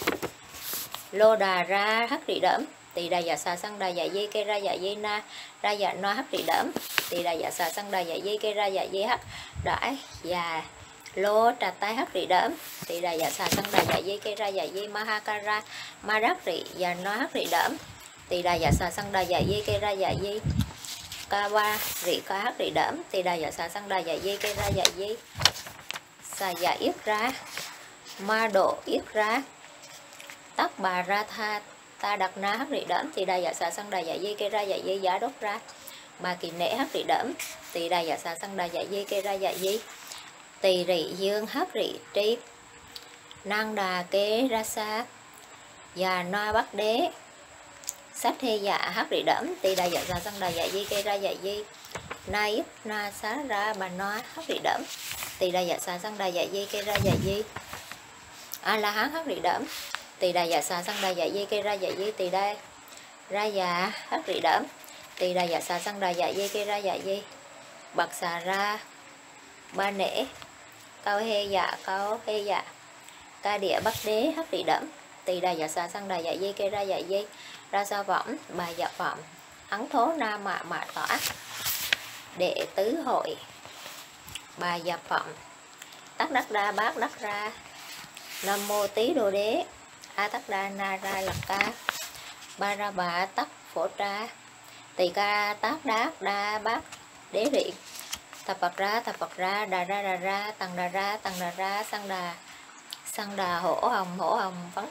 lô đà ra hắc rị đẫm, tỳ đà dạ xà sang đà dạ dây kê ra dạ dây na ra dạ no hắc rị đẫm, tỳ đà dạ xà sang đà dạ dây kê ra dạ dây hắc đãi dạ, lô trà tai hắc rị đẫm, tỳ đà dạ xà sang đà dạ dây kê ra dạ dây ma ha ca ra ma đắc rị dạ no hắc rị đẫm, tỳ đà dạ xà sang đà dạ dây kê ra dạ dây ca ba rị ca hắc rị đẫm, tỳ đà dạ xà sang đà dạ dây kê ra dạ dây xà dạ yết ra ma độ yết ra tắc bà ra tha ta đặt na hắc rị đẫm, tỳ đà dạ xà sang đà dạ dây kê ra dạ dây giá đốt ra bà kỳ nệ hắc rị đẫm, tỳ đà dạ xà sang đà dạ dây kê ra dạ dây, tỳ rị dương hắc rị tri năng đà kê ra sa già no bắc đế sát thê dạ hắc rị đẫm, tỳ đà dạ xà sang đà dạ dây kê ra dạ dây na yết na xá ra bà no hắc rị đẫm, tỳ đà dạ xà sang đà dạ dây kê ra dạ dây a la hán hắc rị đẫm, tỳ đà dạ xà sang đà dạ dây kê ra dạ dây, tỳ đà ra dạ hắc rị đẫm, tỳ đà dạ xà sang đà dạ dây kê ra dạ dây bạc xà ra ba nể cao hê dạ ca địa bắc đế hắc rị đẫm, tỳ đà dạ xà sang đà dạ dây kê ra dạ dây ra sa võng bà dạ vọng ấn thố na mạ tỏa đệ tứ hội bà dạ vọng tắc đắc đa bát đắc ra nam mô tý đô đế a tắc đa na ra lạc ca ba ra bà tắc phổ tra tỳ ca tác đát đa bát đế rị thập Phật ra đà ra tầng đà ra sang đà hổ hồng phấn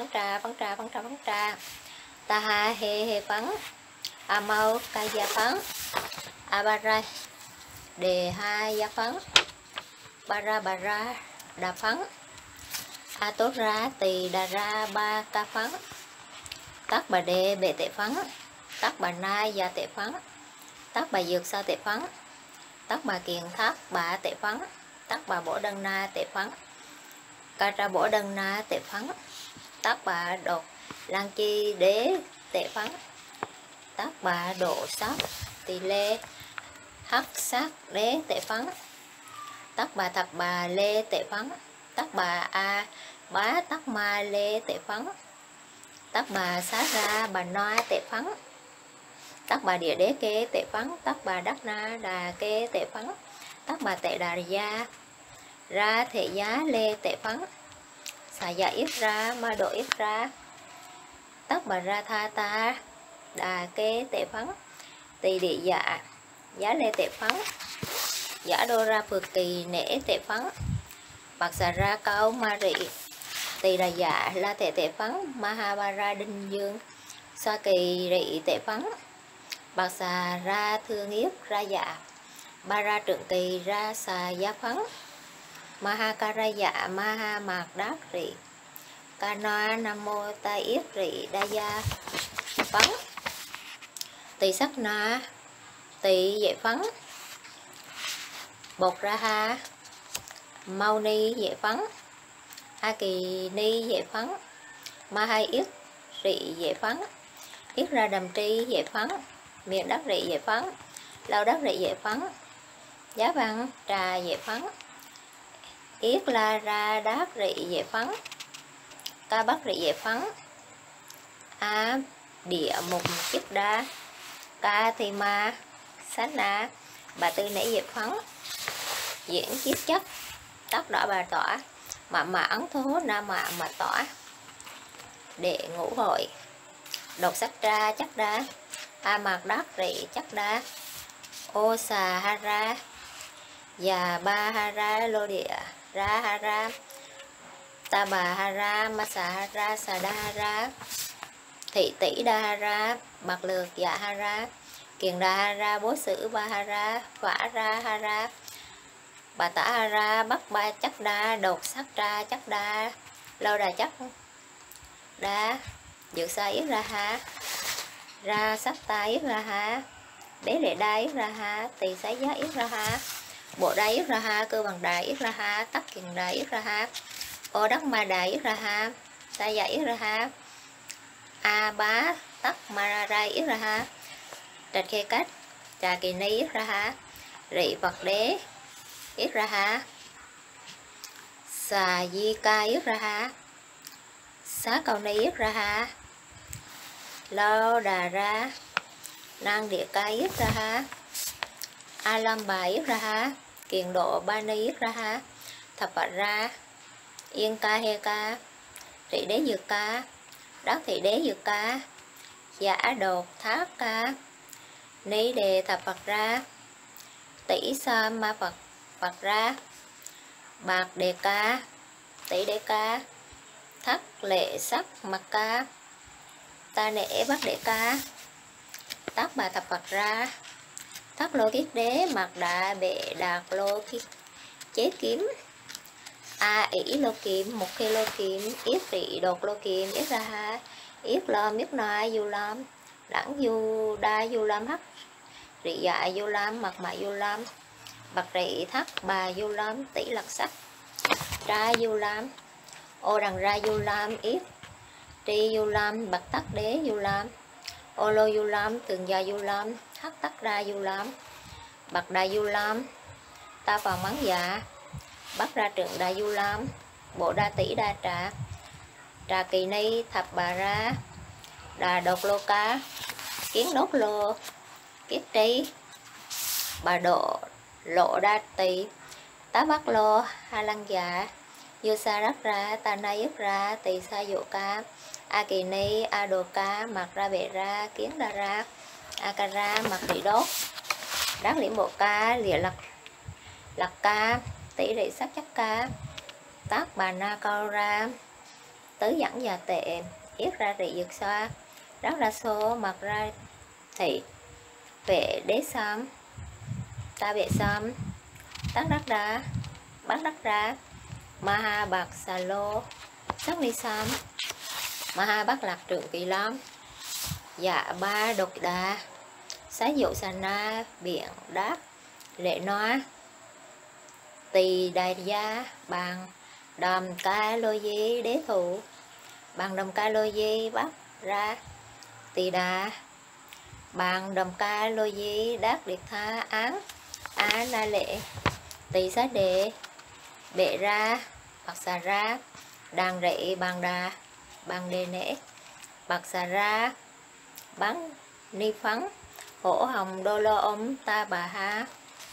tra ta ha he phấn a mau ca gia phấn a ba ra đề ha gia phấn ba ra đà phấn a tốt ra tỳ đà ra ba ca phấn tắc bà đề bệ tệ phấn tắc bà nai gia tệ phấn tắc bà dược sa tệ phấn tắc bà kiền thác bà tệ phấn tắc bà bổ đân na tệ phấn ca ra bổ đân na tệ phấn tắc bà đột lan chi đế tệ phấn tắc bà độ sát tỳ lê hắc sát đế tệ phấn tắc bà thập bà lê tệ phấn tắc bà a bá tắc ma lê tệ phấn tắc bà xá ra bà noa tệ phấn tắc bà địa đế kê tệ phấn tắc bà đắc na đà kê tệ phấn tắc bà tệ đà gia ra thể giá lê tệ phấn xà dạ yết ra ma độ yết ra tắc bà ra tha ta đà kê tệ phấn tỳ địa dạ giá lê tệ phấn giả đô ra phược kỳ nể tệ phấn bạc xà ra cao ma rị tỳ đà dạ la tệ phấn ma ha ba ra đinh dương sa kỳ rị tệ phấn bạc xà ra thương yết ra dạ ba ra trượng kỳ ra xà giá phấn ma ha ca ra dạ ma ha mạc đát rị ca noa nam mô ta yết rị đa gia phấn tỳ sắc na tỳ dệ phấn bột ra ha mau ni dệ phấn a kỳ ni dệ phấn ma hai yết rị dệ phấn yết ra đầm tri dệ phấn miệng đắc rị dệ phấn lâu đắc rị dệ phấn giá văn trà dệ phấn yết la ra đát rị dệ phấn ca bắc rị dệ phấn a địa mục chích đa ca thì ma sát na bà tư nể dệ phấn diễn chiết chất tóc đỏ bà tỏa mạ ấn thố na mà tỏa đệ ngũ hội đột sắc ra chắc đa a mạc đắc rị chắc đa ô xà ha ra và ba ha ra lô địa ra ha ra ta bà ha ra ma xà ha ra xà đa ha ra thị tỷ đa ha ra bạc lược dạ ha ra kiền đa ha ra bố sử ba ha ra phả ra ha ra bà tả ra bắc ba chắc đa đột sắc ra chắc đa lâu đà chắc đa dự sa yết ra ha ra sắc ta yết ra ha đế lệ đa yết ra ha tỳ xá giá yết ra ha bộ đa yết ra ha cơ bằng đà yết ra ha tắc kiền đà yết ra ha ô đắc ma đà yết ra ha ta dạ yết ra ha a bá tắc ma ra yết ra ha trạch khê cách trà kỳ ni yết ra ha rị Phật đế yết ra ha xà di ca yết ra ha xá cầu ni yết ra ha lâu đà ra năng địa ca yết ra ha a lam bà yết ra ha kiền độ ba ni yết ra ha thập bạch ra yên ca he ca thị đế dược ca đắc thị đế dược ca giả đột thác ca ni đề thập Phật ra tỷ sa ma Phật Phật ra bạc đề ca tỷ đế ca thất lệ sắc mặc ca ta nể bắc đệ ca tác bà thập Phật ra thất lô kiết đế mặc đà bệ đạt lô kiết chế kiếm a ỷ lô kiếm một khi lô kiếm yết rị đột lô kiếm yết ra ha yết lom yết na du lam đẳng du đa du lam hắc rị dạ du lam mặc mại du lam bạc rị thất bà du lam tỷ lặc sắc ra du lam ô đằng ra du lam yết tri du lam bạc tắc đế du lam ô lô du lam tường gia du lam hắc tắc ra du lam bạc đà du lam ta vào mắng dạ bắt ra trượng đà du lam bộ đa tỷ đa trà trà kỳ ni thập bà ra đà đột lô cá kiến đốt lô kiết trí bà độ lộ đa tỳ tá bắc lô ha lăng dạ dư sa đắc ra ta na yết ra tỳ sa dụ ca a kỳ ni a đồ ca mặc ra bệ ra kiến đa ra a ca ra mặc thị đốt đắc liễm bộ ca lìa lặc ca tỷ rị sắc chắc ca tác bà na cao ra tứ dẫn già tệ yết ra rị dược xoa đắc ra số mặc ra thị vệ đế xóm ta vệ xóm tác đắc ra bắt đắc ra ma ha bạc xà lô sắc ni xóm ma ha bắt lạc trượng kỳ lắm dạ ba độc đà xá dụ xà na biển đáp lệ noa tỳ đại gia bằng đầm ca lô di đế thủ bằng đầm ca lô di bắt ra tỳ đà bằng đầm ca lô di đắc liệt tha án á na lệ tỳ xá đệ bệ ra bạc xà ra đàn rệ bằng đà bằng đề nễ bạc xà ra bắn ni phấn hổ hồng đô lô ôm ta bà ha.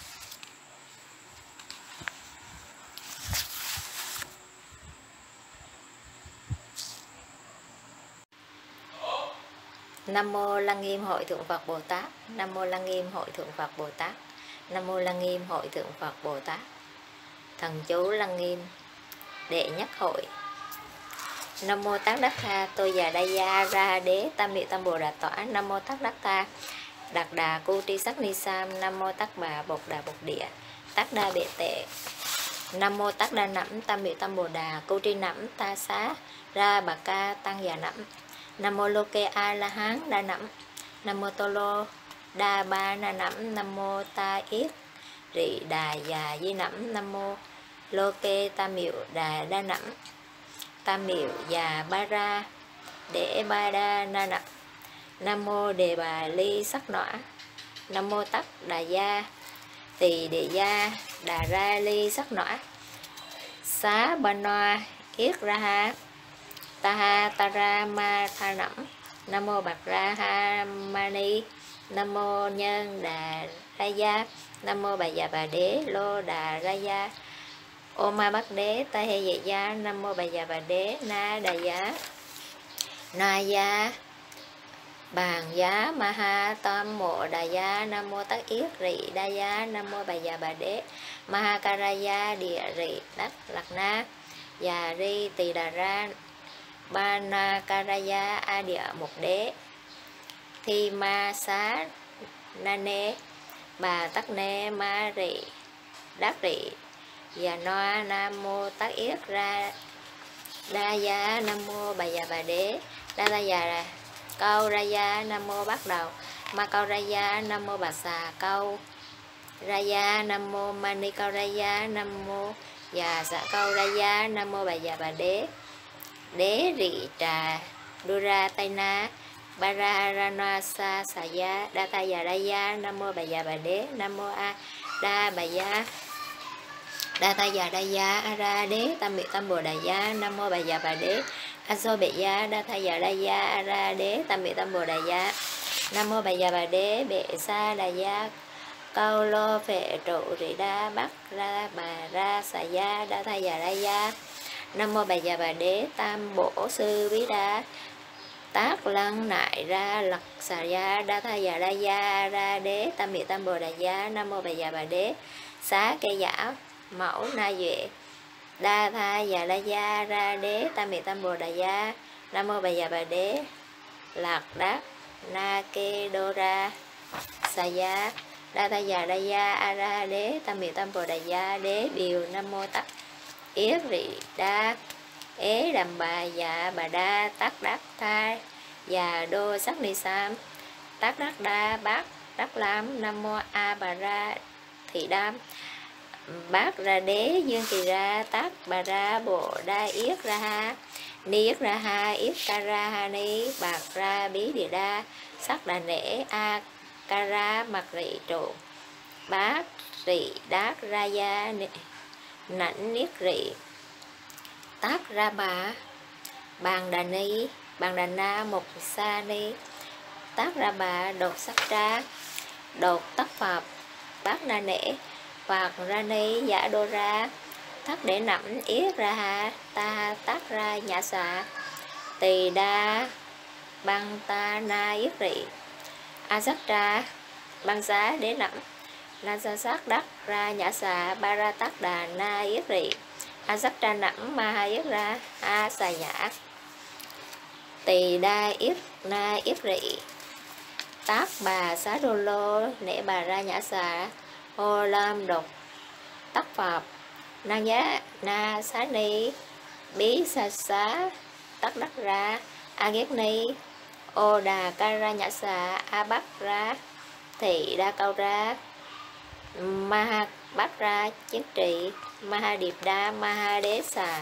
Nam mô Lăng Nghiêm Hội Thượng Phật Bồ Tát. Nam mô Lăng Nghiêm Hội Thượng Phật Bồ Tát. Nam mô Lăng Nghiêm Hội Thượng Phật Bồ Tát. Thần chú Lăng Nghiêm đệ nhất hội. Nam mô Tát Đắc Tha Tôi Già Đa Gia Ra Đế Tam Miệu Tam Bồ Đà Tỏa. Nam mô Tát Đắc Tha Đạt Đà Cu Tri Sắc Ni Sam. Nam mô Tát Bà Bộc Đà Bộc Địa Tát Đa Bệ Tệ. Nam mô Tát Đa Nẵm Tam Miệu Tam Bồ Đà Cu Tri Nẵm Ta Xá Ra Bà Ca Tăng Già Nẵm. Nam mô Lô Kê A La Hán Đa Nẵm. Nam mô Tô Lô Đa Ba Na Nẵm. Nam mô Ta Yết Rị Đà Già Di Nẵm. Nam mô Lô Kê Tam Miệu Đà Đa Nẵm. Tam Miệu Già Ba Ra Để Ba Đa Na Nẵm. Nam mô Đề Bà Ly Sắc Nọa. Nam mô Tắc Đà Gia Tỳ Đề Gia Đà Ra Ly Sắc Nọa. Xá Ba Noa Yết Ra Ha Ta Ha Ta Ra Ma Tha Nẵm. Nam mô Bạc Ra Ha Ma Ni. Nam mô Nhân Đà Ra Gia. Nam mô Bà Già Bà Đế Lô Đà Ra Gia. Ô Ma Bắc Đế Ta Hê Dệ Gia. Nam mô Bà Già Bà Đế Na Đà Giá Na Gia Bàn Giá Ma Ha Tam Mộ Đà Gia. Nam mô Tát Yết Rị Đa Gia. Nam mô Bà Già Bà Đế Ma Ha Ca Ra Gia Địa Rị Đắc Lạc Na Già Ri Tỳ Đà Ra Ba Na Ca Ra Gia A Địa Mục Đế Thi Ma Xá Na Nê Bà Tắc Nê Ma Rị Đắc Rị Và noa nam mô tác yết ra đa giá nam mô bà già bà đế đa ta già câu ra gia nam mô bắt đầu ma câu ra gia nam mô bà xà câu ra gia nam mô mani câu ra gia nam mô già dạ câu ra gia nam mô bà già bà đế đế rị trà dura tây na bara rana sa sa ya đa ta già ra gia nam mô bà già bà đế nam mô a đa bà gia đa ta già đa gia a ra đế tam biệt tam bồ đà gia nam mô bà già bà đế a so bệ gia đa ta già đa gia a ra đế tam biệt tam bồ đà gia nam mô bà già bà đế bệ sa đà gia câu lô phệ trụ rị đa bắc ra bà ra xà gia đa ta già đa gia nam mô bà già bà đế tam bổ sư bí đa tác lăng nại ra lặc xà gia đa tha già đa gia ra đế tam biệt tam bồ đà gia nam mô bà già bà đế xá cây giả mẫu na duệ đa tha già đa gia ra đế tam biệt tam bồ đà gia nam mô bà già bà đế lạc đát na kê đô ra xà gia đa tha già đa gia a ra đế tam biệt tam bồ đà gia đế điều nam mô tắc yết rị đa ế đầm bà dạ bà đa tắc đắc tha và đô sắc ni sam tắc đắc đa bát đắc lam nam mô a bà ra thị đam bát ra đế dương kỳ ra tắc bà ra bộ đa yết ra ha ni yết ra ha yết ca ra ha ni bạc ra bí địa đa sắc đà nể a ca ra mặc rị trụ bát rị đát ra gia nảnh niết rị tác ra bà bàn đà ni bàn đà na một sa ni tác ra bà đột sắc ra đột tất phật bát na nể phật ra ni giả đô ra thắt để nẫm yết ra ha ta tác ra nhã xạ tỳ đa băng ta na yết rị a sắc ra băng giá để nẫm na sa sắc đắc ra nhã xạ ba ra tác đà na yết rị a sắc ra nẫm ma ha yết ra a xà nhã tỳ đa yết na yết rị tác bà xá đô lô nể bà ra nhã xà ô lam độc tắc phật na giá na xá ni bí sa xá tắc đắc ra a ghét ni ô đà ca ra nhã xà a bắc ra thị đa câu ra ma ha bắc ra chiến trị ma ha điệp đa ma ha đế xà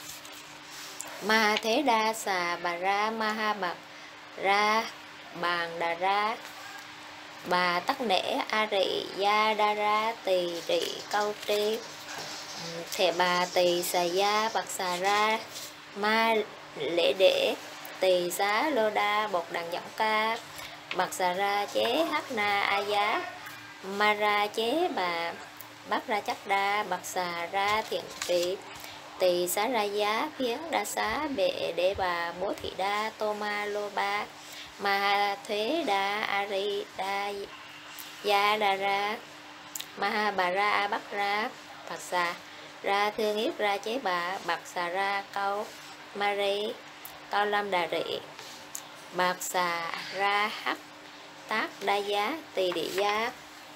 ma ha thế đa xà bà ra ma ha bạc ra bàn đà ra bà tắc nể a rị gia đa ra tỳ rị câu tri thệ bà tỳ xà gia bạc xà ra ma lễ để tỳ xá lô đa bột đằng giọng ca bạc xà ra chế hát na a giá ma ra chế bà bác ra chắc đa bạc xà ra thiện trị tỳ xá ra giá phiến đa xá bệ để bà bố thị đa tô ma lô ba ma thuế đa a ri đa gia đa ra ma ha bà ra a bắc ra bạc xà ra thương yết ra chế bà bạc xà ra câu ma ri câu lâm đà rị bạc xà ra hắc tác đa giá tỳ địa giá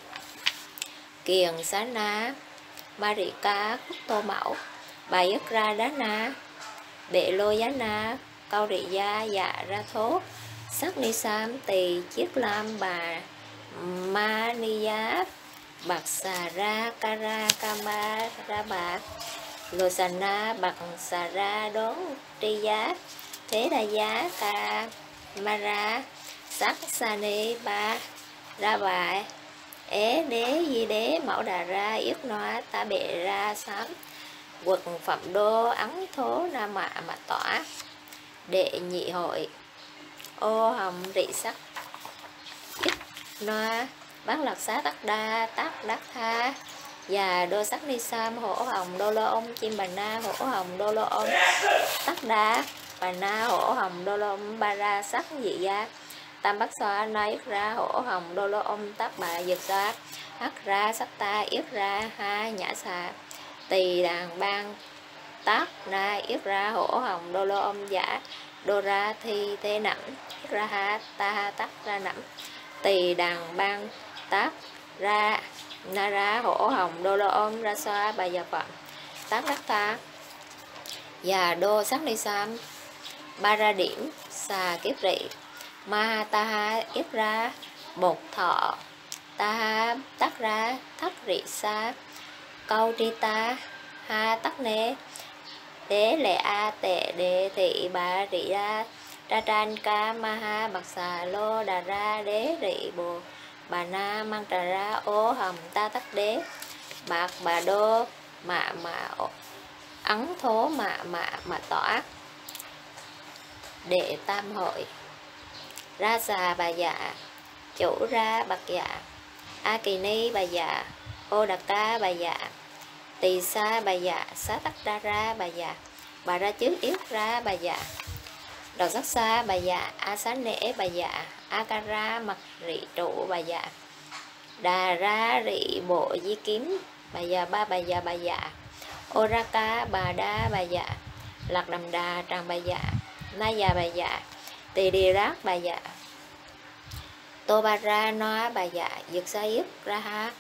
kiền xá na ma rị ca khúc tô mẫu bà yết ra đá na bệ lô giá na câu rị gia dạ ra thốt sắc ni sam tỳ chiết lam bà ma ni giá bạc xà ra ca ra kama ra bạc lô xà na bạc xà ra đón tri giá thế đa giá ca ma ra sắc sa ni ba ra bà ế đế di đế mẫu đà ra yết noa ta bệ ra sám quật phẩm đô ấn thố nam mạ mà tỏa đệ nhị hội ô hồng rị sắc yết noa bán lạc xá tắc đa tác đắc tha và đô sắc ni sam hổ hồng đô lô ông chim bà na hổ hồng đô lô ông tắc đa bà na hổ hồng đô lô ông ba ra sắc dị gia tam bắc xoa na yết ra hổ hồng đô lô ông tắc bà dược xoa hắc ra sắc ta yết ra ha nhã xà tỳ đàn ban tác na yết ra hổ hồng đô lô ông giả đô ra thi tê nẫm yết ra ha ta ha tắc ra nẫm tỳ đàn ban tác ra na ra hổ hồng đô lô ông ra xoa bà già phận tác đắc tha, và đô sắc ni sam, ba ra điểm, xà kiếp rị, ma ta ha yết ra, bột thọ, ta ha tắc ra, thất rị sa, câu tri ta, ha tắc nê, đế lệ a tệ đề thị bà rị ra tran ca ma ha bạc xà lô đà ra đế rị bồ bà na mang trà ra ô hầm ta tắc đế bạc bà đô mạ ấn thố mạ tỏa đệ tam hội ra xà bà dạ chủ ra bạc dạ a kỳ ni bà dạ ô đặc ca bà dạ tỳ sa bà dạ xá tắc ra bà dạ bà ra trước yết ra bà dạ đầu sắc xa bà dạ a xá nễ bà dạ a ca ra mặt rị trụ bà dạ đà ra rị bộ di kiếm bà dạ ba bà dạ ô ra ca bà đa bà dạ lạc đầm đà tràng bà dạ na già bà dạ tỳ đi rác bà dạ tô ba ra noa bà dạ dược sa yếp ra ha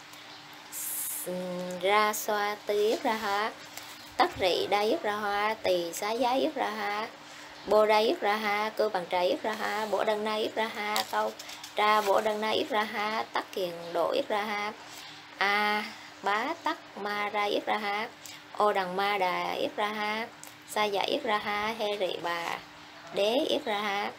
ra xoa tư yếp ra ha tắc rị đa yếp ra ha tỳ xá giá yếp ra ha bô đa yếp ra ha cư bằng trà yếp ra ha bổ đăng na yếp ra ha câu tra bổ đăng na yếp ra ha tắc kiền độ yếp ra ha a bá tắc ma ra yếp ra ha ô đằng ma đà yếp ra ha sa dạ yếp ra ha he rị bà đế yếp ra ha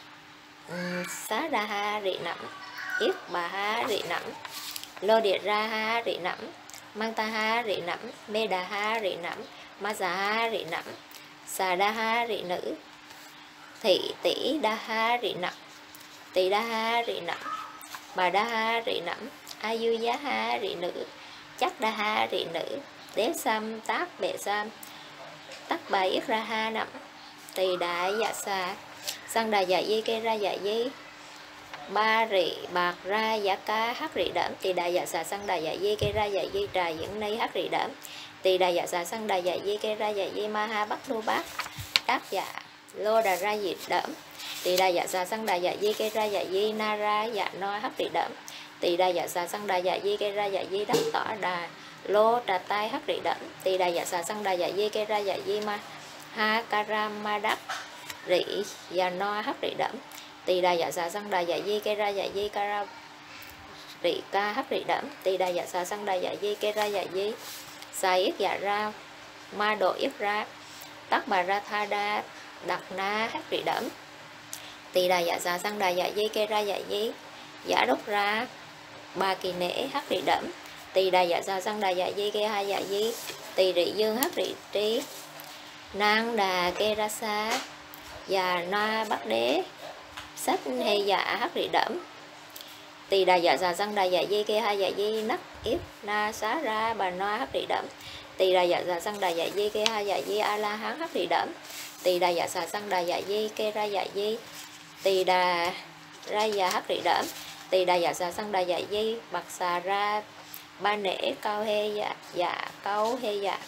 xá ra ha rị nẫm yếp bà ha rị nẫm lô địa ra ha rị nẫm mang ta ha rị nẫm mê đà ha rị nẫm ma già ha rị nẫm xà đa ha rị nữ thị tỷ đa ha rị nẫm tỳ đa ha rị nẫm bà đa ha rị nẫm a du giá ha rị nữ chắc đa ha rị nữ đế sam tác bệ sam tắc bà yết ra ha nẫm tỳ đại dạ xà sang đà dạ di kê ra dạ di ba rị bạc ra dạ ca hắc rị đẫm tỳ đại dạ xà sang đà dạ di kê ra dạ di trà diễn ni hắc rị đẫm tỳ đại dạ xà sang đà dạ di kê ra dạ di ma ha bắc đô bát đáp dạ lô đà ra dị đẫm tỳ đại dạ xà sang đà dạ di kê ra dạ di na ra dạ no hắc rị đẫm tỳ đại dạ xà sang đà dạ di kê ra dạ di đắc tỏ đà lô trà tai hắc rị đẫm tỳ đại dạ xà sang đà dạ di kê ra dạ di ma ha karam ma đắc rị dạ no hắc rị đẫm tỳ đại dạ xà sang đà dạ di kê ra dạ di karam rị ca hắc rị đẫm tỳ đại dạ xà sang đà dạ di kê ra dạ di xà yết dạ ra ma độ yết ra tắc bà ra tha đa đặc na hắc rị đẫm tỳ đại dạ xà sang đà dạ di kê ra dạ di giả đốc ra ba kỳ nễ hắc rị đẫm tỳ đại dạ xà sang đà dạ di kê hai dạ di tỳ rị dương hắc rị trí nang đà kê ra xa và na bắc đế sách hay dạ hắc rị đẫm tỳ đà dạ xà sang đà dạ di kê hai dạ di nắc yếp na xá ra bà na hắc rị đẫm tỳ đà dạ xà sang đà dạ di kê hai dạ di a la hán hắc rị đẫm tỳ đà dạ xà sang đà dạ di kê ra dạ di tỳ đà ra dạ hắc rị đẫm tỳ đà dạ xà sang đà dạ di bạc xà ra ba nễ cao hê dạ câu hê dạ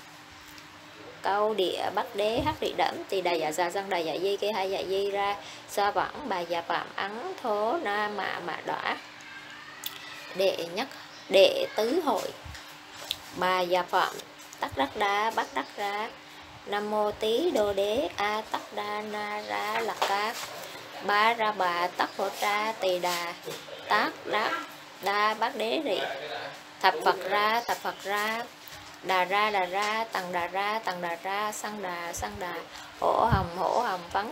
câu địa bắc đế hắc rị đẫm tỳ đà dạ xà sang đà dạ di kê hai dạ di ra sa vẫn bà dạ phạm ấn thố na mạ đỏ đệ nhất đệ tứ hội bà dạ phạm tắc đắc đa bắc đắc ra nam mô tý đô đế a tắc đa na ra lạc ca ba ra bà tắc hộ tra tỳ đà tác đắc đa bắc đế rị thập phật ra đà ra tầng đà ra sang đà hổ hồng phấn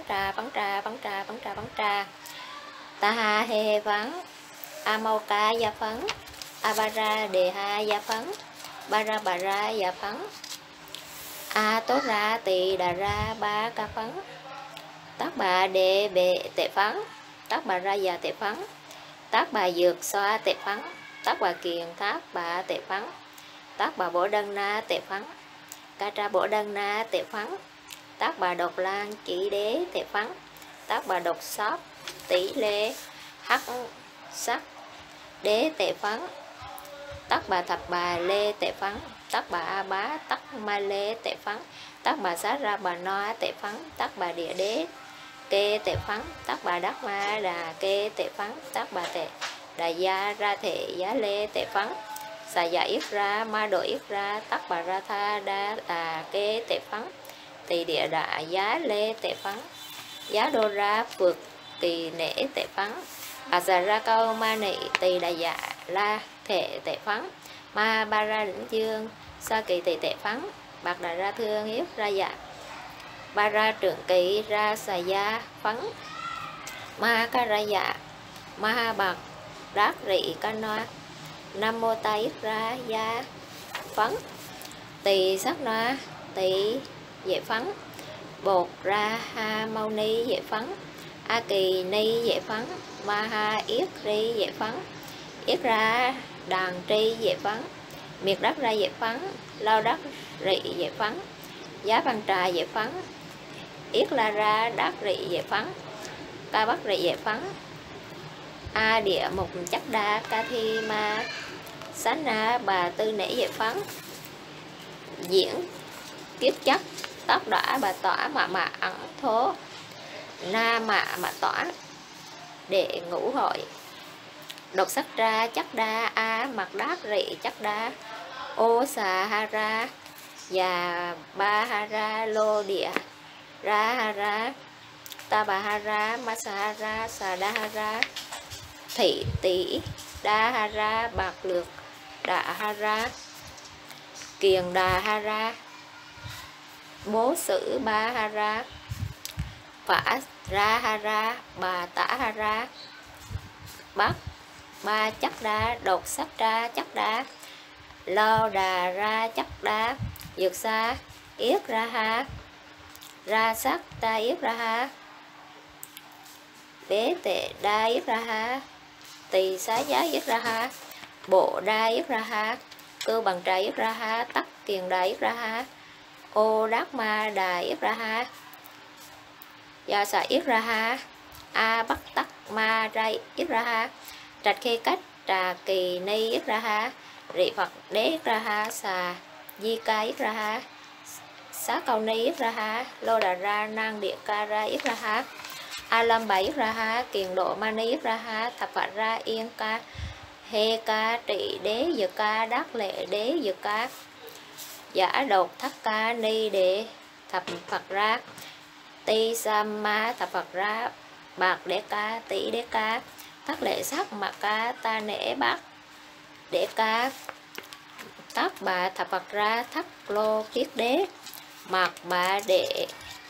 trà ta ha he phấn a mau ca gia phấn a ba ra đề ha gia phấn ba ra bà ra gia phấn a tốt ra tỳ đà ra ba ca phấn tác bà đề bệ tệ phấn tác bà ra già tệ phấn tác bà dược xoa tệ phấn tác bà kiền tác bà tệ phấn tác bà bổ đăng na tệ phấn ca tra bổ đăng na tệ phấn tác bà độc lan chỉ đế tệ phấn tác bà độc sóp tỷ lê hắc sắc đế tệ phấn tác bà thập bà lê tệ phấn tác bà a bá tác ma lê tệ phấn tác bà xá ra bà no tệ phấn tác bà địa đế kê tệ phấn tác bà đắc ma đà kê tệ phấn tác bà tệ đà gia ra thể giá lê tệ phấn xà dạ yết ra ma độ yết ra tắc bà ra tha đa tà kê tệ phấn tỳ địa đạ giá lê tệ phấn giá đô ra phượt kỳ nể tệ phấn bà già ra câu ma nị tỳ đà dạ la thể tệ phấn ma ba ra đỉnh dương sa kỳ tỳ tệ phấn bạc đà ra thương yết ra dạ ba ra trưởng kỳ ra xà gia phấn ma ca ra dạ ma bạc đát rị ca noa nam mô ta yết ra gia phấn tỳ sắc noa tỳ dễ phấn bột ra ha mau ni dễ phấn a kỳ ni dễ phấn ma ha yết ri dễ phấn yết ra đàn tri dễ phấn miệt đắc ra dễ phấn lao đắc rị dễ phấn giá văn trà dễ phấn yết la ra đắc rị dễ phấn ca bắc rị dễ phấn a địa mục chắc đa ca thi ma sánh na bà tư nể dễ phấn diễn kiếp chất tóc đỏ bà tỏa mạ ẩn thố na mạ tỏa để ngũ hội độc sắc ra chắc đa a mặt đát rị chắc đa ô xà ha ra và ba ha ra lô địa ra ha ra ta bà ha ra ma sa ha ra xà đa ha ra thị tỷ đa ha ra bạc lược đạ ha ra kiền đà ha ra bố sử ba ha ra phả ra ha ra bà tả ha ra bắc ba chắc đa đột sắc ra chắc đa lo đà ra chắc đa dược xa yết ra ha ra sắc ta yết ra ha bế tệ đa yết ra ha tỳ xá giá yết ra ha bộ đa yết ra ha cư bằng trà yết ra ha tắc kiền đà yết ra ha ô đát ma đà yết ra ha gia xà yết ra ha a bắc tắc ma ra yết ra ha trạch khê cách trà kỳ ni yết ra ha rị phật đế yết ra ha xà di ca yết ra ha xá cầu ni yết ra ha lô đà ra nang địa ca ra yết ra ha a lâm bà yết ra ha kiền độ ma ni yết ra ha thập phật ra yên ca hê ca trị đế dược ca đắc lệ đế dược ca giả đột thất ca ni đệ thập phật ra ti sam ma thập phật ra bạc đế ca tỷ đế ca thất lệ sắc mà ca ta nể bác đế ca tắc bà thập phật ra thất lô kiết đế mạc bà đệ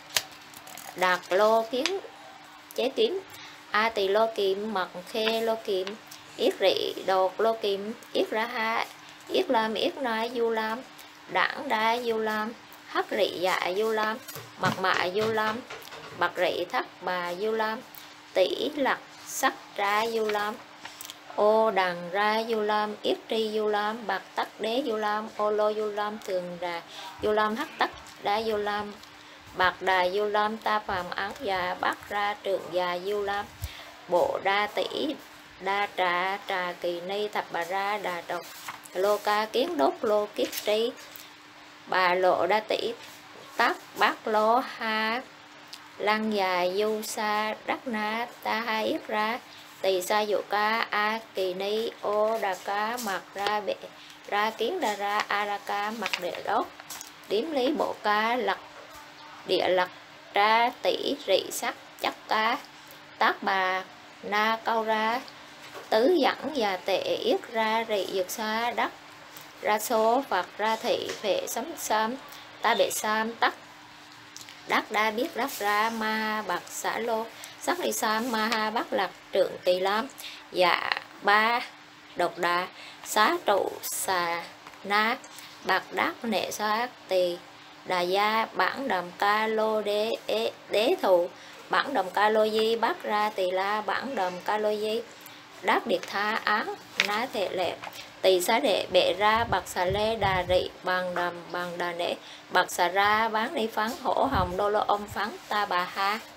đạt lô kiến chế tím a tỳ lô kiệm mật khê lô kiệm yết rị đột lô kiệm yết ra ha yết lam yết na du lam đảng đa du lam hắc rị dạ du lam mật mạ du lam bạc rị thất bà du lam tỷ lặc sắc ra du lam ô đằng ra du lam yết tri du lam bạc tắc đế du lam ô lô du lam thường đà du lam hắc tắc đa du lam bạc đà du lam ta phàm án già bát ra trường già du lam bộ đa tỷ đa trà trà kỳ ni thập bà ra đà độc lô ca kiến đốt lô kiết tri bà lộ đa tỷ tắc bát lô ha lăng già du sa đắc na ta hai yết ra tỳ sa dụ ca a kỳ ni ô đà ca mặt ra bệ ra kiến đà ra a ra ca mặt đệ đốt điếm lý bộ ca lật địa lật ra tỷ rị sắc chắc ca tác bà na câu ra tứ dẫn và tệ yết ra rị dược xa đắc ra số phật ra thị phệ sấm sam ta bệ sam tắc đắc đa biết đắc ra ma bạc xã lô sắc ly sam ma ha bắc lạc trượng tỳ lam dạ ba độc đà xá trụ xà na bạc đắc nệ sát tỳ đà gia bản đầm ca lô đế thù bản đầm ca lô di bắc ra tỳ la bản đầm ca lô di đắc điệt tha án ná thể lệ tỳ xá đệ bệ ra bạc xà lê đà rị bằng đầm bằng đà nễ bạc xà ra bán đi phán hổ hồng đô lô ôm phán ta bà ha.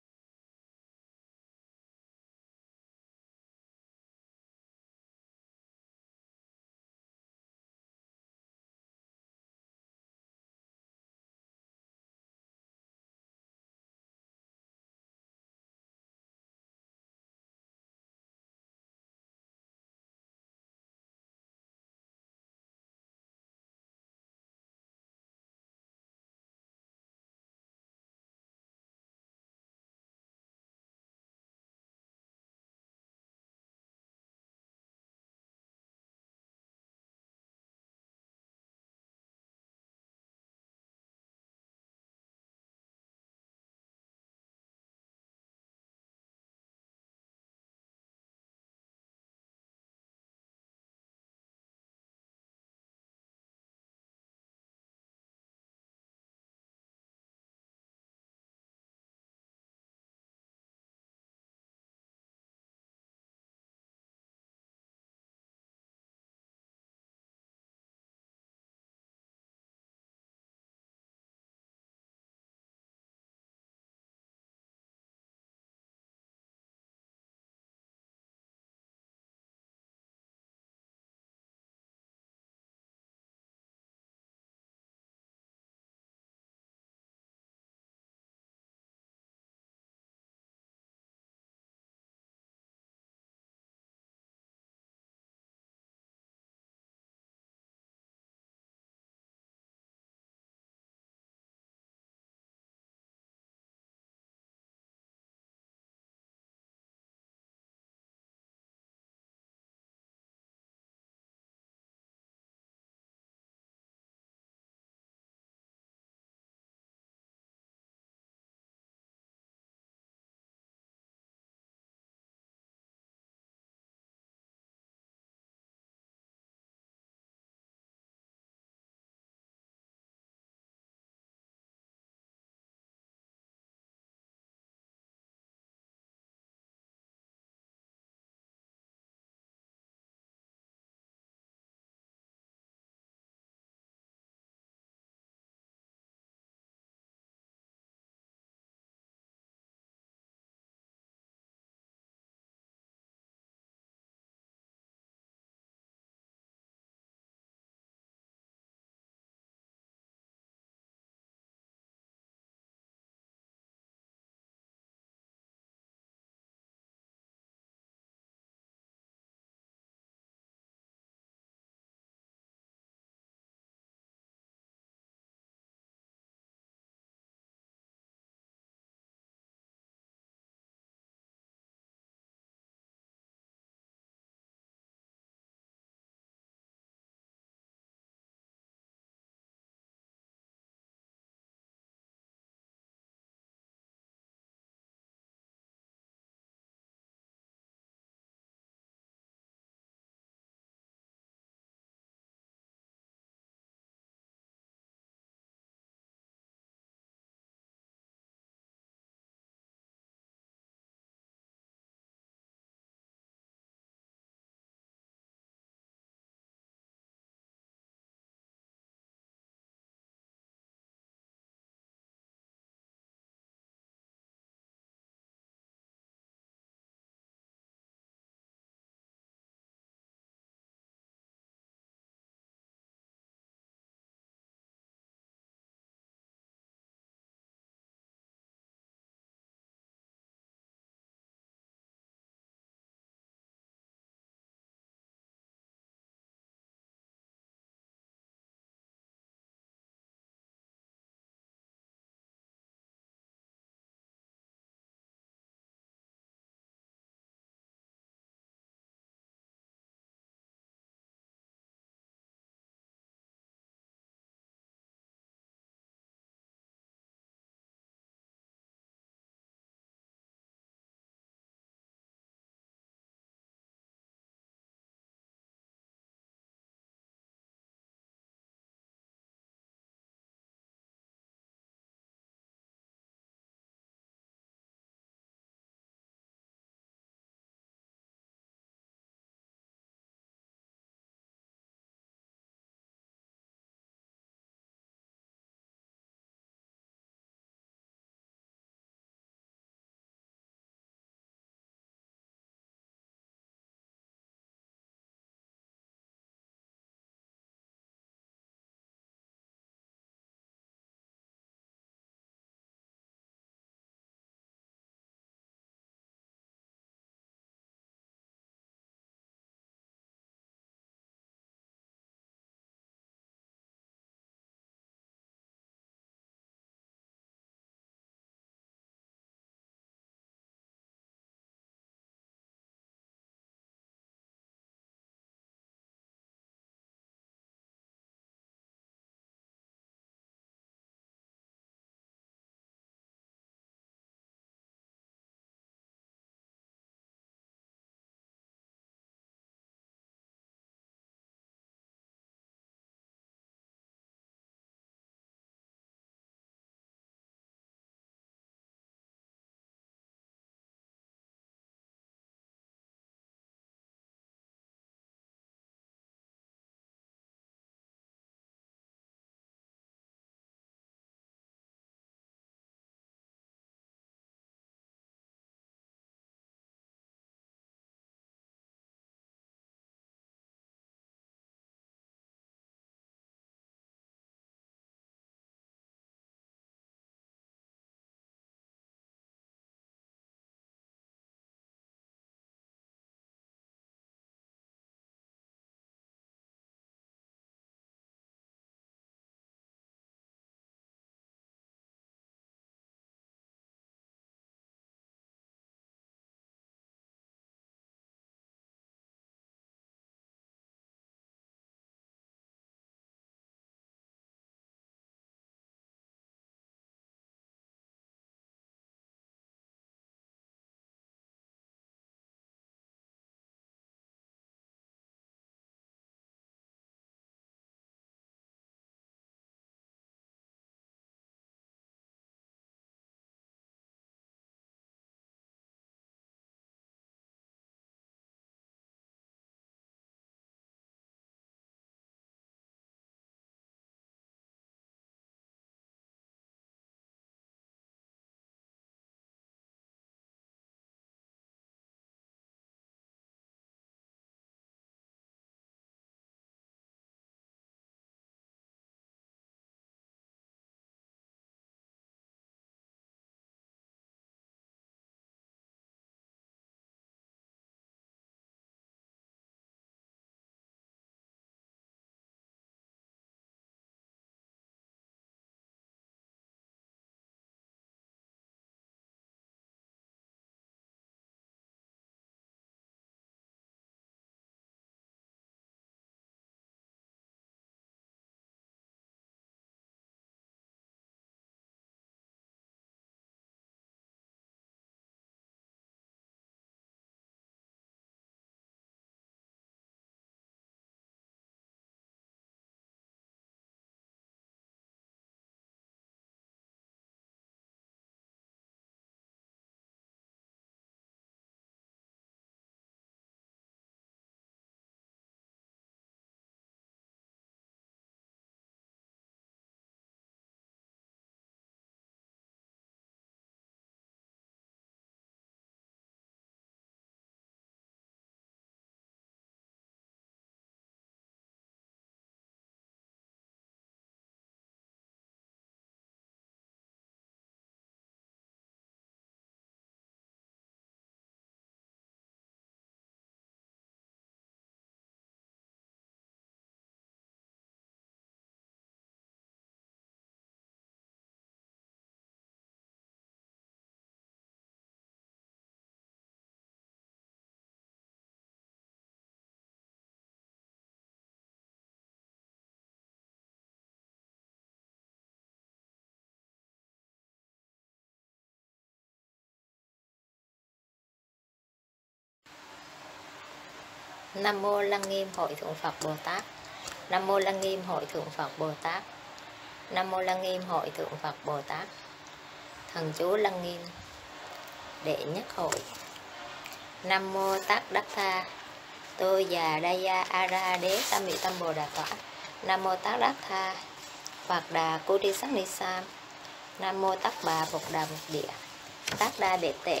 Nam mô Lăng Nghiêm Hội Thượng Phật Bồ Tát. Nam mô Lăng Nghiêm Hội Thượng Phật Bồ Tát. Nam mô Lăng Nghiêm Hội Thượng Phật Bồ Tát. Thần chú Lăng Nghiêm đệ nhất hội. Nam mô Tát Đắc Tha Tô Già Đa Gia A Ra Đế Tam Mỹ Tâm Bồ Đà Tọa. Nam mô Tát Đắc Tha Phật Đà Cô Tri Sắc Ni Sam. Nam mô Tát Bà Bộc Đà Bộc Địa Tát Đa Bệ Tệ.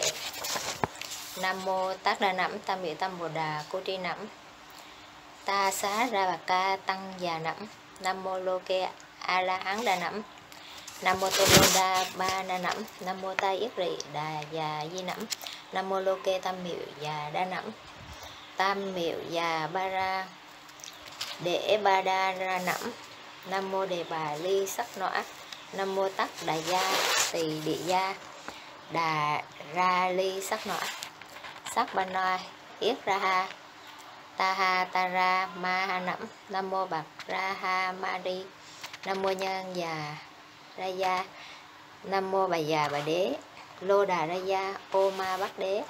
Nam mô Tát Đa Nẵm Tam Mỹ Tâm Bồ Đà Cô Tri Nẵm. Ta Xá Ra Bà Ca Tăng Già Nẵm. Nam mô Lô Kê A La Hán Đa Nẵm. Nam mô Tô Lô Đa Ba Na Nẵm. Nam mô Ta Yết Rị Đà Già Di Nẵm. Nam mô Lô Kê Tam Miệu Già Đa Nẵm. Tam Miệu Già Ba Ra Để Ba Đa Ra Nẵm. Nam mô Đề Bà Ly Sắc Nọa. Nam mô Tát Đà Gia Tỳ Địa Gia Đà Ra Ly Sắc Nọa. Sắc Ba Noa Yết Ra Ha Ta Ha Ta Ra Ma Ha Nẵm. Nam mô Bạc Ra Ha Ma Đi. Nam mô Nhân Già Ra Gia. Nam mô Bà Già Bà Đế Lô Đà Ra Gia Ô Ma Bát Đế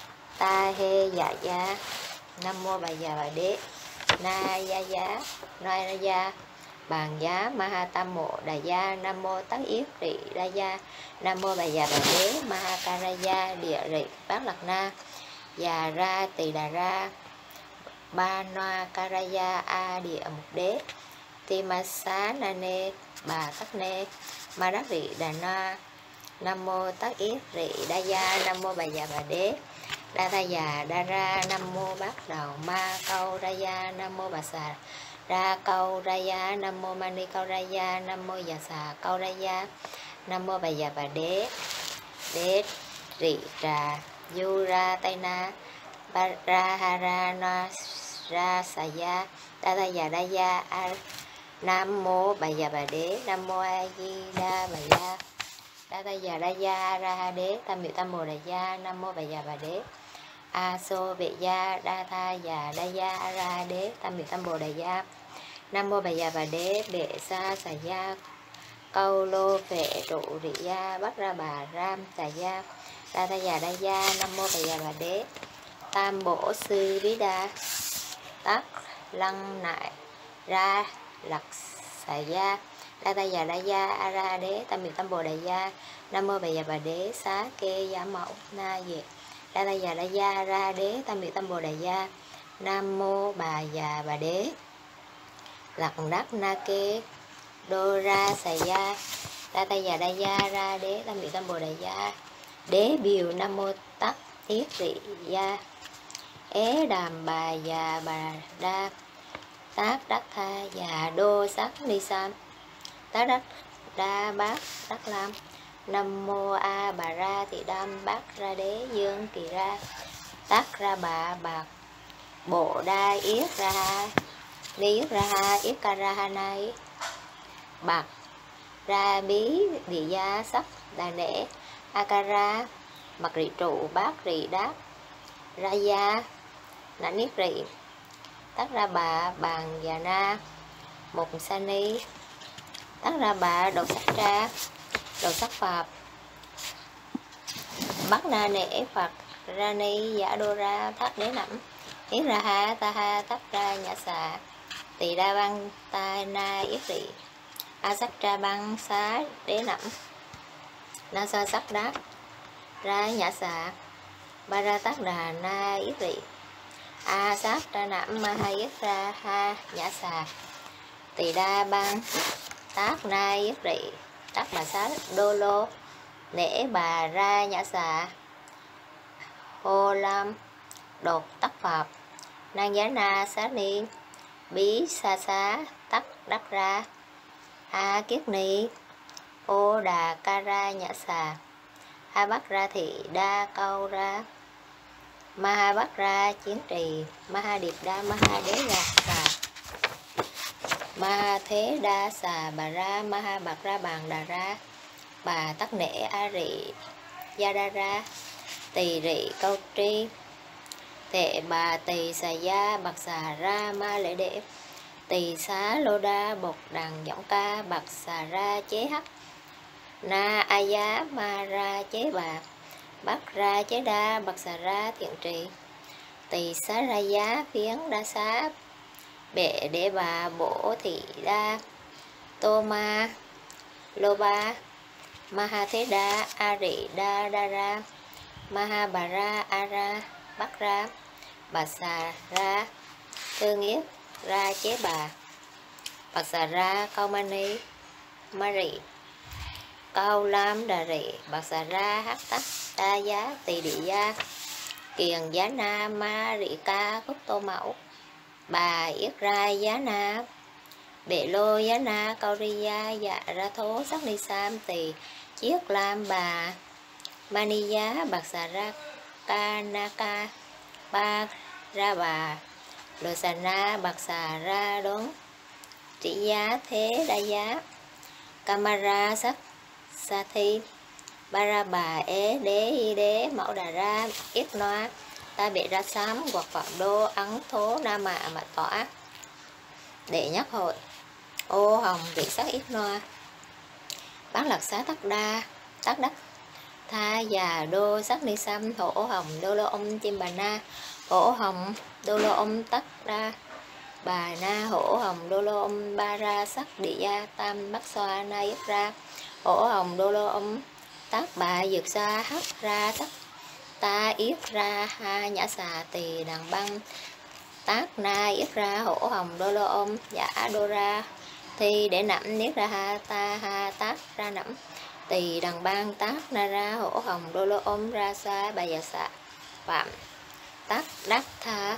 Ta Hê Dạ Gia. Nam mô Bà Già Bà Đế Na Gia Giá Noai Ra Gia Bàn Giá Ma Ha Tam Mộ Đà Gia. Nam mô Tát Yết Rị Ra Gia. Nam mô Bà Già Bà Đế Ma Ha Ca Ra Gia Địa Rị Bát Lạc Na Già Ra Tỳ Đà Ra Ba Noa Ca Ra Gia A Địa Mục Đế Ti Ma Xá Na Nê Bà Tắc Nê Ma Đắc Rị Đà Na. Nam mô Tát Yết Rị Đa Gia. Nam mô Bà Già Bà Đế Đa Tha Già Đa Ra. Nam mô Bát Đầu Ma Câu Ra Gia. Nam mô Bà Xà Ra Câu Ra Gia. Nam mô Mani Câu Ra Gia. Nam mô Già Xà Câu Ra Gia. Nam mô Bà Già Bà Đế Đế Rị Trà Du Ra Tây Na Ba Ra Ha Ra Na Ra Xà Gia Đa Tha Già Đa Gia A. Nam mô Bà Già Bà Đế. Nam mô A Di Đà Bà Gia Đa Tha Già Đa Gia Ra Ha Đế Tam Miệu Tam Bồ Đà Gia. Nam mô Bà Già Bà Đế A Xô Vệ Gia Đa Tha Già Đa Gia Ra Ha Đế Tam Miệu Tam Bồ Đà Gia. Nam mô Bà Già Bà Đế Bệ Sa Xà Gia Câu Lô Phệ Trụ Rị Gia Bắt Ra Bà Ram Xà Gia Đa Tha Già Đa Gia. Nam mô Bà Già Bà Đế Tam Bổ Sư Bí Đa Tát Lăng Nại Ra Lạc Xà Gia Đa Tha Già Đa Gia A Ra Đế Tam Miệu Tam Bồ Đà Gia. Nam mô Bà Già Bà Đế Xá Kê Giả Mẫu Na Diệt Đa Tha Già Đa Gia Ra Đế Tam Miệu Tam Bồ Đà Gia. Nam mô Bà Già Bà Đế Lạc Đắc Na Kê Đô Ra Xà Gia Đa Tha Già Đa Gia Ra Đế Tam Miệu Tam Bồ Đà Gia. Đế Biều Nam mô Tát Yết Rị Gia Ế Đàm Bà Già Bà Đa Tát Đắc Tha Già Đô Sắc Ni Sam Tát Đắc Đa Bát Đắc Lam. Nam mô A Bà Ra Thị Đam Bát Ra Đế Dương Kỳ Ra Tát Ra Bà Bạc Bộ Đa Yết Ra Ha Ni Yết Ra Ha Yết Ca Ra Ha Nai Bạc Ra Bí Địa Gia Sắc Đà Nễ Akara Mặc Rị Trụ Bát Rị Đát Ra Gia Nã Niết Rị Tát Ra Bà Bàn Già Na Mục Sa Ni Tát Ra Bà Đầu Sắc Tra Đầu Sắc Pháp Bắc Na Nễ Phật Ra Ni Giả Đô Ra Thác Đế Nẵm Yết Ra Ha Ta Ha Tát Ra Nhã Xà Tỳ Đa Băng Ta Na Yết Rị A Sắc Tra Băng Xá Đế Nẵm Na Sa Sắc Đát Ra Nhã Xà Ba Ra Tát Đà Na Yết Rị A Sát Ra Nẵm Ma Ha Yết Ra Ha Nhã Xà Tỳ Đa Băng Tát Na Yết Rị Tát Bà Xá Đô Lô Nễ Bà Ra Nhã Xà Hô Lam Đột Tắc Pháp Nan Giá Na Xá Ni Bí Sa Xá Tắc Đắc Ra A Kiết Ni Ô Đà Ca Ra Nhã Xà A Bắc Ra Thị Đa Câu Ra Ma Ha Bắc Ra Chiến Trì Ma Ha Điệp Đa Ma Ha Đế Gạt Xà Ma Ha Thế Đa Xà Bà Ra Ma Ha Bạc Ra Bàn Đà Ra Bà Tắc Nễ A Rị Gia Đa Ra Tỳ Rị Câu Tri Tệ Bà Tỳ Xà Gia Bạc Xà Ra Ma Lễ Đệ Tỳ Xá Lô Đa Bột Đằng Giọng Ca Bạc Xà Ra Chế Hắc Na A Giá Ma Ra Chế Bạc Bắc Ra Chế Đa Bạc Xà Ra Thiện Trì tỳ xá ra giá phiến đa xá bệ đế bà bổ thị đa tô ma lô ba maha thế đa a rị đa đa ra maha bà ra a ra bắc ra bà xà ra thương yết ra chế bà bạc xà ra cao mani ma rị cao lam đà rị bạc xà ra hát tắc đa giá tỳ địa gia kiền giá na ma rị ca khúc tô mẫu bà yết ra giá na bệ lô giá na cao ri gia dạ ra thố sắc ni sam tỳ chiết lam bà mani giá bạc xà ra ca na ca ba ra bà lô xà na bạc xà ra đốn trị giá thế đa giá camara sắc sa thi ba ra bà ế đế y đế mẫu đà ra yết noa ta bị ra sám hoặc phạm đô ấn thố na mạ mà tỏa đệ nhất hội ô hồng vị sắc yết noa bán lạc xá tắc đa tắc đắc tha già đô sắc ni sam hổ hồng đô lô ông chim bà na hổ hồng đô lô ông tắc đa bà na hổ hồng đô lô ông ba ra sắc địa gia tam bắc xoa na yết ra hổ hồng đô lô ông tác bà dược xa hắc ra tắc ta yết ra ha nhã xà tỳ đàn băng tác na yết ra hổ hồng đô lô ông giả đô ra thi để nẫm yết ra ha ta ha tác ra nẫm tỳ đàn băng tác na ra hổ hồng đô lô ông ra xa bà già xạ phạm tác đắc tha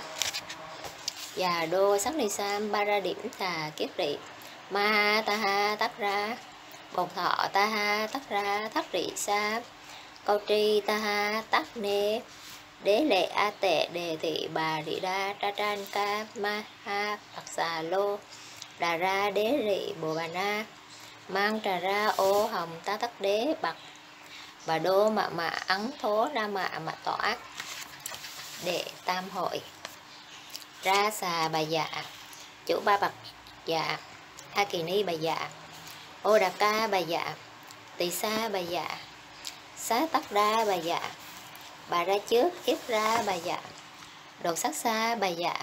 già đô sắc ni sam ba ra điểm tà kiết rị ma ta ha tắc ra bồn thọ ta ha tắc ra thắc rị sa câu tri ta ha tắc nê đế lệ a tệ đề thị bà rị đa tra tran ca ma ha bạc xà lô đà ra đế rị bồ bà na mang trà ra ô hồng ta tắc đế bạc và đô mạ mạ ấn thố ra mạ mà tỏa đệ tam hội ra xà bà dạ chủ ba bạc dạ a kỳ ni bà dạ ô đà ca bà dạ tỳ sa bà dạ xá tắc đa bà dạ bà ra trước yết ra bà dạ đột sắc xa bà dạ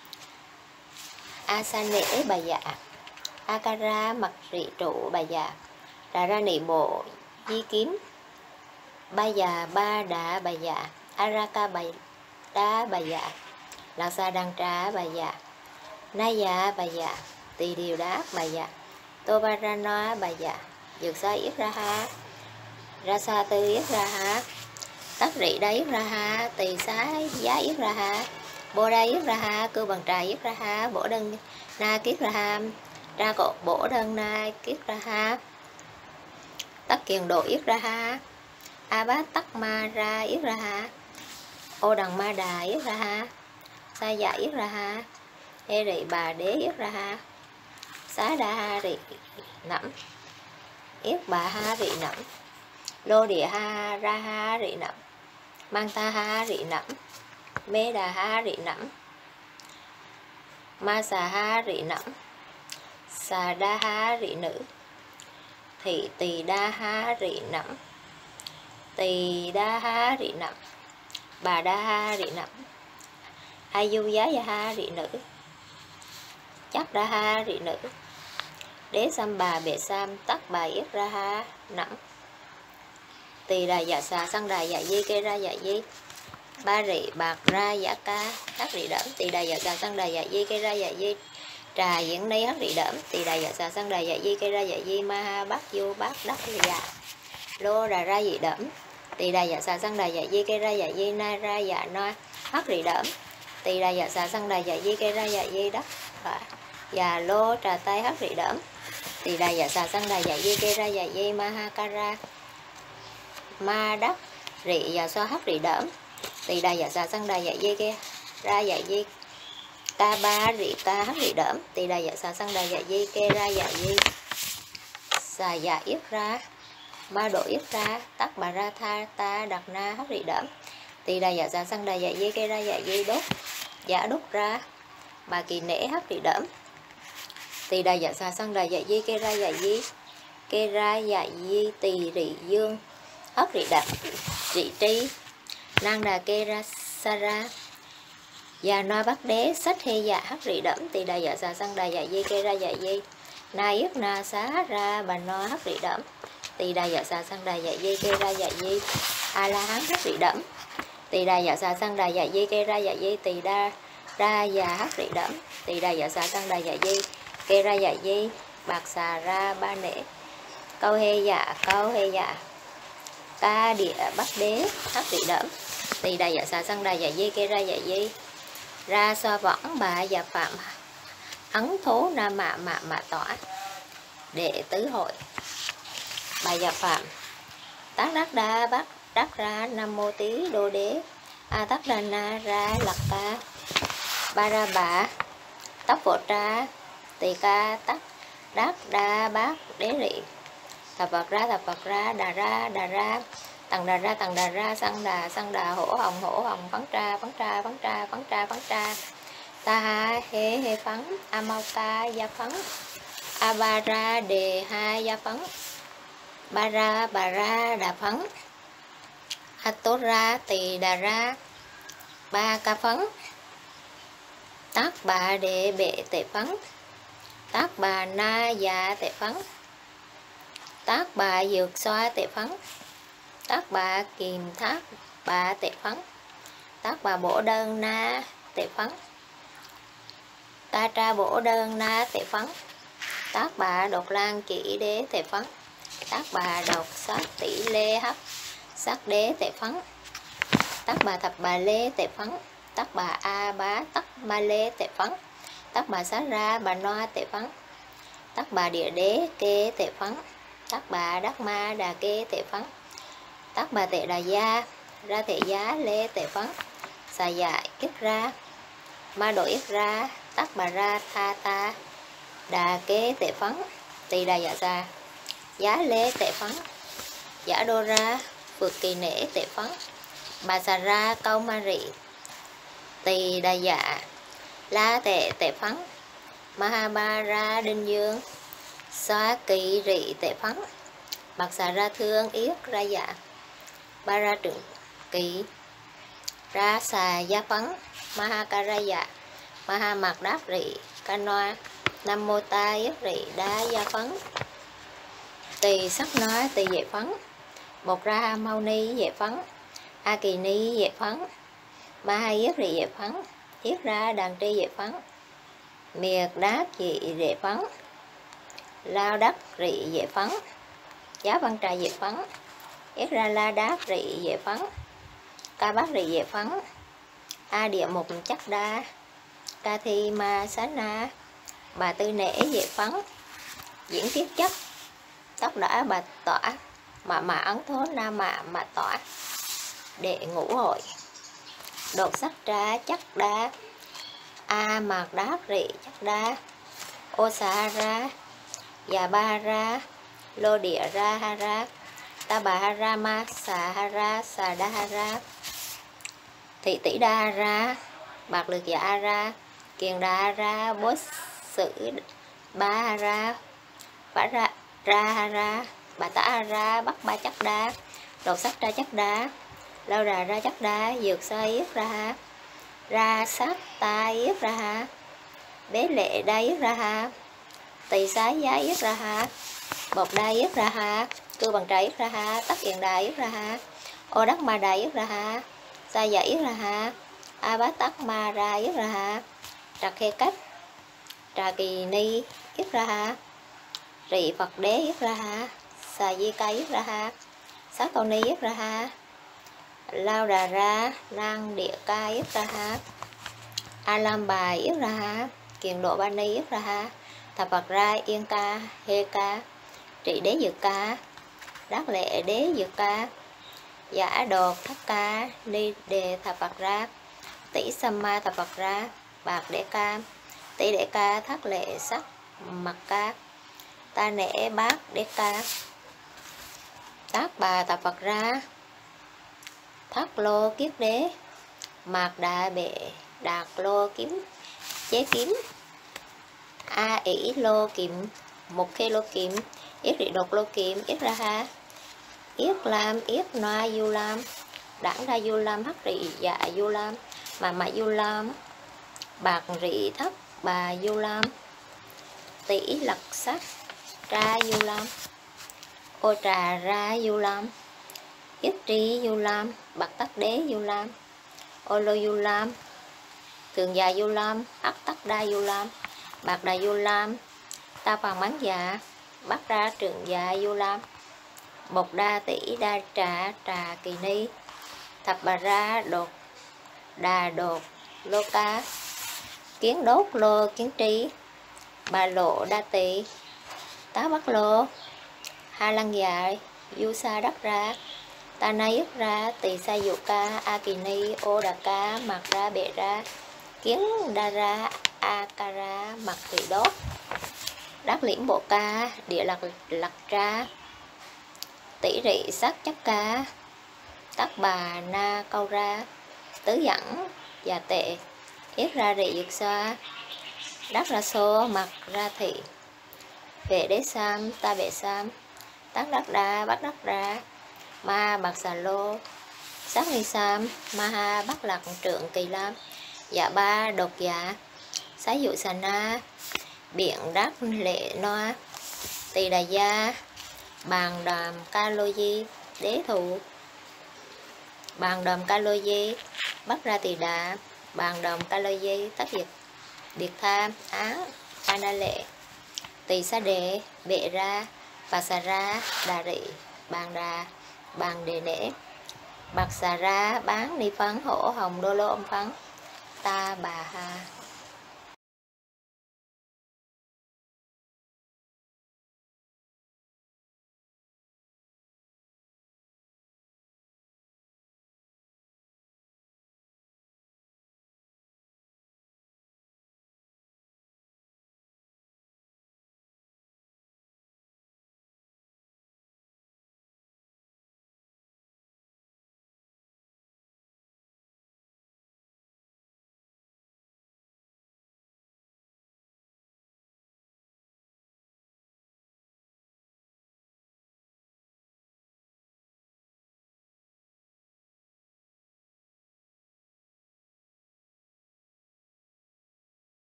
a sa nễ bà dạ a ca ra mặt rị trụ bà dạ đà ra nị bộ di kiếm ba già ba đà bà dạ a ra ca bà đa bà dạ lạc xa đăng trá bà dạ na dạ bà dạ tỳ điều đá bà dạ tô ba ra noa bà dạ dược xa yết ra ha ra sa tư yết ra ha tắc rị đá yết ra ha tỳ xá giá yết ra ha bô đa yết ra ha cư bằng trà yết ra ha bổ đơn na kiết ra ha ra cột bổ đơn na kiết ra ha tắc kiền độ yết ra ha a bát tắc ma ra yết ra ha ô đằng ma đà yết ra ha sa dạ yết ra ha ê rị bà đế yết ra ha xá đa ha rị nẫm yết bà ha rị nẫm lô địa ha ra ha rị nẫm mang ta ha rị nẫm mê đà ha rị nẫm ma xà ha rị nẫm xà đa ha rị nữ thị tỳ đa ha rị nẫm tỳ đa ha rị nẫm bà đa ha rị nẫm ai du giá gia ha rị nữ chắc đa ha rị nữ đế sam bà bệ sam tắc bà yết ra ha nẫm tỳ đà dạ xà sang đà dạ di kê ra dạ di ba rị bạc ra dạ ca hắc rị đẫm tỳ đà dạ xà sang đà dạ di kê ra dạ di trà diễn ni hắc rị đẫm tỳ đà dạ xà sang đà dạ di kê ra dạ di ma ha bát du bát đắc dạ lô đà ra dị đẫm tỳ đà dạ xà sang đà dạ di kê ra dạ di na ra dạ noa hắc rị đẫm tỳ đà dạ xà sang đà dạ di kê ra dạ di đắc dạ lô trà tay hắc rị đẫm tỳ đà dạ xà sang đà dạ di kê ra dạ di ma ha ca ra ma đắc rị dạ xoa hắc rị đẫm tỳ đà dạ xà sang đà dạ di kê ra dạ di ca ba rị ca hắc rị đẫm tỳ đà dạ xà sang đà dạ di kê ra dạ di xà dạ yết ra ma độ yết ra tắc bà ra tha ta đặc na hắc rị đẫm tỳ đà dạ xà sang đà dạ di kê ra dạ di đốt giả đốt ra bà kỳ nễ hắc rị đẫm tỳ đà dạ xà sang đà dạ di kê ra dạ di kê ra dạ di tỳ rị dương hắc rị đẫm rị tri năng đà kê ra sa ra Già no bắt đế sách hê dạ hắc rị đẫm tỳ đà dạ xà sang đà dạ di kê ra dạ di na yết na xá ra bà no hắc rị đẫm tỳ đà dạ xà sang đà dạ di kê ra dạ di a la hán hắc rị đẫm tỳ đà dạ xà sang đà dạ di kê ra dạ di tỳ đa ra dạ hắc rị đẫm tỳ đà dạ xà sang đà dạ di kê ra dạ di bạc xà ra ba nễ câu hê dạ ca địa bắc đế hắc rị đẫm tỳ đà dạ xà sang đà dạ di kê ra dạ di ra so võng bà dạ phạm ấn thố nam mạ tỏa đệ tứ hội bà dạ phạm tác đắc đa bắc đắc ra nam mô tí đô đế a tắc đa na ra lạc ca ba ra bả tóc vỗ tra tỳ ca tắc đắc đa bác đế rị thập vật ra đà ra tầng đà ra sang đà hổ hồng phấn tra ta ha hê phấn a mau ca gia phấn a ba ra đề ha gia phấn ba ra bà ra đà phấn a tốt ra tỳ đà ra ba ca phấn tác bà đệ bệ tệ phấn tác bà na dạ tệ phấn tác bà dược xoa tệ phấn tác bà kìm thác bà tệ phấn tác bà bổ đơn na tệ phấn ta tra bổ đơn na tệ phấn tác bà độc lan chỉ đế tệ phấn tác bà độc sát tỷ lê hấp sát đế tệ phấn tác bà thập bà lê tệ phấn tác bà a bá tắc ma lê tệ phấn tác bà xá ra bà noa tệ phấn tác bà địa đế kê tệ phấn tác bà đắc ma đà kê tệ phấn tác bà tệ đà gia ra tệ giá lê tệ phấn xà dạ ít ra ma đổi ít ra tác bà ra tha ta đà kế tệ phấn tỳ đà dạ già giá lê tệ phấn giả đô ra vượt kỳ nể tệ phấn bà xà ra câu ma rị tỳ đà dạ la tệ tệ phấn maha ba ra đinh dương xóa kỳ rị tệ phấn bạc xà ra thương yết ra dạ ba ra trưởng kỳ ra xà gia phấn maha ca ra dạ maha mạc đáp rị ca noa nam mô ta yết rị đa gia phấn tỳ sắc nói tỳ vệ phấn một ra mau ni vệ phấn a kỳ ni vệ phấn maha yết rị vệ phấn yết ra đàn tri vệ phấn miệt đáp dị vệ phấn lao đắc rị vệ phấn giá văn trà vệ phấn yết ra la đáp rị vệ phấn ca bát rị vệ phấn a địa mục chắc đa ca thi ma xá na bà tư nể vệ phấn diễn tiết chất tóc đỏ bà tỏa mà ấn thố na mà tỏa đệ ngũ hội đột sắc tra chắc đa a mạc đáp rị chắc đa ô xà ra già ba ra lô địa ra ha ra ta bà ha ra ma xà ha ra xà đa ha ra thị tỷ đa ra bạc lực dạ ra kiền đa ra bố sử ba ra bả ra ra bà tả ra bắt ba chắc đa đột sắc ra chắc đa lao đà ra chắc đa dược sơ yết ra sát ta yết ra bế lệ đa yết ra tỳ xá giá yết ra bột đa yết ra cư bằng trà yết ra tắc kiền đà yết ra ô đắc ma đà yết ra sa dạ yết ra a bá tắc ma ra yết ra trà khê cách trà kỳ ni yết ra rị phật đế yết ra xà di ca yết ra xá câu ni yết ra lao đà ra năng địa ca yết ra a lam bài yết ra kiền độ ba ni yết ra thập phật ra yên ca hê ca trị đế dược ca đắc lệ đế dược ca giả đột thất ca ni đề thập phật ra tỷ samma thập phật ra bạc đế ca tỷ đế ca thất lệ sắc mặt ca ta nể bát đế ca tác bà thập phật ra thất lô kiết đế mạc đà bệ đạt lô kiếm chế kiếm a ỷ lô kiệm một khê lô kiệm yết rị đột lô kiệm yết ra ha yết lam yết noa du lam đẳng ra du lam hắc rị dạ du lam mà mã du lam, bạc rị thất bà du lam, tỷ lặc sắc ra du lam, ô trà ra du lam, yết trí du lam, bạc tắc đế du lam, ô lô du lam, thường già du lam, hắc tắc đa du lam, bạc đà du lam, ta bằng bán dạ, bắt ra trường dạ du lam, một đa tỷ đa trà trà kỳ ni, thập bà ra đột đà đột lô ca, kiến đốt lô kiến trí, bà lộ đa tỷ, tá bắt lô, ha lăng dài, du sa đắc ra, ta na yết ra, tỳ sa dụ ca, a kỳ ni, ô đà ca, mặt ra bệ ra, kiến đa ra, a ca ra, mặt tỷ đốt, đắc liễm bộ ca, địa lặc ra, tỷ rị sắc chấp ca, tắc bà na câu ra, tứ dẫn và tệ, yết ra rị dược xoa, đắc ra xô, mặt ra thị, vệ đế sam, ta vệ sam, tắc đắc đa, bắt đắc ra, ma bạc xà lô, sắc ni sam, ma ha bắt lạc trượng kỳ lam, dạ ba đột dạ, xá dụ xà na, biện đắc lệ noa, tỳ đà gia, bàn đàm ca lô di, đế thụ, bàn đàm ca lô di, bắt ra tỳ đà, bàn đàm ca lô di, tất diệt, điệt tham, á, a na lệ, tỳ sa đề, bệ ra, bà xà ra, đà rị, bàn đà, bàn đề nễ, bạc xà ra, bán ni phấn, hổ hồng đô lô âm phấn, ta bà ha.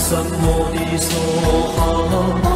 什么的所好。